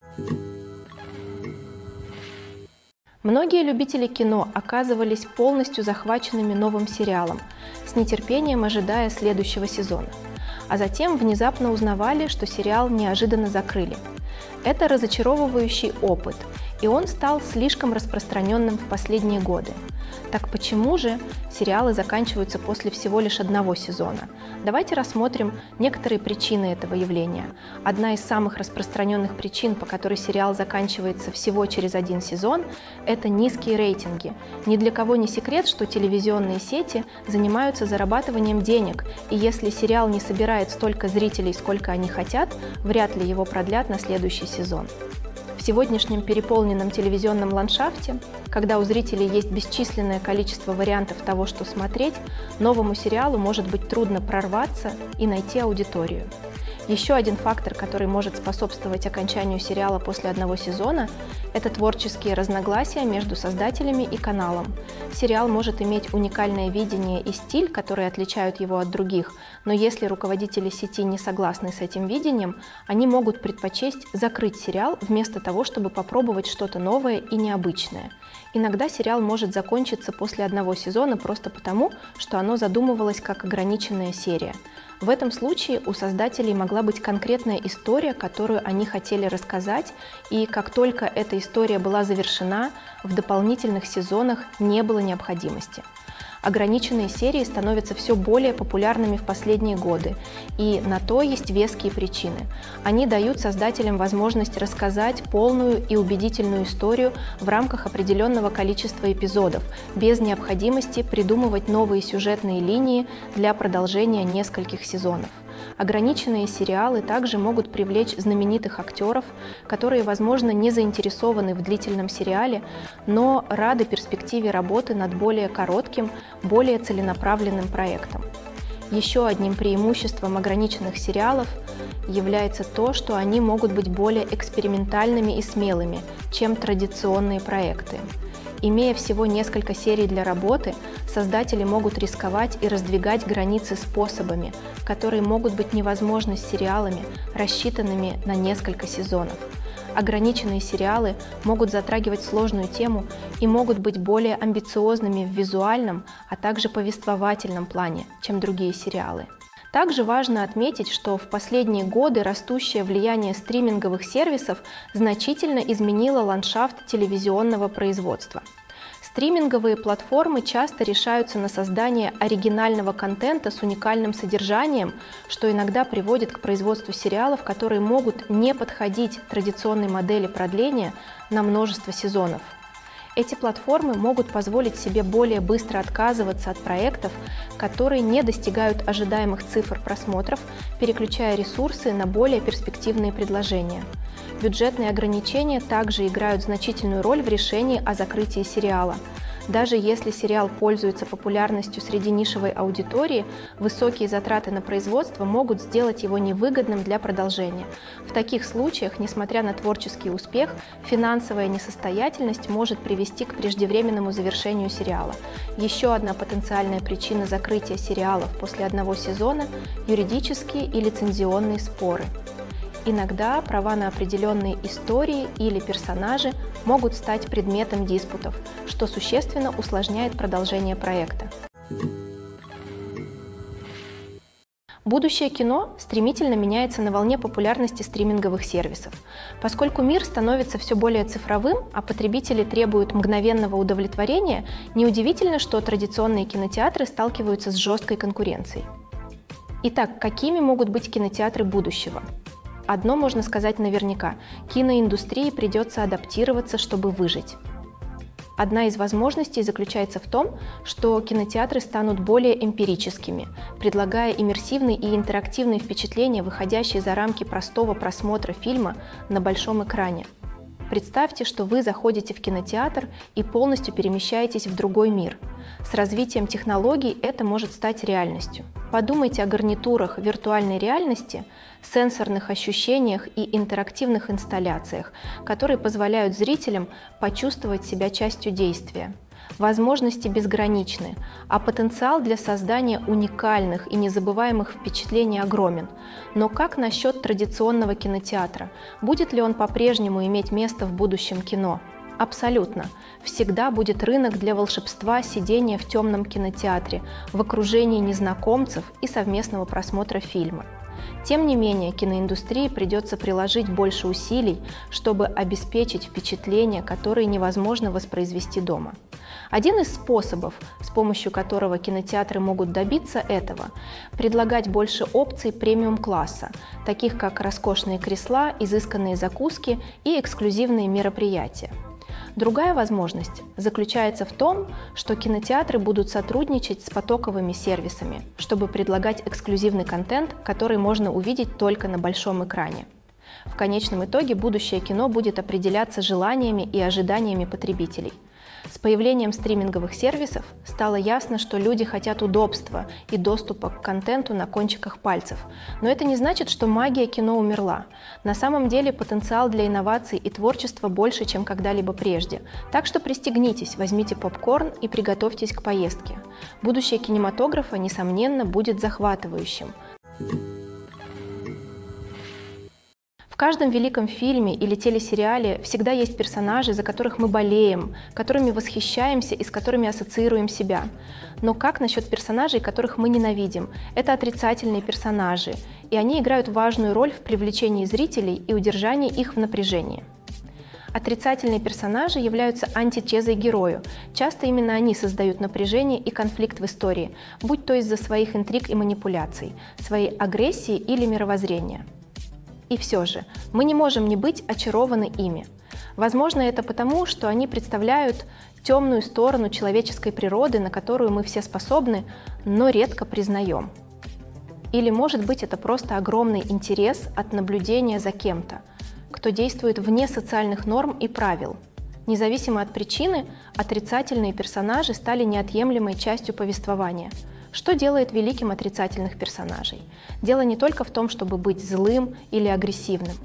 Многие любители кино оказывались полностью захваченными новым сериалом, с нетерпением ожидая следующего сезона. А затем внезапно узнавали, что сериал неожиданно закрыли. Это разочаровывающий опыт, и он стал слишком распространенным в последние годы. Так почему же сериалы заканчиваются после всего лишь одного сезона? Давайте рассмотрим некоторые причины этого явления. Одна из самых распространенных причин, по которой сериал заканчивается всего через один сезон, это низкие рейтинги. Ни для кого не секрет, что телевизионные сети занимаются зарабатыванием денег, и если сериал не собирает столько зрителей, сколько они хотят, вряд ли его продлят на следующий сезон. В сегодняшнем переполненном телевизионном ландшафте, когда у зрителей есть бесчисленное количество вариантов того, что смотреть, новому сериалу может быть трудно прорваться и найти аудиторию. Еще один фактор, который может способствовать окончанию сериала после одного сезона, это творческие разногласия между создателями и каналом. Сериал может иметь уникальное видение и стиль, которые отличают его от других, но если руководители сети не согласны с этим видением, они могут предпочесть закрыть сериал вместо того, чтобы попробовать что-то новое и необычное. Иногда сериал может закончиться после одного сезона просто потому, что оно задумывалось как ограниченная серия. В этом случае у создателей могла быть конкретная история, которую они хотели рассказать, и как только эта история была завершена, в дополнительных сезонах не было необходимости. Ограниченные серии становятся все более популярными в последние годы, и на то есть веские причины. Они дают создателям возможность рассказать полную и убедительную историю в рамках определенного количества эпизодов, без необходимости придумывать новые сюжетные линии для продолжения нескольких сезонов. Ограниченные сериалы также могут привлечь знаменитых актеров, которые, возможно, не заинтересованы в длительном сериале, но рады перспективе работы над более коротким, более целенаправленным проектом. Еще одним преимуществом ограниченных сериалов является то, что они могут быть более экспериментальными и смелыми, чем традиционные проекты. Имея всего несколько серий для работы, создатели могут рисковать и раздвигать границы способами, которые могут быть невозможны с сериалами, рассчитанными на несколько сезонов. Ограниченные сериалы могут затрагивать сложную тему и могут быть более амбициозными в визуальном, а также повествовательном плане, чем другие сериалы. Также важно отметить, что в последние годы растущее влияние стриминговых сервисов значительно изменило ландшафт телевизионного производства. Стриминговые платформы часто решаются на создание оригинального контента с уникальным содержанием, что иногда приводит к производству сериалов, которые могут не подходить традиционной модели продления на множество сезонов. Эти платформы могут позволить себе более быстро отказываться от проектов, которые не достигают ожидаемых цифр просмотров, переключая ресурсы на более перспективные предложения. Бюджетные ограничения также играют значительную роль в решении о закрытии сериала. Даже если сериал пользуется популярностью среди нишевой аудитории, высокие затраты на производство могут сделать его невыгодным для продолжения. В таких случаях, несмотря на творческий успех, финансовая несостоятельность может привести к преждевременному завершению сериала. Еще одна потенциальная причина закрытия сериалов после одного сезона – юридические и лицензионные споры. Иногда права на определенные истории или персонажи могут стать предметом диспутов, что существенно усложняет продолжение проекта. Будущее кино стремительно меняется на волне популярности стриминговых сервисов. Поскольку мир становится все более цифровым, а потребители требуют мгновенного удовлетворения, неудивительно, что традиционные кинотеатры сталкиваются с жесткой конкуренцией. Итак, какими могут быть кинотеатры будущего? Одно можно сказать наверняка – киноиндустрии придется адаптироваться, чтобы выжить. Одна из возможностей заключается в том, что кинотеатры станут более эмпирическими, предлагая иммерсивные и интерактивные впечатления, выходящие за рамки простого просмотра фильма на большом экране. Представьте, что вы заходите в кинотеатр и полностью перемещаетесь в другой мир. С развитием технологий это может стать реальностью. Подумайте о гарнитурах виртуальной реальности, сенсорных ощущениях и интерактивных инсталляциях, которые позволяют зрителям почувствовать себя частью действия. Возможности безграничны, а потенциал для создания уникальных и незабываемых впечатлений огромен. Но как насчет традиционного кинотеатра? Будет ли он по-прежнему иметь место в будущем кино? Абсолютно. Всегда будет рынок для волшебства сидения в темном кинотеатре, в окружении незнакомцев и совместного просмотра фильма. Тем не менее, киноиндустрии придется приложить больше усилий, чтобы обеспечить впечатления, которые невозможно воспроизвести дома. Один из способов, с помощью которого кинотеатры могут добиться этого – предлагать больше опций премиум-класса, таких как роскошные кресла, изысканные закуски и эксклюзивные мероприятия. Другая возможность заключается в том, что кинотеатры будут сотрудничать с потоковыми сервисами, чтобы предлагать эксклюзивный контент, который можно увидеть только на большом экране. В конечном итоге будущее кино будет определяться желаниями и ожиданиями потребителей. С появлением стриминговых сервисов стало ясно, что люди хотят удобства и доступа к контенту на кончиках пальцев. Но это не значит, что магия кино умерла. На самом деле потенциал для инноваций и творчества больше, чем когда-либо прежде. Так что пристегнитесь, возьмите попкорн и приготовьтесь к поездке. Будущее кинематографа, несомненно, будет захватывающим. В каждом великом фильме или телесериале всегда есть персонажи, за которых мы болеем, которыми восхищаемся и с которыми ассоциируем себя. Но как насчет персонажей, которых мы ненавидим? Это отрицательные персонажи, и они играют важную роль в привлечении зрителей и удержании их в напряжении. Отрицательные персонажи являются антитезой герою. Часто именно они создают напряжение и конфликт в истории, будь то из-за своих интриг и манипуляций, своей агрессии или мировоззрения. И все же, мы не можем не быть очарованы ими. Возможно, это потому, что они представляют темную сторону человеческой природы, на которую мы все способны, но редко признаем. Или, может быть, это просто огромный интерес от наблюдения за кем-то, кто действует вне социальных норм и правил. Независимо от причины, отрицательные персонажи стали неотъемлемой частью повествования. Что делает великим отрицательных персонажей? Дело не только в том, чтобы быть злым или агрессивным.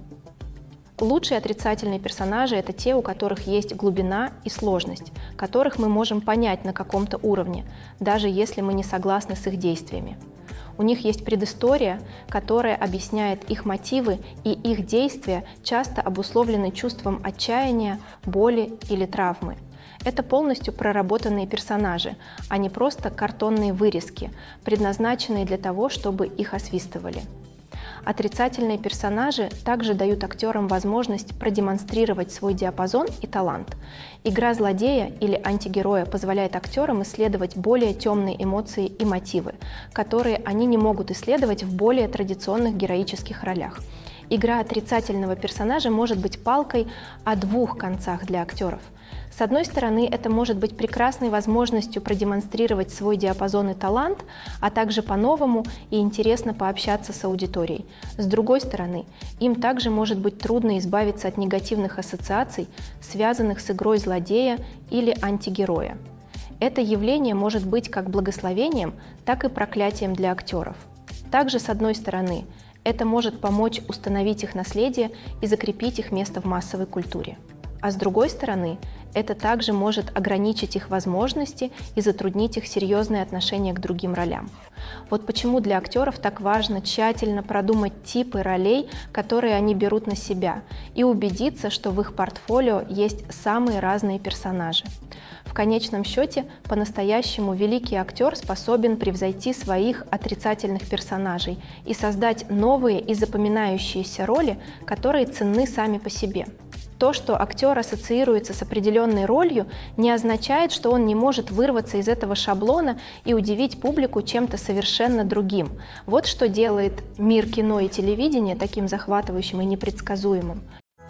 Лучшие отрицательные персонажи – это те, у которых есть глубина и сложность, которых мы можем понять на каком-то уровне, даже если мы не согласны с их действиями. У них есть предыстория, которая объясняет их мотивы, и их действия часто обусловлены чувством отчаяния, боли или травмы. Это полностью проработанные персонажи, а не просто картонные вырезки, предназначенные для того, чтобы их освистывали. Отрицательные персонажи также дают актерам возможность продемонстрировать свой диапазон и талант. Игра злодея или антигероя позволяет актерам исследовать более темные эмоции и мотивы, которые они не могут исследовать в более традиционных героических ролях. Игра отрицательного персонажа может быть палкой о двух концах для актеров. С одной стороны, это может быть прекрасной возможностью продемонстрировать свой диапазон и талант, а также по-новому и интересно пообщаться с аудиторией. С другой стороны, им также может быть трудно избавиться от негативных ассоциаций, связанных с игрой злодея или антигероя. Это явление может быть как благословением, так и проклятием для актеров. Также, с одной стороны, это может помочь установить их наследие и закрепить их место в массовой культуре. А с другой стороны, это также может ограничить их возможности и затруднить их серьезное отношение к другим ролям. Вот почему для актеров так важно тщательно продумать типы ролей, которые они берут на себя, и убедиться, что в их портфолио есть самые разные персонажи. В конечном счете, по-настоящему великий актер способен превзойти своих отрицательных персонажей и создать новые и запоминающиеся роли, которые ценны сами по себе. То, что актер ассоциируется с определенной ролью, не означает, что он не может вырваться из этого шаблона и удивить публику чем-то совершенно другим. Вот что делает мир кино и телевидения таким захватывающим и непредсказуемым.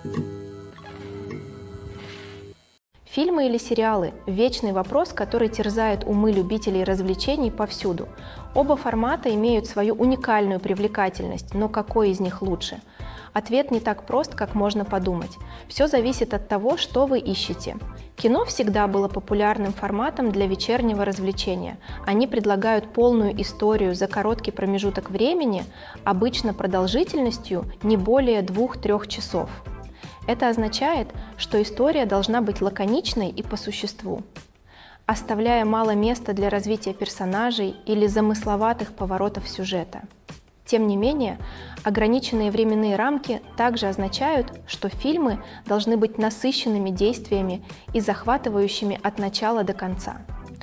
Фильмы или сериалы – вечный вопрос, который терзает умы любителей развлечений повсюду. Оба формата имеют свою уникальную привлекательность, но какой из них лучше? Ответ не так прост, как можно подумать. Все зависит от того, что вы ищете. Кино всегда было популярным форматом для вечернего развлечения. Они предлагают полную историю за короткий промежуток времени, обычно продолжительностью не более 2-3 часов. Это означает, что история должна быть лаконичной и по существу, оставляя мало места для развития персонажей или замысловатых поворотов сюжета. Тем не менее, ограниченные временные рамки также означают, что фильмы должны быть насыщенными действиями и захватывающими от начала до конца.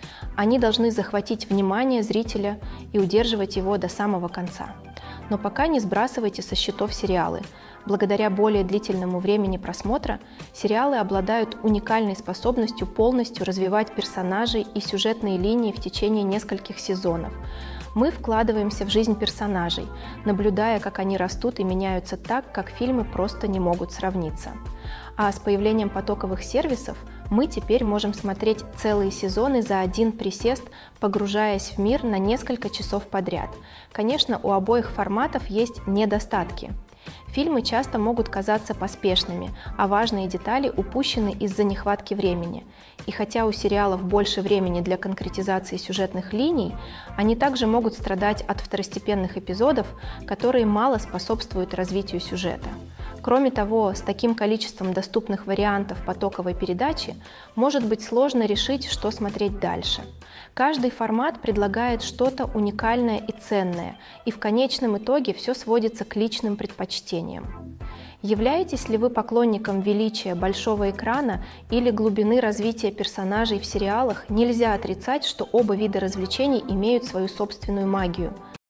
Они должны захватить внимание зрителя и удерживать его до самого конца. Но пока не сбрасывайте со счетов сериалы. Благодаря более длительному времени просмотра, сериалы обладают уникальной способностью полностью развивать персонажей и сюжетные линии в течение нескольких сезонов. Мы вкладываемся в жизнь персонажей, наблюдая, как они растут и меняются так, как фильмы просто не могут сравниться. А с появлением потоковых сервисов мы теперь можем смотреть целые сезоны за один присест, погружаясь в мир на несколько часов подряд. Конечно, у обоих форматов есть недостатки. Фильмы часто могут казаться поспешными, а важные детали упущены из-за нехватки времени. И хотя у сериалов больше времени для конкретизации сюжетных линий, они также могут страдать от второстепенных эпизодов, которые мало способствуют развитию сюжета. Кроме того, с таким количеством доступных вариантов потоковой передачи может быть сложно решить, что смотреть дальше. Каждый формат предлагает что-то уникальное и ценное, и в конечном итоге все сводится к личным предпочтениям. Являетесь ли вы поклонником величия большого экрана или глубины развития персонажей в сериалах, нельзя отрицать, что оба вида развлечений имеют свою собственную магию.